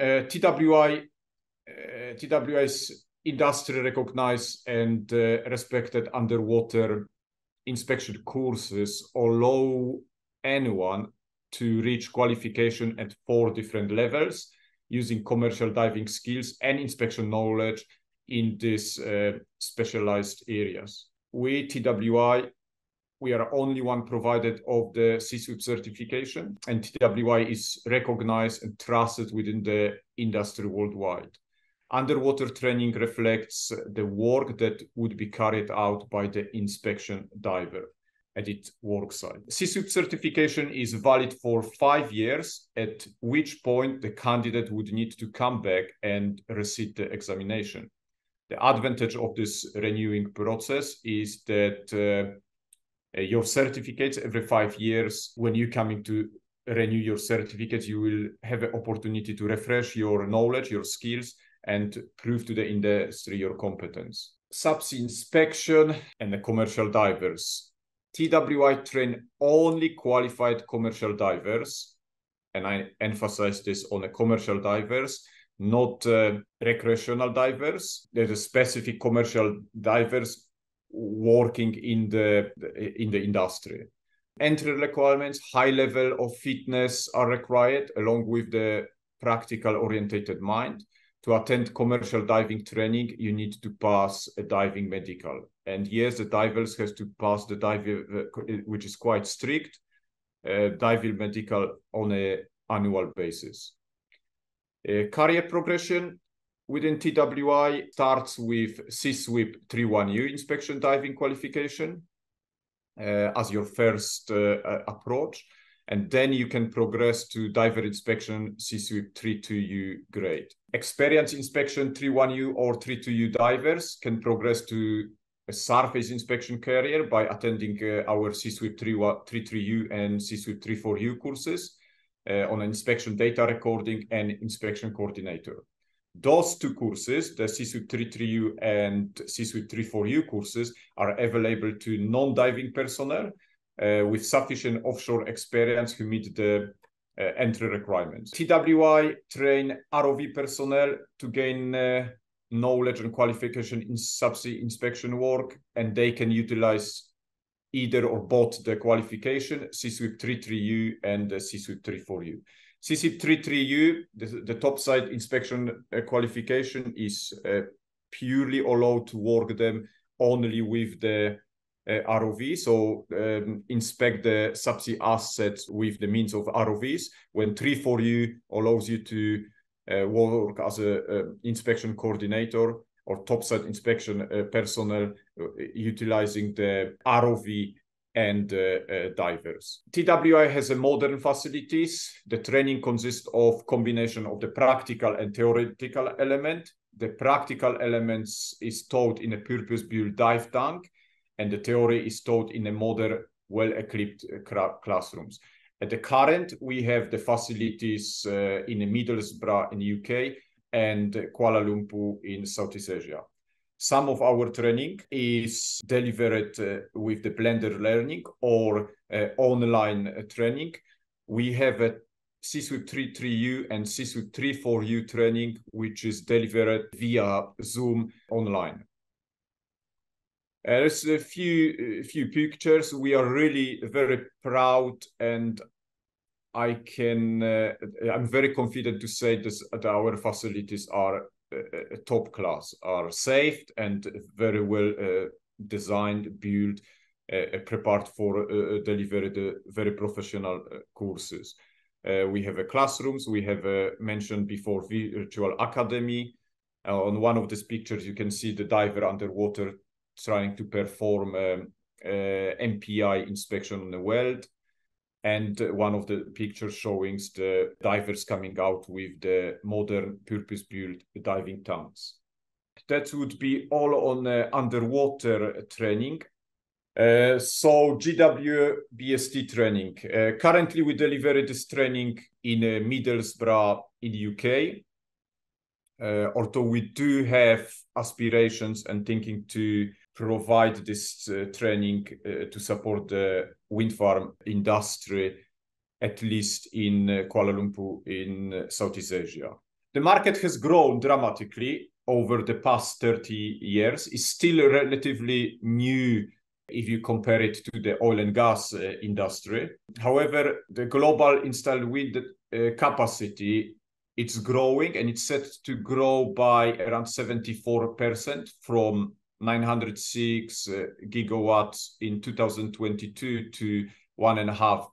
TWI's industry recognized and respected underwater inspection courses allow anyone to reach qualification at 4 different levels using commercial diving skills and inspection knowledge in these specialized areas. We, TWI, we are only one provider of the CSWIP certification, and TWI is recognized and trusted within the industry worldwide. Underwater training reflects the work that would be carried out by the inspection diver at its work site. CSWIP certification is valid for 5 years, at which point the candidate would need to come back and resit the examination. The advantage of this renewing process is that your certificates every 5 years, when you come to renew your certificates, you will have an opportunity to refresh your knowledge, your skills, and prove to the industry your competence. Subsea inspection and the commercial divers. TWI train only qualified commercial divers, and I emphasize this on the commercial divers, not recreational divers. There's a specific commercial divers working in the industry. Entry requirements, high level of fitness are required, along with the practical orientated mind. To attend commercial diving training, you need to pass a diving medical. And yes, the divers has to pass the diving, which is quite strict, diving medical on an annual basis. Career progression within TWI starts with CSWIP 31U inspection diving qualification as your first approach. And then you can progress to diver inspection CSWIP 32U grade. Experienced inspection 31U or 32U divers can progress to a surface inspection career by attending our CSWIP 33U and CSWIP 34U courses on inspection data recording and inspection coordinator. Those 2 courses, the CSWIP 33U and CSWIP 34U courses, are available to non-diving personnel with sufficient offshore experience who meet the entry requirements. TWI train ROV personnel to gain knowledge and qualification in subsea inspection work, and they can utilize either or both the qualification, CSWIP 33U and CSWIP 34U. CSWIP 33U, the topside inspection qualification, is purely allowed to work them only with the ROV, so inspect the subsea assets with the means of ROVs, when 34U allows you to work as an inspection coordinator or topside inspection personnel utilizing the ROV and divers. TWI has a modern facilities. The training consists of combination of the practical and theoretical element the practical elements is taught in a purpose-built dive tank, and the theory is taught in a modern, well-equipped classrooms. At the current, we have the facilities in Middlesbrough in UK and Kuala Lumpur in Southeast Asia. Some of our training is delivered with the blended learning or online training. We have a CSWIP 3.3U and CSWIP 3.4U training, which is delivered via Zoom online. There's a few pictures. We are really very proud, and I'm very confident to say that our facilities are top class, are safe and very well designed, built, prepared for deliver the very professional courses. We have classrooms. We have mentioned before Virtual Academy. On one of these pictures, you can see the diver underwater trying to perform MPI inspection on the weld. And one of the pictures showing the divers coming out with the modern purpose-built diving tanks. That would be all on underwater training. So GW-BST training. Currently, we deliver this training in Middlesbrough in UK. Although we do have aspirations and thinking to provide this training to support the wind farm industry, at least in Kuala Lumpur in Southeast Asia. The market has grown dramatically over the past 30 years. It's still relatively new if you compare it to the oil and gas industry. However, the global installed wind capacity, it's growing, and it's set to grow by around 74% from 906 gigawatts in 2022 to 1,500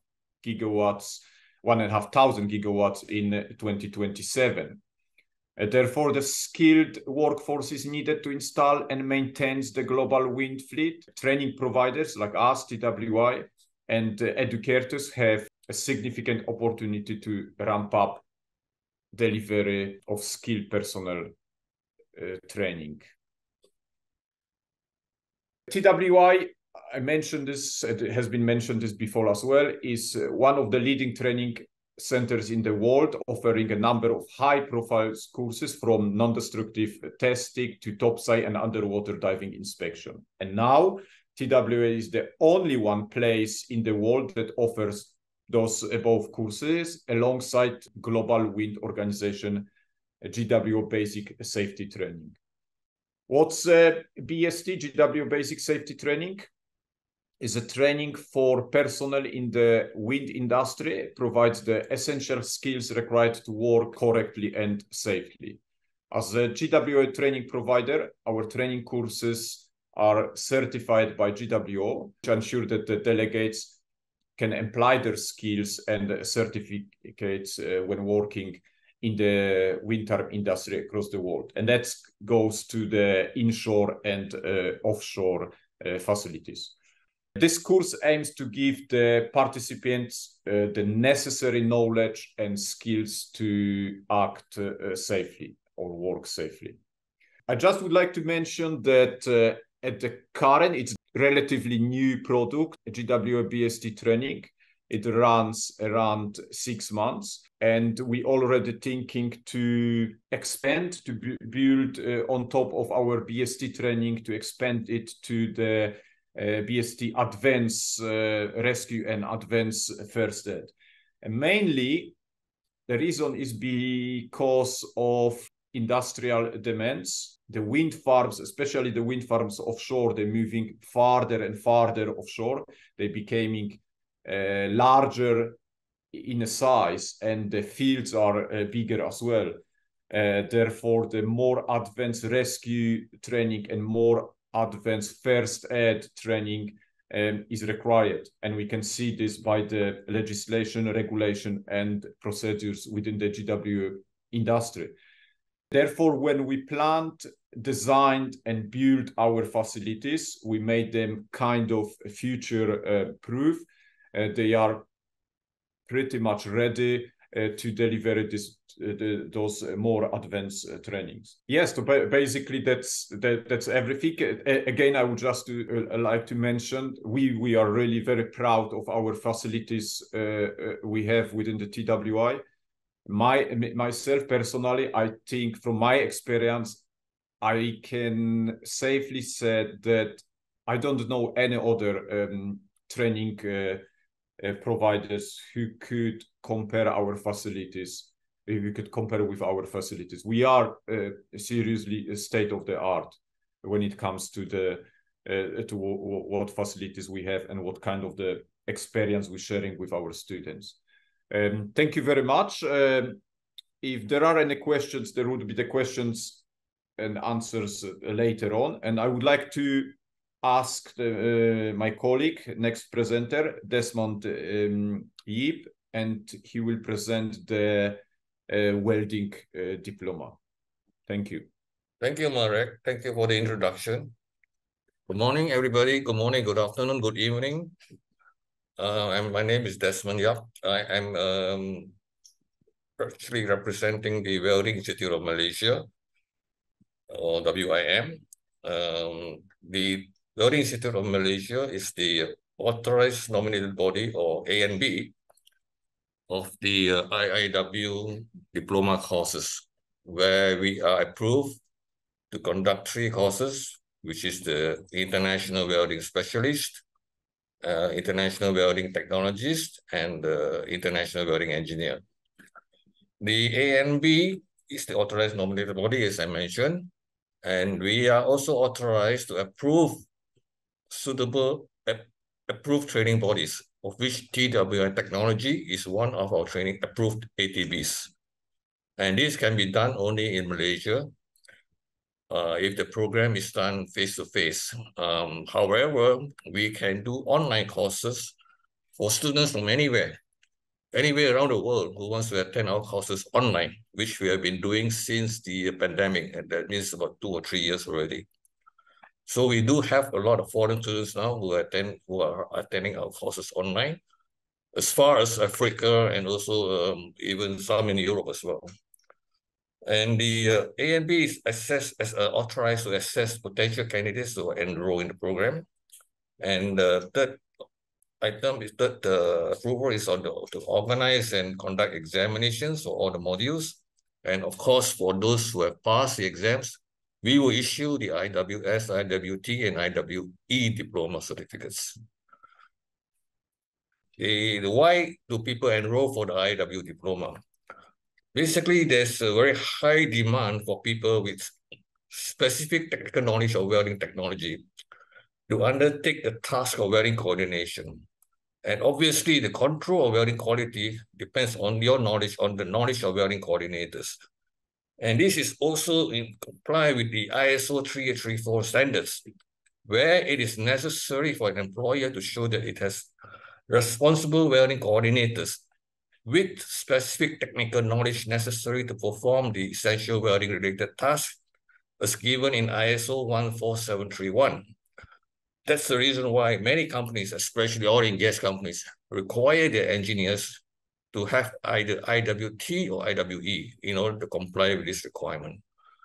gigawatts in 2027. Therefore, the skilled workforce is needed to install and maintain the global wind fleet. Training providers like us, TWI, and educators have a significant opportunity to ramp up delivery of skilled personnel training. TWI, I mentioned this, it has been mentioned this before as well, is one of the leading training centers in the world, offering a number of high-profile courses from non-destructive testing to topside and underwater diving inspection. And now, TWI is the only one place in the world that offers those above courses alongside Global Wind Organization GW Basic Safety Training. What's BST, GW Basic Safety Training? Is a training for personnel in the wind industry, provides the essential skills required to work correctly and safely. As a GWO training provider, our training courses are certified by GWO to ensure that the delegates can apply their skills and certificates when working in the wind turbine industry across the world. And that goes to the inshore and offshore facilities. This course aims to give the participants the necessary knowledge and skills to act safely or work safely. I just would like to mention that at the current, it's relatively new product, GW-BST training. It runs around 6 months, and we already thinking to expand, to build on top of our BST training, to expand it to the BST Advanced Rescue and Advanced First Aid. And mainly, the reason is because of industrial demands. The wind farms, especially the wind farms offshore, they're moving farther and farther offshore. They're becoming larger in size, and the fields are bigger as well. Therefore, the more advanced rescue training and more advanced first aid training is required. And we can see this by the legislation, regulation, and procedures within the GW industry. Therefore, when we planned, designed, and built our facilities, we made them kind of future proof. They are pretty much ready to deliver those more advanced trainings. Yes, so basically that's everything. Again, I would just like to mention we are really very proud of our facilities we have within the TWI. Myself personally, I think from my experience, I can safely say that I don't know any other training providers who could compare our facilities. If we could compare with our facilities, we are seriously state of the art when it comes to to what facilities we have and what kind of the experience we're sharing with our students. Thank you very much. If there are any questions, there would be the questions and answers later on. And I would like to ask my colleague, next presenter, Desmond Yip, and he will present the welding diploma. Thank you. Thank you, Marek. Thank you for the introduction. Good morning, everybody. Good morning, good afternoon, good evening. My name is Desmond Yap. I am actually representing the Welding Institute of Malaysia, or WIM. The Welding Institute of Malaysia is the authorized nominated body, or ANB, of the IIW diploma courses, where we are approved to conduct 3 courses, which is the International Welding Specialist, International Welding Technologist, and International Welding Engineer. The ANB is the authorized nominated body, as I mentioned, and we are also authorized to approve suitable approved training bodies, of which TWI Technology is one of our training approved ATBs. And this can be done only in Malaysia if the program is done face-to-face. However, we can do online courses for students from anywhere around the world who wants to attend our courses online, which we have been doing since the pandemic, and that means about 2 or 3 years already. So we do have a lot of foreign students now who are attending our courses online, as far as Africa and also even some in Europe as well. And the ANB is authorized to assess potential candidates to enroll in the program. And the third item is that the approval is to organize and conduct examinations for all the modules. And of course, for those who have passed the exams, we will issue the IWS, IWT, and IWE diploma certificates. Why do people enroll for the IW diploma? Basically, there's a very high demand for people with specific technical knowledge of welding technology to undertake the task of welding coordination. And obviously, the control of welding quality depends on your knowledge, on the knowledge of welding coordinators. And this is also in comply with the ISO 3834 standards, where it is necessary for an employer to show that it has responsible welding coordinators with specific technical knowledge necessary to perform the essential welding-related tasks as given in ISO 14731. That's the reason why many companies, especially oil and gas companies, require their engineers to have either IWT or IWE in order to comply with this requirement.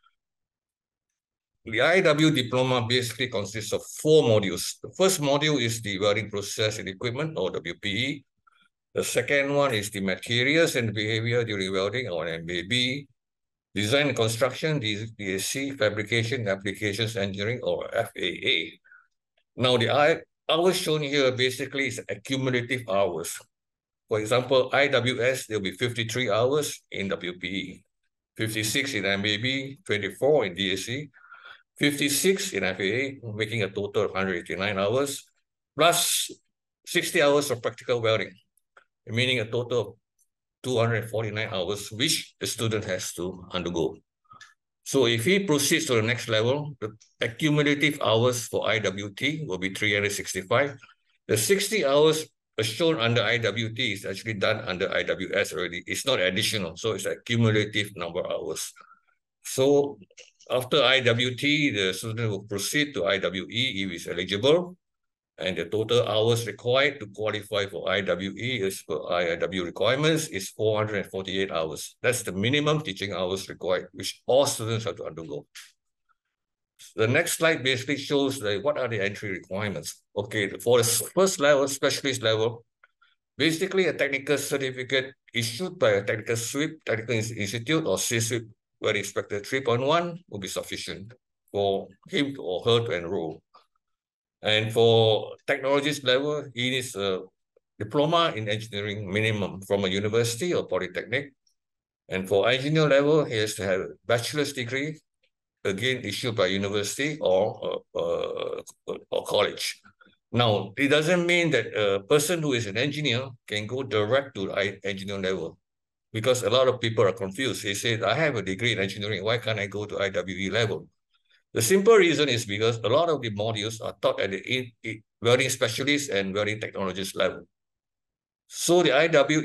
The IW diploma basically consists of 4 modules. The first module is the welding process and equipment, or WPE. The second one is the materials and behavior during welding, or MBB. Design and construction, DSC, fabrication, applications engineering, or FAA. Now, the hours shown here basically is accumulative hours. For example, IWS, there'll be 53 hours in WPE, 56 in MBB, 24 in DSC, 56 in FAA, making a total of 189 hours, plus 60 hours of practical welding, meaning a total of 249 hours, which the student has to undergo. So if he proceeds to the next level, the accumulative hours for IWT will be 365. The 60 hours shown under IWT is actually done under IWS already. It's not additional, so it's a cumulative number of hours. So after IWT, the student will proceed to IWE if he's eligible. And the total hours required to qualify for IWE as per IIW requirements is 448 hours. That's the minimum teaching hours required, which all students have to undergo. The next slide basically shows what are the entry requirements. Okay, for the first level, specialist level, basically a technical certificate issued by a technical SWIP, Technical Institute or CSWIP Welding Inspector 3.1 will be sufficient for him or her to enroll. And for technologist level, he needs a diploma in engineering minimum from a university or polytechnic. And for engineer level, he has to have a bachelor's degree, again issued by university or college. Now, it doesn't mean that a person who is an engineer can go direct to engineer level, because a lot of people are confused. They say, I have a degree in engineering, why can't I go to IWE level? The simple reason is because a lot of the modules are taught at the welding specialist and welding technologist level. So in the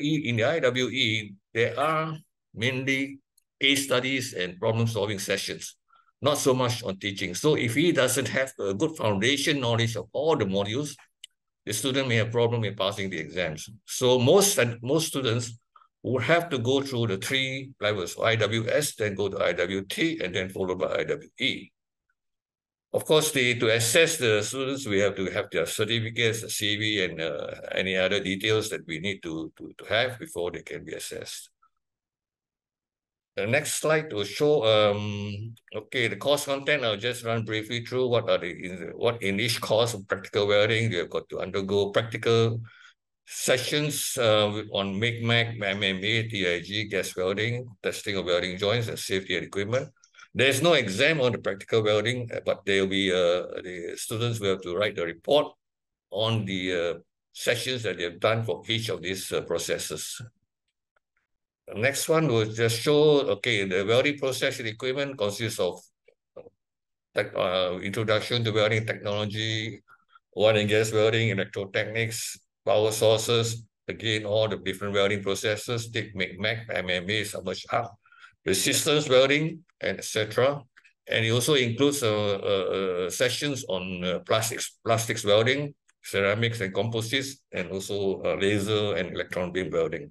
IWE, there are mainly case studies and problem-solving sessions, not so much on teaching. So if he doesn't have a good foundation knowledge of all the modules, the student may have problem in passing the exams. So most students will have to go through the 3 levels, IWS, then go to IWT, and then followed by IWE. Of course, to assess the students, we have to have their certificates, the CV, and any other details that we need to have before they can be assessed. The next slide will show, okay, the course content. I'll just run briefly through what in each course of practical welding, you've got to undergo practical sessions on MIG-MAG, MMA, TIG, gas welding, testing of welding joints, and safety and equipment. There's no exam on the practical welding, but there will be the students will have to write a report on the sessions that they've done for each of these processes. The next one will just show, okay, the welding process and equipment consists of introduction to welding technology, oil and gas welding, electrotechnics, power sources, again, all the different welding processes, TIG, MIG-MAG, MMA, submerged arc, resistance welding, and etc. And it also includes sessions on plastics welding, ceramics and composites, and also laser and electron beam welding.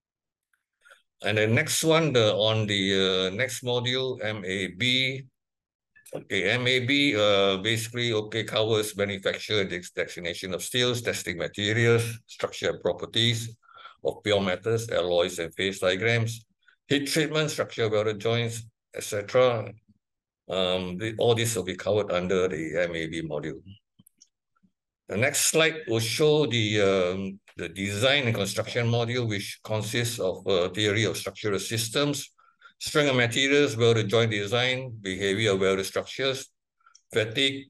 And the next one, on the next module, MAB. Okay, MAB basically covers manufacture and destination of steels, testing materials, structural properties of pure metals, alloys, and phase diagrams, heat treatment, structural welded joints, etc. All this will be covered under the MAB module. The next slide will show the design and construction module, which consists of theory of structural systems, strength of materials, welded joint design, behavior of welded structures, fatigue,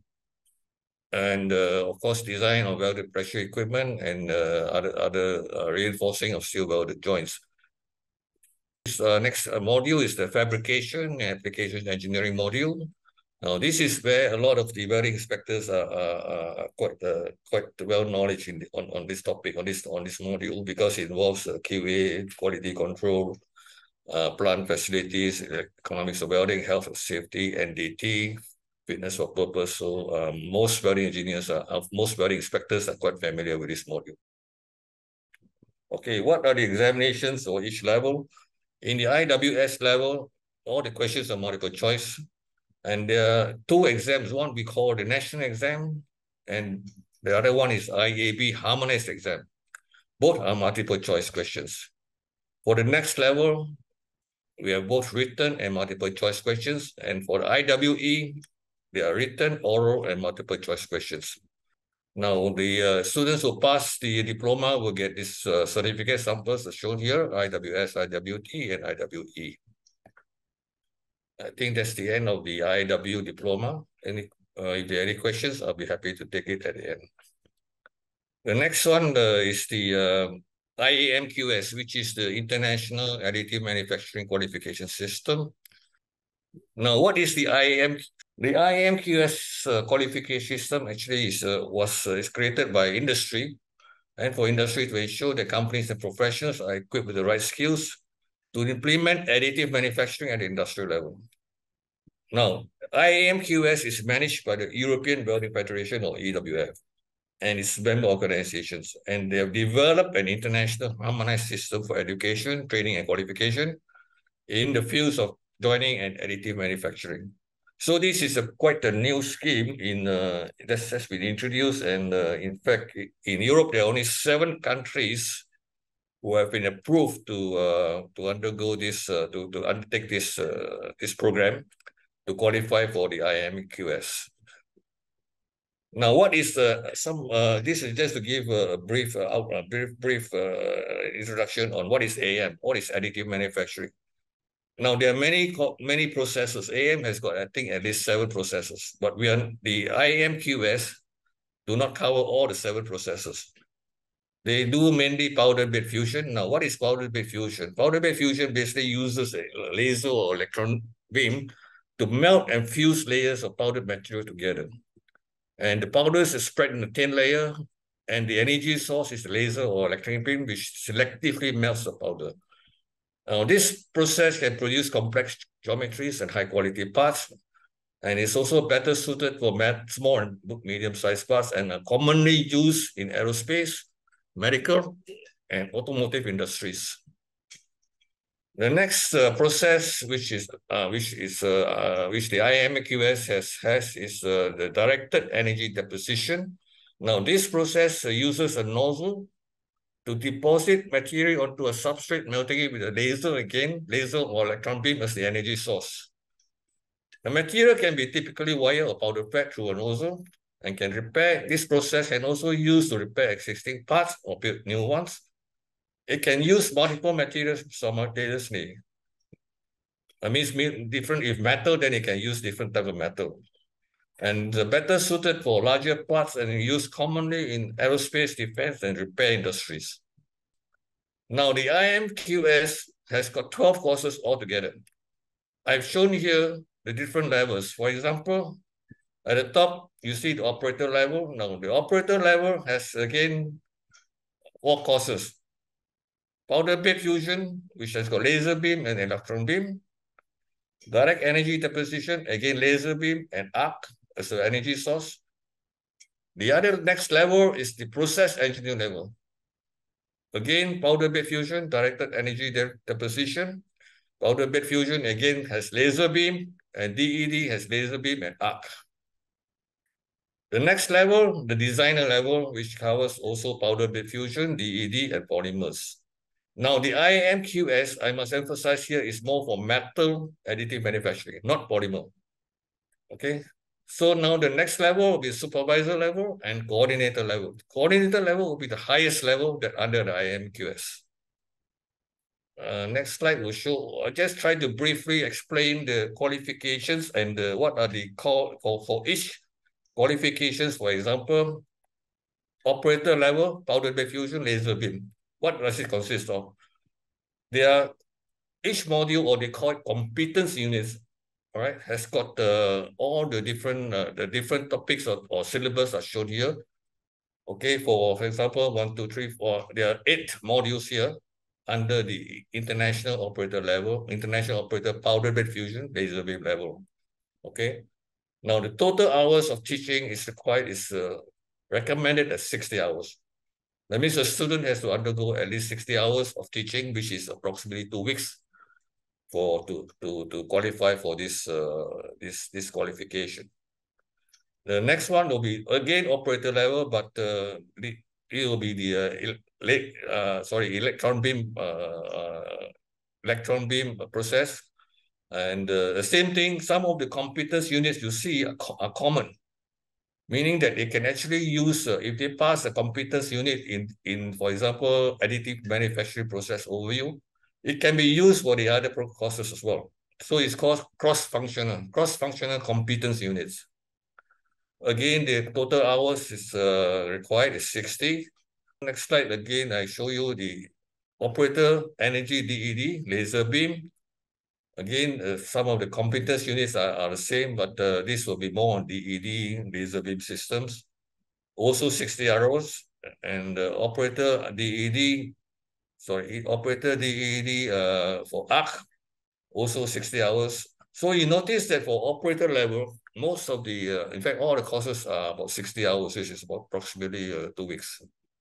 and of course, design of welded pressure equipment and other reinforcing of steel welded joints. This next module is the fabrication and application engineering module. Now, this is where a lot of the welding inspectors are quite well knowledge on this topic, on this module, because it involves QA, quality control, plant facilities, economics of welding, health and safety, NDT, fitness for purpose. So most welding inspectors are quite familiar with this module. Okay, what are the examinations for each level? In the IWS level, all the questions are multiple choice. And there are 2 exams. One we call the national exam, and the other one is IAB harmonized exam. Both are multiple choice questions. For the next level, we have both written and multiple choice questions. And for the IWE, they are written, oral, and multiple choice questions. Now, the students who pass the diploma will get this certificate samples shown here, IWS, IWT, and IWE. I think that's the end of the IW diploma. If there are any questions, I'll be happy to take it at the end. The next one is the IAMQS, which is the International Additive Manufacturing Qualification System. Now, what is the IAM? The IAMQS qualification system actually is created by industry, and for industry to ensure that companies and professionals are equipped with the right skills to implement additive manufacturing at the industrial level. Now, IAMQS is managed by the European Welding Federation, or EWF. and its member organizations. And they have developed an international harmonized system for education, training, and qualification in the fields of joining and additive manufacturing. So this is quite a new scheme that has been introduced, and in fact, in Europe, there are only 7 countries who have been approved to undergo this, to undertake this program to qualify for the IMQS. Now, what is this is just to give a brief introduction on what is AM, what is additive manufacturing. Now, there are many processes. AM has got, I think, at least 7 processes, but the IMQS do not cover all the 7 processes. They do mainly powder bed fusion. Now, what is powder bed fusion? Powder bed fusion basically uses a laser or electron beam to melt and fuse layers of powdered material together. And the powders are spread in a thin layer, and the energy source is the laser or electron beam, which selectively melts the powder. Now, this process can produce complex geometries and high-quality parts, and it's also better suited for small and medium-sized parts, and are commonly used in aerospace, medical, and automotive industries. The next process, which the IMQS has is the directed energy deposition. Now, this process uses a nozzle to deposit material onto a substrate, melting it with a laser or electron beam as the energy source. The material can be typically wire or powder fed through a nozzle and can repair. This process can also be used to repair existing parts or build new ones. It can use multiple materials simultaneously. That means different, if metal, then it can use different type of metal. And better suited for larger parts and used commonly in aerospace, defense, and repair industries. Now, the IMQS has got 12 courses altogether. I've shown here the different levels. For example, at the top, you see the operator level. Now, the operator level has, again, 4 courses. Powder bed fusion, which has got laser beam and electron beam. Direct energy deposition, again, laser beam and arc as the energy source. The other next level is the process engineer level. Again, powder bed fusion, directed energy deposition. Powder bed fusion, again, has laser beam, and DED has laser beam and arc. The next level, the designer level, which covers also powder bed fusion, DED, and polymers. Now, the IMQS, I must emphasize here, is more for metal additive manufacturing, not polymer. Okay, so now the next level will be supervisor level and coordinator level. Coordinator level will be the highest level that under the IMQS. Next slide will show, I just try to briefly explain the qualifications and what are the for each qualifications. For example, operator level, powder bed fusion, laser beam. What does it consist of? There are each module, or they call it competence units, all right, has got all the different topics or syllabus are shown here. Okay, for example, 1, 2, 3, 4, there are 8 modules here under the international operator level, international operator powder bed fusion, laser beam level. Okay, now the total hours of teaching is required recommended at 60 hours. That means a student has to undergo at least 60 hours of teaching, which is approximately 2 weeks to qualify for this qualification. The next one will be again operator level, but it will be the electron beam process. And the same thing, some of the competence units you see are common, meaning that they can actually use, if they pass a competence unit in, for example, additive manufacturing process overview, it can be used for the other courses as well. So it's called cross-functional competence units. Again, the total hours is required is 60. Next slide, again, I show you the operator energy DED, laser beam. Again, some of the competence units are the same, but this will be more on DED, laser beam systems. Also 60 hours, and operator DED for ARC, also 60 hours. So you notice that for operator level, most of the, in fact, all the courses are about 60 hours, which is about approximately 2 weeks.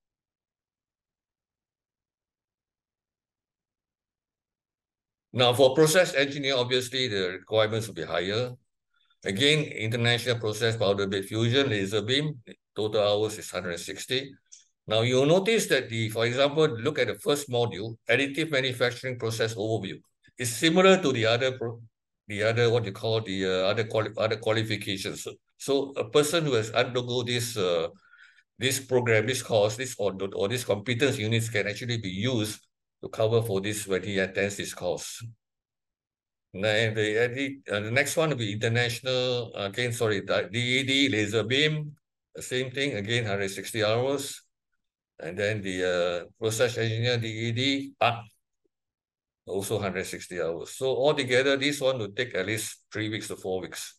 Now, for process engineer, obviously, the requirements will be higher. Again, international process powder bed fusion, laser beam, total hours is 160. Now, you'll notice that, for example, look at the first module, additive manufacturing process overview. It's similar to the other what you call the other qualifications. So a person who has undergone this program, this course, or this competence units can actually be used to cover for this when he attends this course. And the next one will be international, again, sorry, DED, laser beam, the same thing, again, 160 hours. And then the process engineer, DED, also 160 hours. So altogether, this one will take at least 3 weeks to 4 weeks.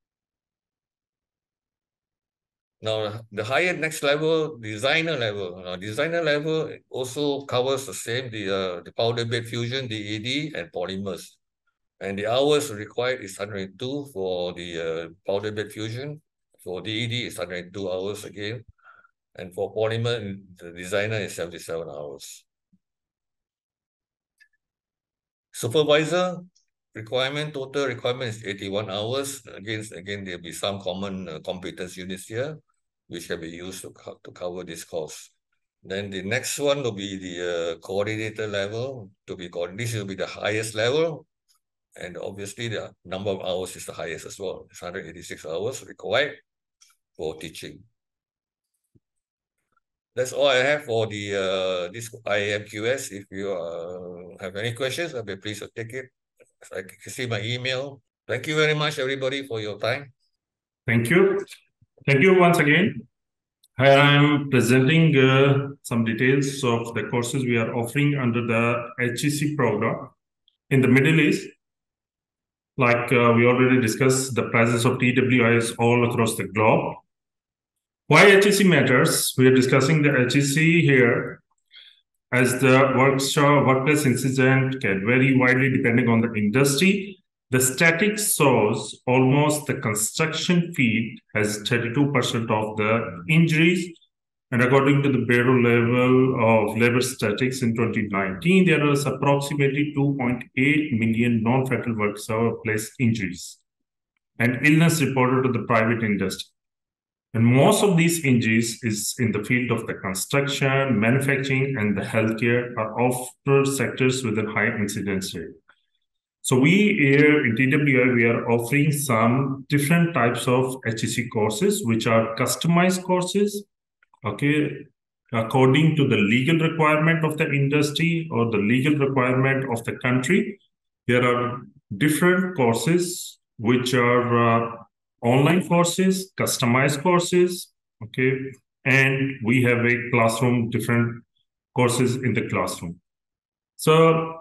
Now, the higher next level, designer level. Now, designer level also covers the same, the powder bed fusion, DED, and polymers. And the hours required is 102 for the powder bed fusion. For DED, it's 102 hours again. And for polymer, the designer is 77 hours. Supervisor requirement, total requirement is 81 hours. Again, there'll be some common competence units here, which can be used to cover this course. Then the next one will be the coordinator level. This will be the highest level. And obviously, the number of hours is the highest as well. It's 186 hours required for teaching. That's all I have for the this IMQS. If you have any questions, I'll be pleased to take it. I can see my email. Thank you very much, everybody, for your time. Thank you. Thank you once again. I'm presenting some details of the courses we are offering under the HEC program in the Middle East. Like we already discussed, the presence of TWIs all across the globe. Why HEC matters? We are discussing the HEC here, as the workplace incident can vary widely depending on the industry. The statics shows almost the construction field has 32% of the injuries. And according to the Bureau level of labor statistics in 2019, there was approximately 2.8 million non-fatal workplace injuries and illness reported to the private industry. And most of these injuries is in the field of the construction, manufacturing, and the healthcare are often sectors with a high incidence rate. So we here in TWI, we are offering some different types of HEC courses, which are customized courses, okay, according to the legal requirement of the industry or the legal requirement of the country. There are different courses which are online courses, customized courses, okay, and we have a classroom, different courses in the classroom. So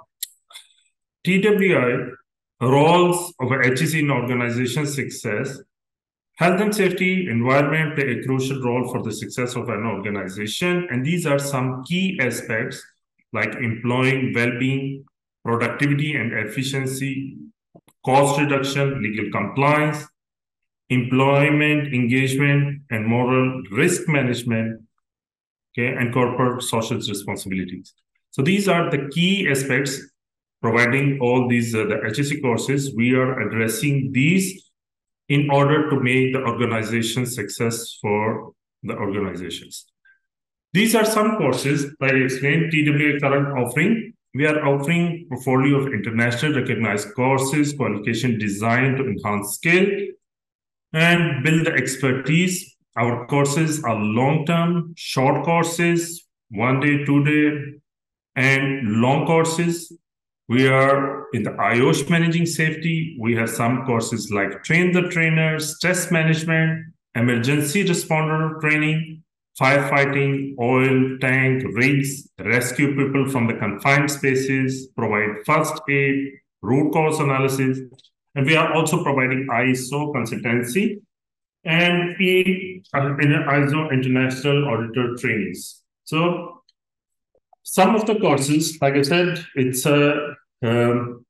TWI roles of HEC in organization success. Health and safety, environment play a crucial role for the success of an organization. And these are some key aspects like employee well-being, productivity and efficiency, cost reduction, legal compliance, employment, engagement, and moral risk management, okay, and corporate social responsibilities. So these are the key aspects providing all these the HEC courses. We are addressing these in order to make the organization success for the organizations. These are some courses, like I explained, TWI current offering. We are offering a portfolio of international recognized courses, qualification designed to enhance skill and build the expertise. Our courses are long-term, short courses, 1 day, 2 day, and long courses. We are in the IOSH managing safety. We have some courses like train the trainers, stress management, emergency responder training, firefighting, oil tank, rigs, rescue people from the confined spaces, provide first aid, root cause analysis. And we are also providing ISO consultancy and ISO international auditor trainings. So some of the courses, like I said, it's a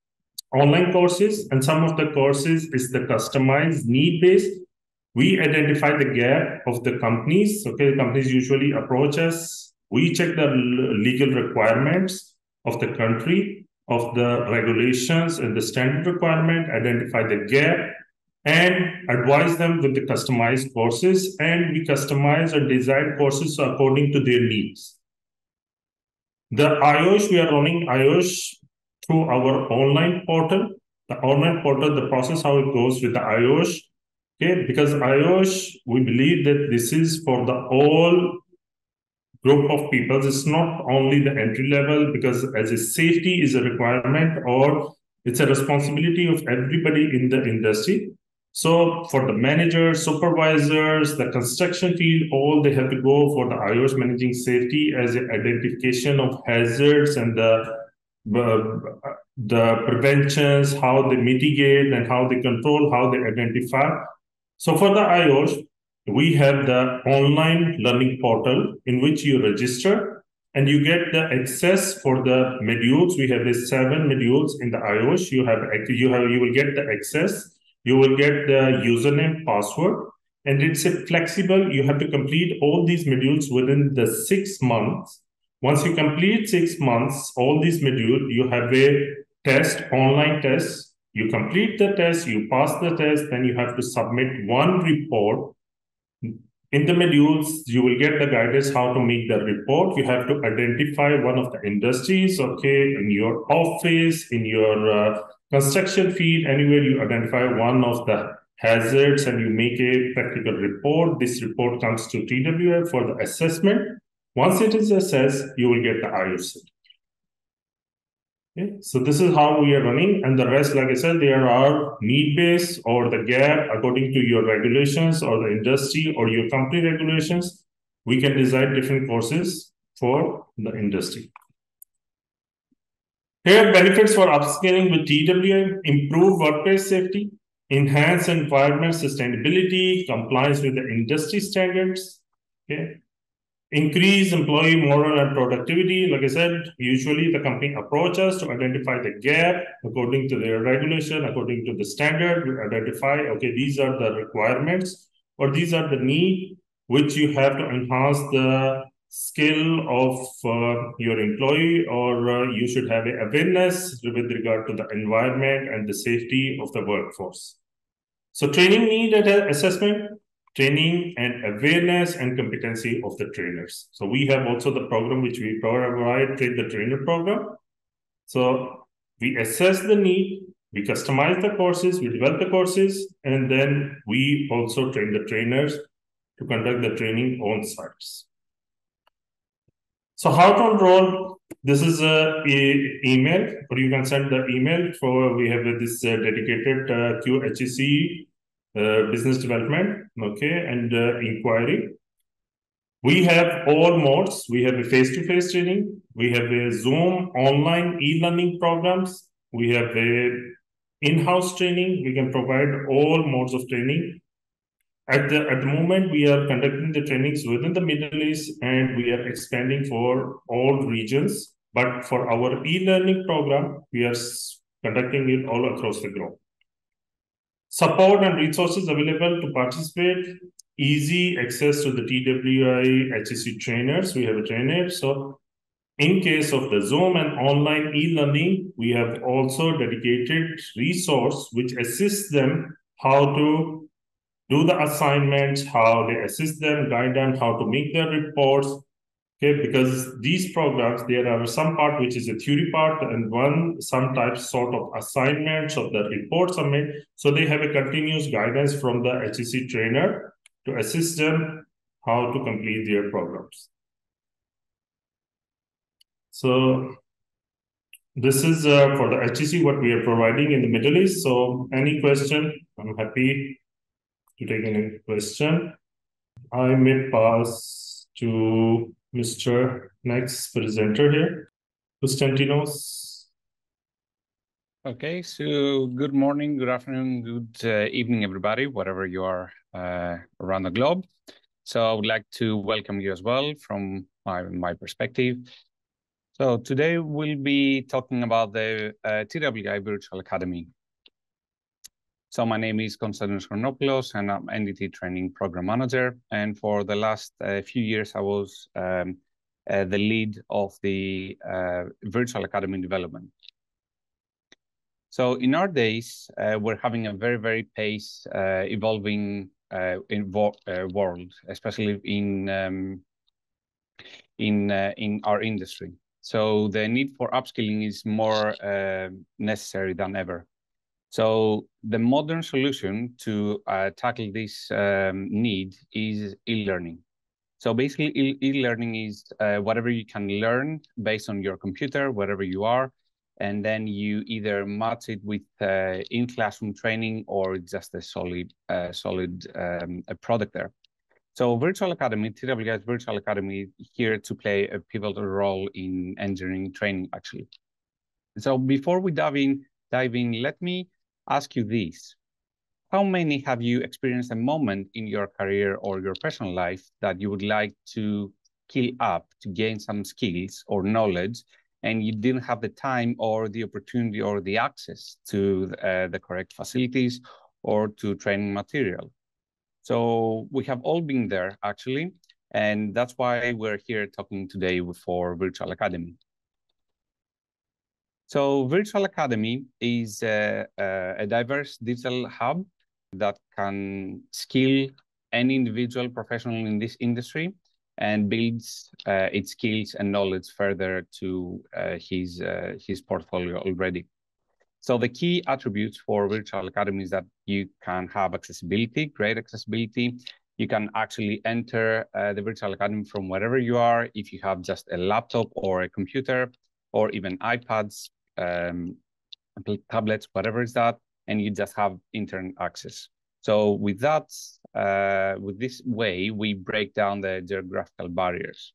online courses, and some of the courses is the customized need-based. We identify the gap of the companies. Okay, the companies usually approach us. We check the legal requirements of the country, of the regulations and the standard requirement, identify the gap, and advise them with the customized courses. And we customize or design courses according to their needs. The IOSH, we are running IOSH through our online portal. The online portal, the process, how it goes with the IOSH. Okay, because IOSH, we believe that this is for the all group of people. It's not only the entry level, because as a safety is a requirement, or it's a responsibility of everybody in the industry. So for the managers, supervisors, the construction field, all they have to go for the IOSH managing safety as an identification of hazards and the preventions, how they mitigate and how they control, how they identify. So for the IOSH, we have the online learning portal in which you register and you get the access for the modules. We have the 7 modules in the IOSH. You will get the access. You will get the username, password, and it's a flexible. You have to complete all these modules within the 6 months. Once you complete 6 months, all these modules, you have a test, online test. You complete the test, you pass the test, then you have to submit one report. In the modules, you will get the guidance how to make the report. You have to identify one of the industries, okay, in your office, in your construction field, anywhere you identify one of the hazards and you make a practical report. This report comes to TWI for the assessment. Once it is assessed, you will get the IOSH. Okay, so this is how we are running, and the rest, like I said, there are need-based or the gap according to your regulations or the industry or your company regulations. We can design different courses for the industry. Here, benefits for upskilling with TWI: improve workplace safety, enhance environment sustainability, compliance with the industry standards. Okay. Increase employee morale and productivity. Like I said, usually the company approaches us to identify the gap according to their regulation, according to the standard. We identify, okay, these are the requirements or these are the need which you have to enhance the skill of your employee, or you should have an awareness with regard to the environment and the safety of the workforce. So training need assessment, training and awareness and competency of the trainers. So we have also the program which we provide, Train the Trainer program. So we assess the need, we customize the courses, we develop the courses, and then we also train the trainers to conduct the training on sites. So how to enroll? This is a email, or you can send the email for, we have this dedicated QHEC business development, okay, and inquiry. We have all modes. We have a face-to-face training. We have a Zoom online e-learning programs. We have a in-house training. We can provide all modes of training. At the moment, we are conducting the trainings within the Middle East, and we are expanding for all regions. But for our e-learning program, we are conducting it all across the globe. Support and resources available to participate. Easy access to the TWI HEC trainers. We have a trainer. So in case of the Zoom and online e-learning, we have also dedicated resource which assists them how to do the assignments, how they assist them, guide them, how to make their reports. Okay, because these programs, there are some part which is a theory part and some types sort of assignments of the reports are made. So they have a continuous guidance from the HEC trainer to assist them how to complete their programs. So this is for the HEC what we are providing in the Middle East. So any question, I'm happy to take any question. I may pass to Mr. Next presenter here, Konstantinos. Okay, so good morning, good afternoon, good evening, everybody, wherever you are around the globe. So I would like to welcome you as well from my perspective. So today we'll be talking about the TWI Virtual Academy. So my name is Konstantinos Chronopoulos and I'm NDT Training Program Manager. And for the last few years, I was the lead of the Virtual Academy development. So in our days, we're having a very, very pace evolving world, especially in our industry. So the need for upskilling is more necessary than ever. So the modern solution to tackle this need is e-learning. So basically, e-learning is whatever you can learn based on your computer, wherever you are, and then you either match it with in-classroom training or just a solid product there. So Virtual Academy, TWI's Virtual Academy, is here to play a pivotal role in engineering training, actually. So before we dive in, let me ask you this. How many have you experienced a moment in your career or your personal life that you would like to skill up to gain some skills or knowledge, and you didn't have the time or the opportunity or the access to the correct facilities or to training material? So we have all been there, actually, and that's why we're here talking today for Virtual Academy. So Virtual Academy is a diverse digital hub that can skill any individual professional in this industry and builds its skills and knowledge further to his portfolio already. So the key attributes for Virtual Academy is that you can have accessibility, great accessibility. You can actually enter the Virtual Academy from wherever you are, if you have just a laptop or a computer, or even iPads, tablets, whatever is that, and you just have internet access. So with that, with this way, we break down the geographical barriers.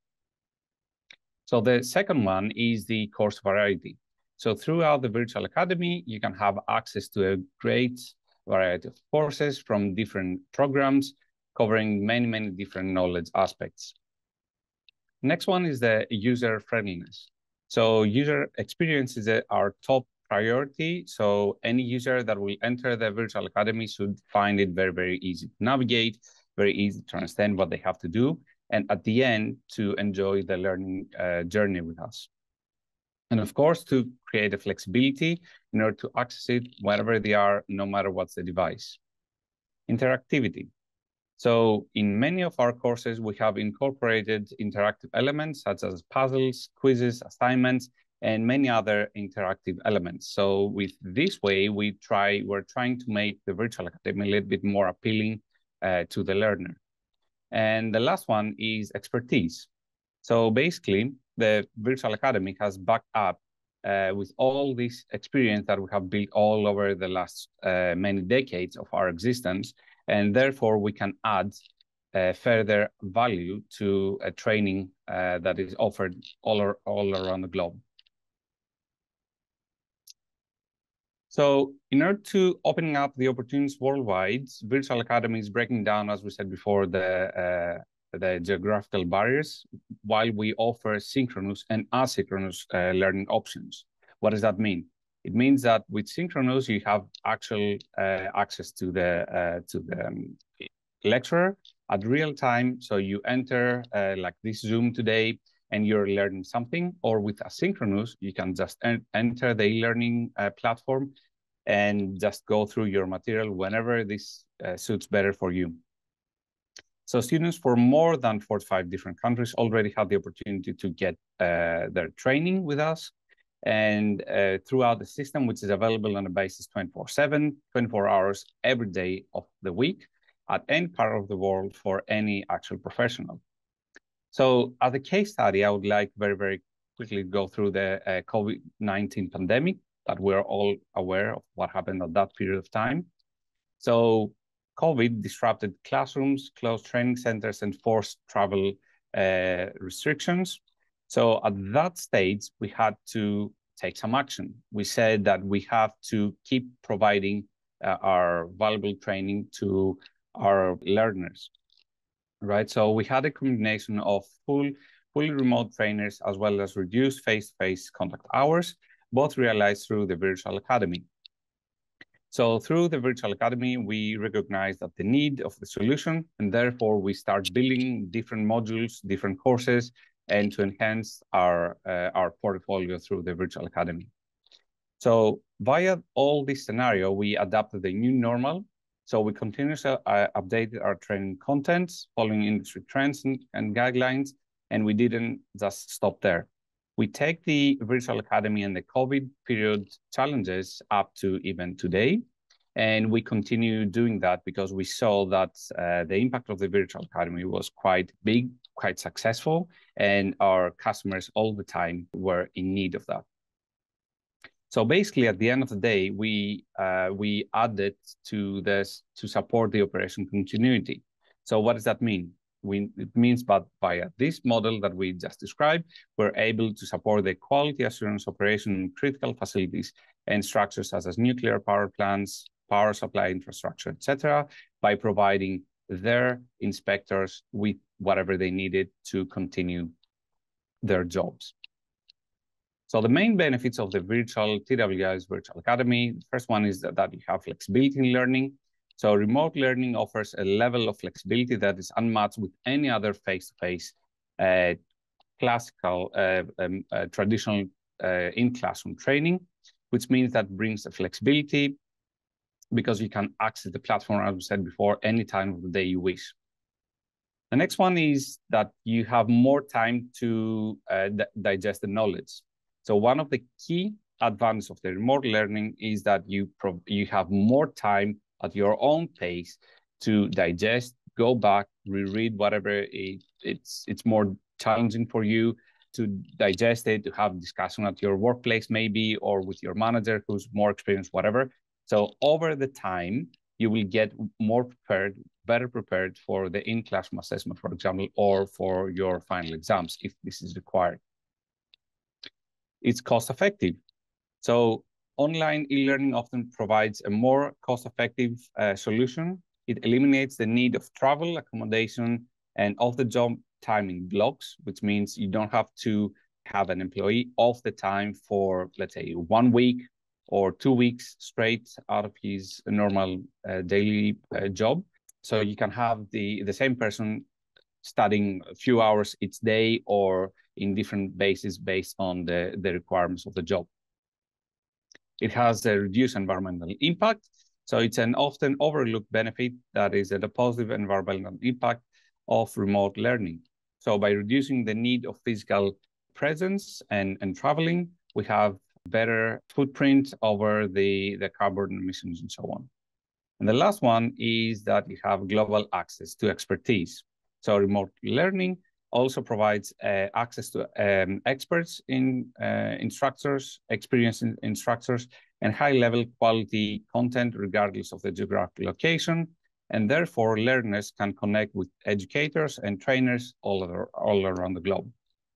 So the second one is the course variety. So throughout the Virtual Academy, you can have access to a great variety of courses from different programs, covering many, many different knowledge aspects. Next one is the user friendliness. So user experience is our top priority. So any user that will enter the Virtual Academy should find it very, very easy to navigate, very easy to understand what they have to do, and at the end, to enjoy the learning journey with us. And of course, to create a flexibility in order to access it wherever they are, no matter what's the device. Interactivity. So in many of our courses, we have incorporated interactive elements such as puzzles, quizzes, assignments, and many other interactive elements. So with this way, we're trying to make the Virtual Academy a little bit more appealing to the learner. And the last one is expertise. So basically, the Virtual Academy has backed up with all this experience that we have built all over the last many decades of our existence, and therefore we can add further value to a training that is offered all around the globe. So in order to open up the opportunities worldwide, Virtual Academy is breaking down, as we said before, the geographical barriers, while we offer synchronous and asynchronous learning options. What does that mean? It means that with synchronous, you have actual access to the lecturer at real time. So you enter like this Zoom today, and you're learning something. Or with asynchronous, you can just enter the e-learning platform and just go through your material whenever this suits better for you. So students from more than 45 different countries already have the opportunity to get their training with us, and throughout the system, which is available on a basis 24/7, 24 hours every day of the week at any part of the world for any actual professional. So as a case study, I would like very, very quickly go through the COVID-19 pandemic that we're all aware of what happened at that period of time. So COVID disrupted classrooms, closed training centers, and forced travel restrictions. So at that stage, we had to take some action. We said that we have to keep providing our valuable training to our learners, right? So we had a combination of full fully remote trainers, as well as reduced face-to-face contact hours, both realized through the Virtual Academy. So through the Virtual Academy, we recognize that the need of the solution, and therefore we start building different modules, different courses, and to enhance our portfolio through the Virtual Academy. So via all this scenario, we adapted the new normal. So we continuously updated our training contents, following industry trends and guidelines, and we didn't just stop there. We take the Virtual Academy and the COVID period challenges up to even today, and we continue doing that because we saw that the impact of the Virtual Academy was quite big, quite successful, and our customers all the time were in need of that. So basically, at the end of the day, we added to this to support the operation continuity. So what does that mean? It means that via this model that we just described, we're able to support the quality assurance operation in critical facilities and structures such as nuclear power plants, power supply infrastructure, etc., by providing their inspectors with whatever they needed to continue their jobs. So the main benefits of the virtual TWI's Virtual Academy, the first one is that you have flexibility in learning. So remote learning offers a level of flexibility that is unmatched with any other face-to-face classical, traditional in-classroom training, which means that brings a flexibility because you can access the platform, as we said before, any time of the day you wish. The next one is that you have more time to digest the knowledge. So one of the key advantages of the remote learning is that you have more time at your own pace to digest, go back, reread whatever it's more challenging for you, to digest it, to have discussion at your workplace maybe, or with your manager who's more experienced, whatever. So over the time, you will get more prepared, better prepared for the in-classroom assessment, for example, or for your final exams, if this is required. It's cost-effective. So online e-learning often provides a more cost-effective solution. It eliminates the need of travel, accommodation, and off-the-job timing blocks, which means you don't have to have an employee off the time for, let's say, 1 week or 2 weeks straight out of his normal daily job. So you can have the same person studying a few hours each day or in different bases based on the requirements of the job. It has a reduced environmental impact. So it's an often overlooked benefit that is a positive environmental impact of remote learning. So by reducing the need of physical presence and traveling, we have better footprint over the carbon emissions and so on. And the last one is that you have global access to expertise. So remote learning also provides access to experts in instructors, experienced instructors, and high-level quality content regardless of the geographic location. And therefore, learners can connect with educators and trainers all around the globe.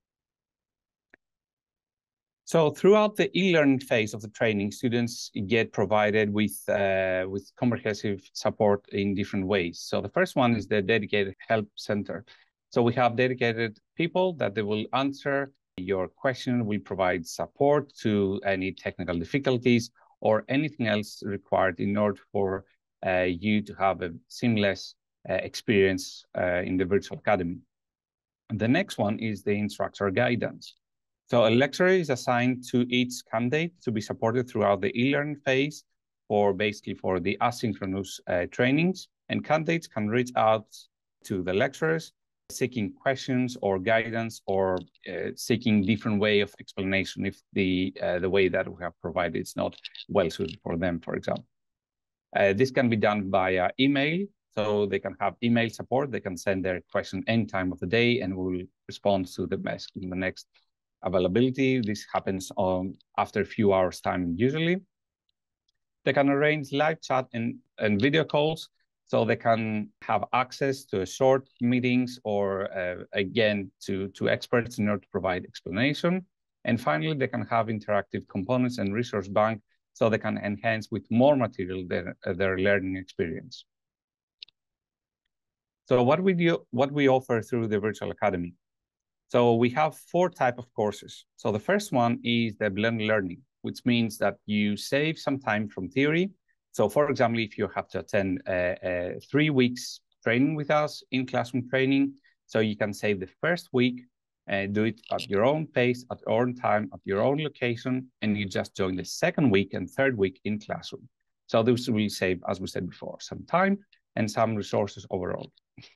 So throughout the e-learning phase of the training, students get provided with comprehensive support in different ways. So the first one is the dedicated help center. So we have dedicated people that they will answer your question, will provide support to any technical difficulties or anything else required in order for you to have a seamless experience in the Virtual Academy. And the next one is the instructor guidance. So a lecturer is assigned to each candidate to be supported throughout the e-learning phase for the asynchronous trainings, and candidates can reach out to the lecturers seeking questions or guidance or seeking different way of explanation if the way that we have provided is not well suited for them, for example. This can be done via email, so they can have email support. They can send their question any time of the day and we'll respond to the best in the next availability. This happens after a few hours time usually. They can arrange live chat and video calls, so they can have access to short meetings or again to experts in order to provide explanation. And finally, they can have interactive components and resource bank, so they can enhance with more material their learning experience. So what we offer through the Virtual Academy. So we have 4 types of courses. So the first one is the blended learning, which means that you save some time from theory. So for example, if you have to attend 3 weeks training with us in classroom training, so you can save the first week, do it at your own pace, at your own time, at your own location, and you just join the second week and third week in classroom. So this will save, as we said before, some time and some resources overall.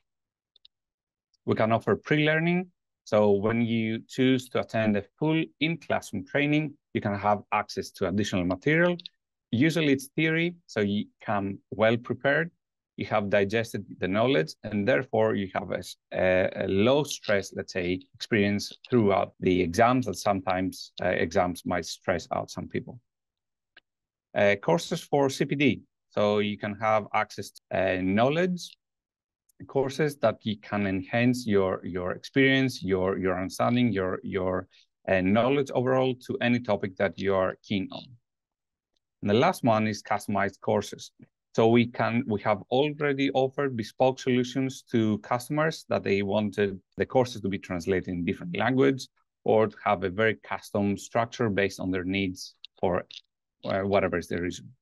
We can offer pre-learning. So when you choose to attend a full in-classroom training, you can have access to additional material. Usually it's theory, so you come well prepared. You have digested the knowledge, and therefore you have a low stress, let's say, experience throughout the exams, and sometimes exams might stress out some people. Courses for CPD. So you can have access to knowledge courses that you can enhance your experience, your understanding, your knowledge overall to any topic that you are keen on. And the last one is customized courses. So we have already offered bespoke solutions to customers that they wanted the courses to be translated in different language or to have a very custom structure based on their needs for whatever is the reason.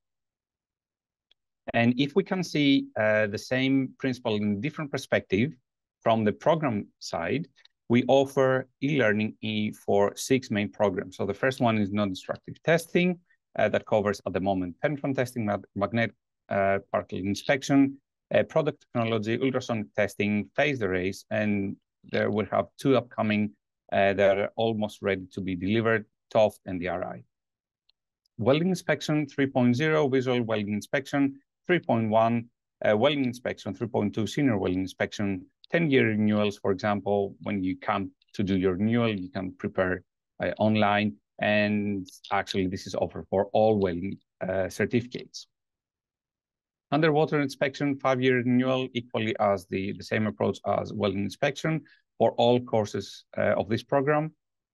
And if we can see the same principle in different perspective from the program side, we offer e-learning for 6 main programs. So the first one is non-destructive testing that covers at the moment penetrant testing, magnetic particle inspection, product technology, ultrasonic testing, phased arrays, and there we have 2 upcoming that are almost ready to be delivered, TOF and the RI. Welding inspection 3.0, visual welding inspection 3.1, welding inspection 3.2, senior welding inspection, 10-year renewals, for example. When you come to do your renewal, you can prepare online, and actually this is offered for all welding certificates. Underwater inspection, 5-year renewal, equally as the same approach as welding inspection for all courses of this program.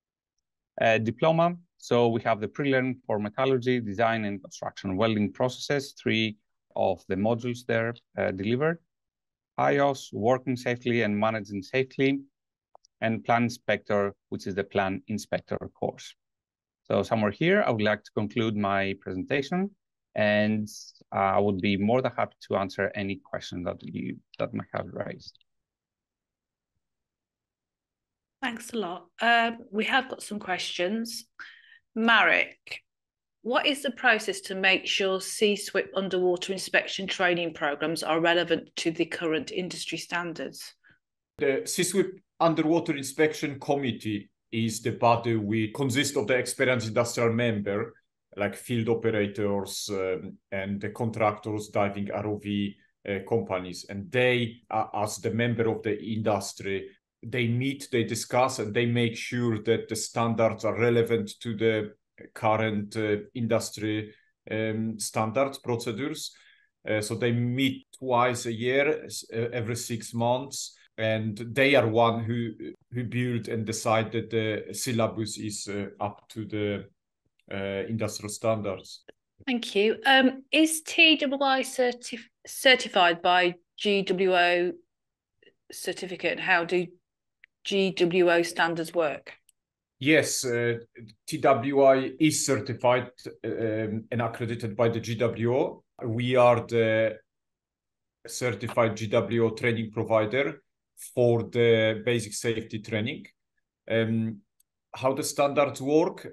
Diploma, so we have the pre-learn for metallurgy, design and construction welding processes, 3 of the modules there delivered. IOSH, working safely and managing safely, and plan inspector, which is the plan inspector course. So somewhere here, I would like to conclude my presentation, and I would be more than happy to answer any question that might have raised. Thanks a lot. We have got some questions. Marek, what is the process to make sure CSWIP underwater inspection training programs are relevant to the current industry standards? The CSWIP Underwater Inspection Committee is the body which consists of the experienced industrial member, like field operators and the contractors, diving ROV companies. And they, as the member of the industry, they meet, they discuss, and they make sure that the standards are relevant to the current industry standards, procedures. So they meet twice a year, every 6 months, and they are one who build and decide that the syllabus is up to the industrial standards. Thank you. Is TWI certified by GWO certificate? How do GWO standards work? Yes, TWI is certified and accredited by the GWO. We are the certified GWO training provider for the basic safety training. How the standards work?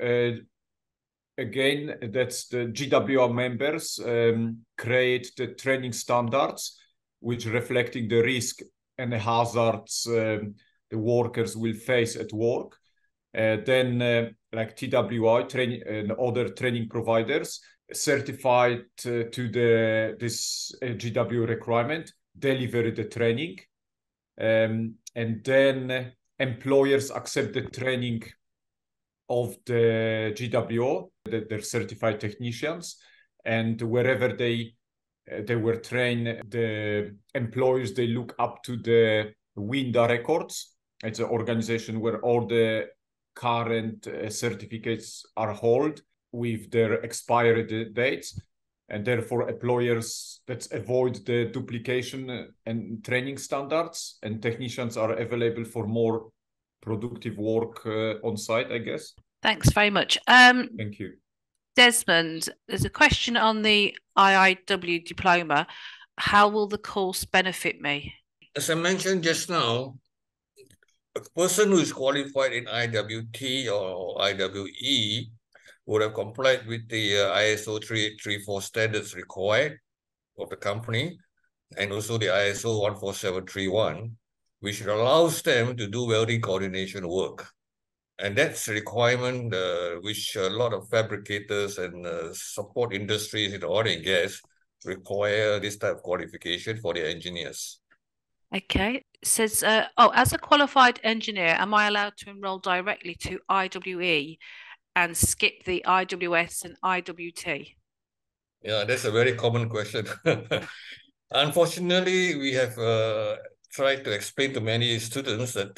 Again, that's the GWO members create the training standards, which reflecting the risk and the hazards the workers will face at work. Then like TWI training and other training providers certified to this GWO requirement, deliver the training. And then employers accept the training of the GWO, they're certified technicians, and wherever they were trained, the employers, they look up to the WINDA records. It's an organization where all the current certificates are held with their expiry dates, and therefore employers that avoid the duplication and training standards, and technicians are available for more productive work on site, I guess. Thanks very much. Thank you. Desmond, there's a question on the IIW diploma. How will the course benefit me? As I mentioned just now, a person who is qualified in IWT or IWE would have complied with the ISO 3834 standards required of the company, and also the ISO 14731, which allows them to do welding coordination work. And that's a requirement which a lot of fabricators and support industries in oil and gas require this type of qualification for their engineers. Okay. It says, as a qualified engineer, am I allowed to enroll directly to IWE and skip the IWS and IWT? Yeah, that's a very common question. Unfortunately, we have tried to explain to many students that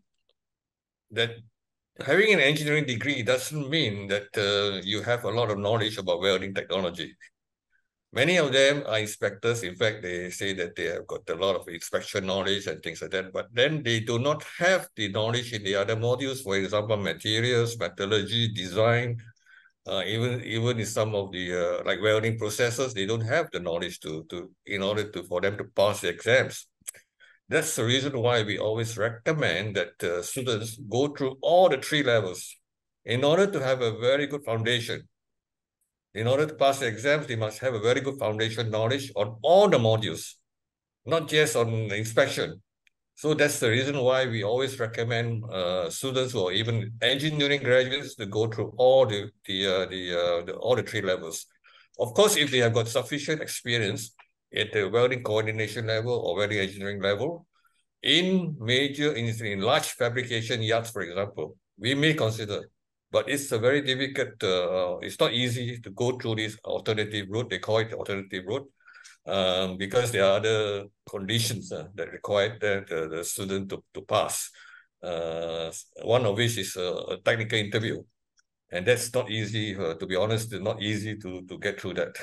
that having an engineering degree doesn't mean that you have a lot of knowledge about welding technology. Many of them are inspectors. In fact, they say that they have got a lot of inspection knowledge and things like that, but then they do not have the knowledge in the other modules, for example, materials, metallurgy, design, even in some of the like welding processes, they don't have the knowledge for them to pass the exams. That's the reason why we always recommend that students go through all the 3 levels in order to have a very good foundation. In order to pass the exams, they must have a very good foundation knowledge on all the modules, not just on inspection. So that's the reason why we always recommend students or even engineering graduates to go through all the 3 levels. Of course, if they have got sufficient experience at the welding coordination level or welding engineering level, in large fabrication yards, for example, we may consider. But it's a very difficult, it's not easy to go through this alternative route. They call it the alternative route because there are other conditions that require the student to pass. One of which is a technical interview. And that's not easy, to be honest, not easy to get through that.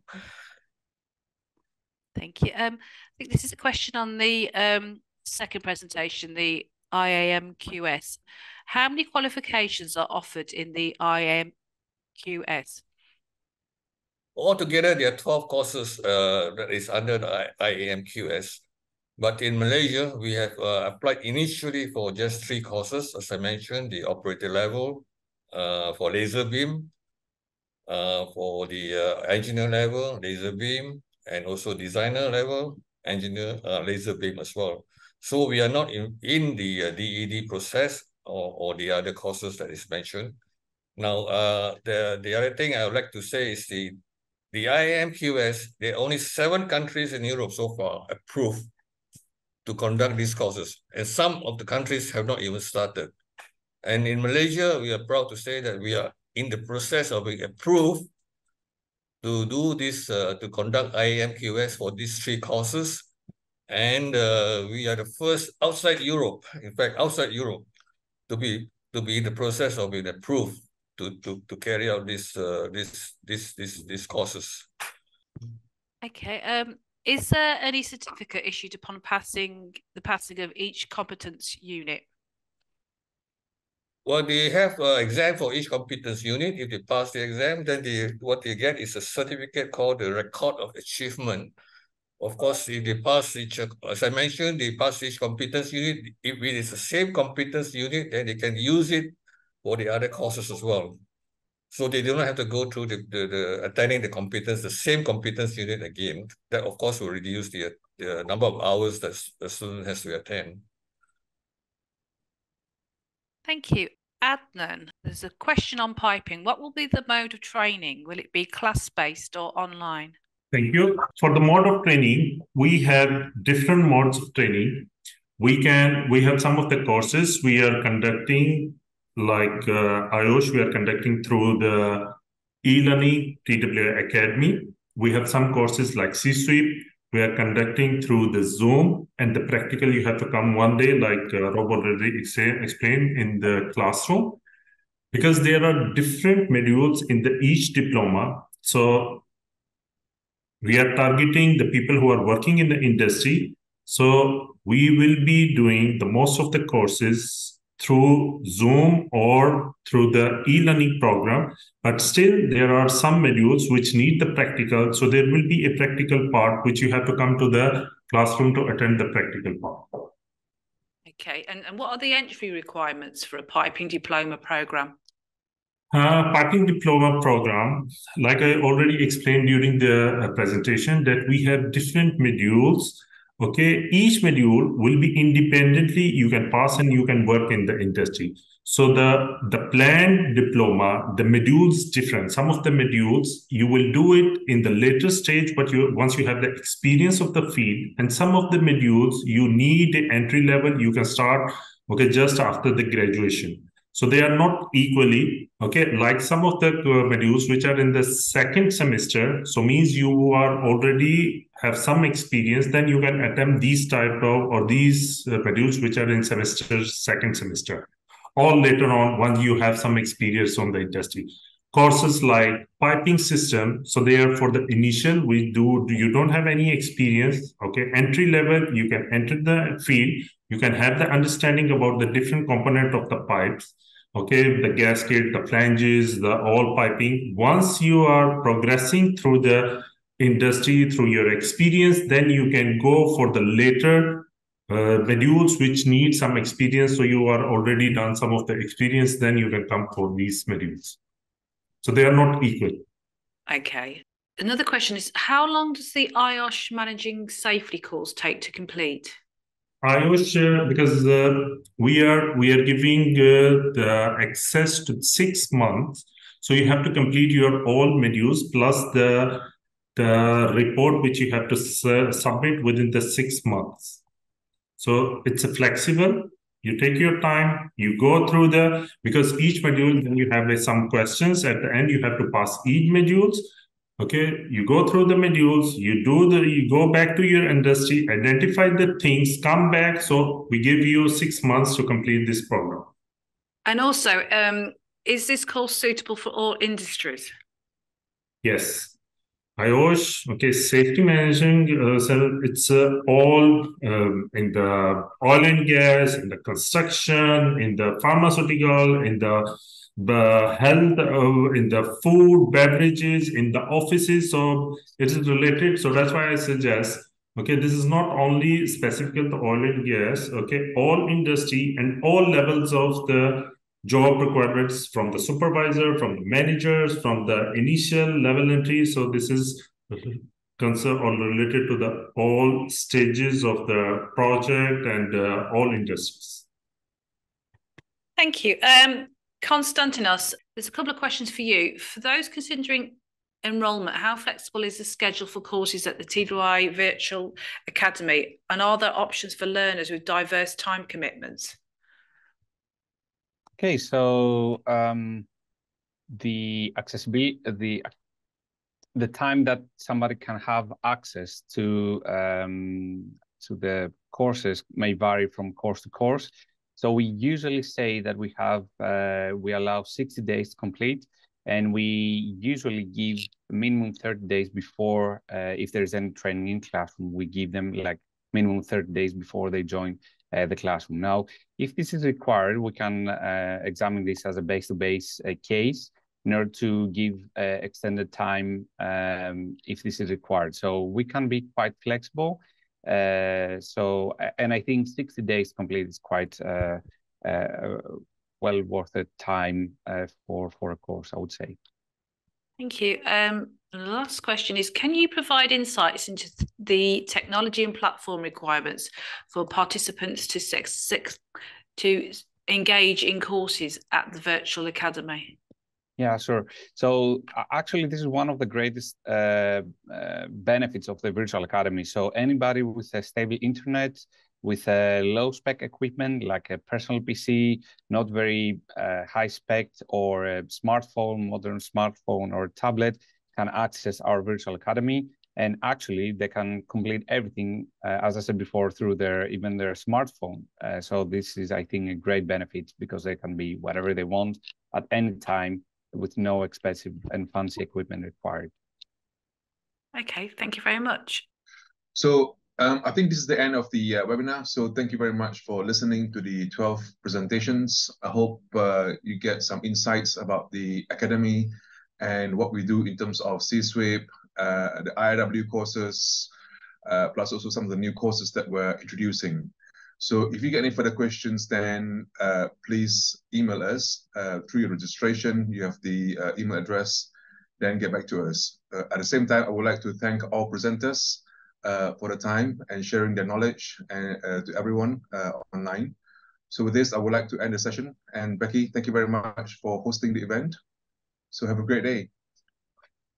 Thank you. I think this is a question on the second presentation, the IAMQS. How many qualifications are offered in the IAMQS? Altogether, there are 12 courses that is under the IAMQS. But in Malaysia, we have applied initially for just 3 courses, as I mentioned, the operator level, for laser beam, for the engineer level, laser beam, and also designer level, engineer, laser beam as well. So we are not in the DED process or the other courses that is mentioned. Now, the other thing I would like to say is the IAMQS, there are only 7 countries in Europe so far approved to conduct these courses. And some of the countries have not even started. And in Malaysia, we are proud to say that we are in the process of being approved to do this, to conduct IAMQS for these 3 courses. And we are the first outside Europe, in fact, outside Europe, to be in the process of being approved to carry out these courses. Okay. Is there any certificate issued upon the passing of each competence unit? Well, they have an exam for each competence unit. If they pass the exam, then what they get is a certificate called the Record of Achievement. Of course, if they pass each, as I mentioned, they pass each competence unit. If it is the same competence unit, then they can use it for the other courses as well. So they do not have to go through the attending the same competence unit again. That, of course, will reduce the number of hours that the student has to attend. Thank you. Adnan, there's a question on piping. What will be the mode of training? Will it be class-based or online? Thank you. For the mode of training, we have different modes of training. We have some of the courses we are conducting, like IOSH, we are conducting through the e-learning TWI Academy. We have some courses like CSWIP, we are conducting through the Zoom, and the practical you have to come one day, like Rob already explained in the classroom, because there are different modules in each diploma. So we are targeting the people who are working in the industry. So we will be doing the most of the courses through Zoom or through the e-learning program, but still there are some modules which need the practical. So there will be a practical part which you have to come to the classroom to attend the practical part. Okay, and what are the entry requirements for a piping diploma program? Piping diploma program, like I already explained during the presentation, that we have different modules. Okay, each module will be independently, you can pass and you can work in the industry. So the planned diploma, the modules different. Some of the modules you will do it in the later stage, but once you have the experience of the field, and some of the modules you need the entry level, you can start just after the graduation. So they are not equally, like some of the modules which are in the second semester, so means you are already have some experience, then you can attempt these type of, or these modules which are in second semester, or later on once you have some experience on the industry. Courses like piping system, so they are for the initial, you don't have any experience, entry level, you can enter the field, you can have the understanding about the different component of the pipes, the gasket, the flanges, the all piping. Once you are progressing through the industry, through your experience, then you can go for the later modules which need some experience. So you are already done some of the experience, then you can come for these modules. So they are not equal. Okay. Another question is, how long does the IOSH managing safety course take to complete? IOSH, because we are giving the access to 6 months, so you have to complete your all modules plus the report which you have to submit within the 6 months. So it's a flexible. You take your time. You go through because each module, then you have some questions at the end. You have to pass each modules. You go through the modules, you go back to your industry, identify the things, come back. So we give you 6 months to complete this program. And also, is this course suitable for all industries? Yes. IOSH, safety managing, so it's all in the oil and gas, in the construction, in the pharmaceutical, in the health, in the food, beverages, in the offices. So it is related. So that's why I suggest, this is not only specific to oil and gas, all industry and all levels of the job requirements, from the supervisor, from the managers, from the initial level entry. So this is concerned or related to the all stages of the project and all industries. Thank you. Konstantinos, there's a couple of questions for you. For those considering enrolment, how flexible is the schedule for courses at the TWI Virtual Academy? And are there options for learners with diverse time commitments? Okay, so the accessibility, the time that somebody can have access to the courses may vary from course to course. So we usually say that we allow 60 days to complete, and we usually give minimum 30 days before, if there's any training in classroom, we give them like minimum 30 days before they join the classroom. Now, if this is required, we can examine this as a base-to-base case in order to give extended time if this is required. So we can be quite flexible. And I think 60 days complete is quite well worth the time for a course, I would say. Thank you. The last question is, can you provide insights into the technology and platform requirements for participants to engage in courses at the Virtual Academy? Yeah, sure. So actually, this is one of the greatest benefits of the Virtual Academy. So anybody with a stable internet, with a low spec equipment like a personal PC, not very high spec, or a smartphone, modern smartphone or tablet, can access our Virtual Academy. And actually, they can complete everything, as I said before, through even their smartphone. So this is, I think, a great benefit, because they can be whatever they want at any time, with no expensive and fancy equipment required. Okay, thank you very much. So I think this is the end of the webinar. So thank you very much for listening to the 12 presentations. I hope you get some insights about the academy and what we do in terms of CSWIP, the IIW courses, plus also some of the new courses that we're introducing. So if you get any further questions, then please email us through your registration. You have the email address, then get back to us. At the same time, I would like to thank all presenters for the time and sharing their knowledge and to everyone online. So with this, I would like to end the session. And Becky, thank you very much for hosting the event. So have a great day.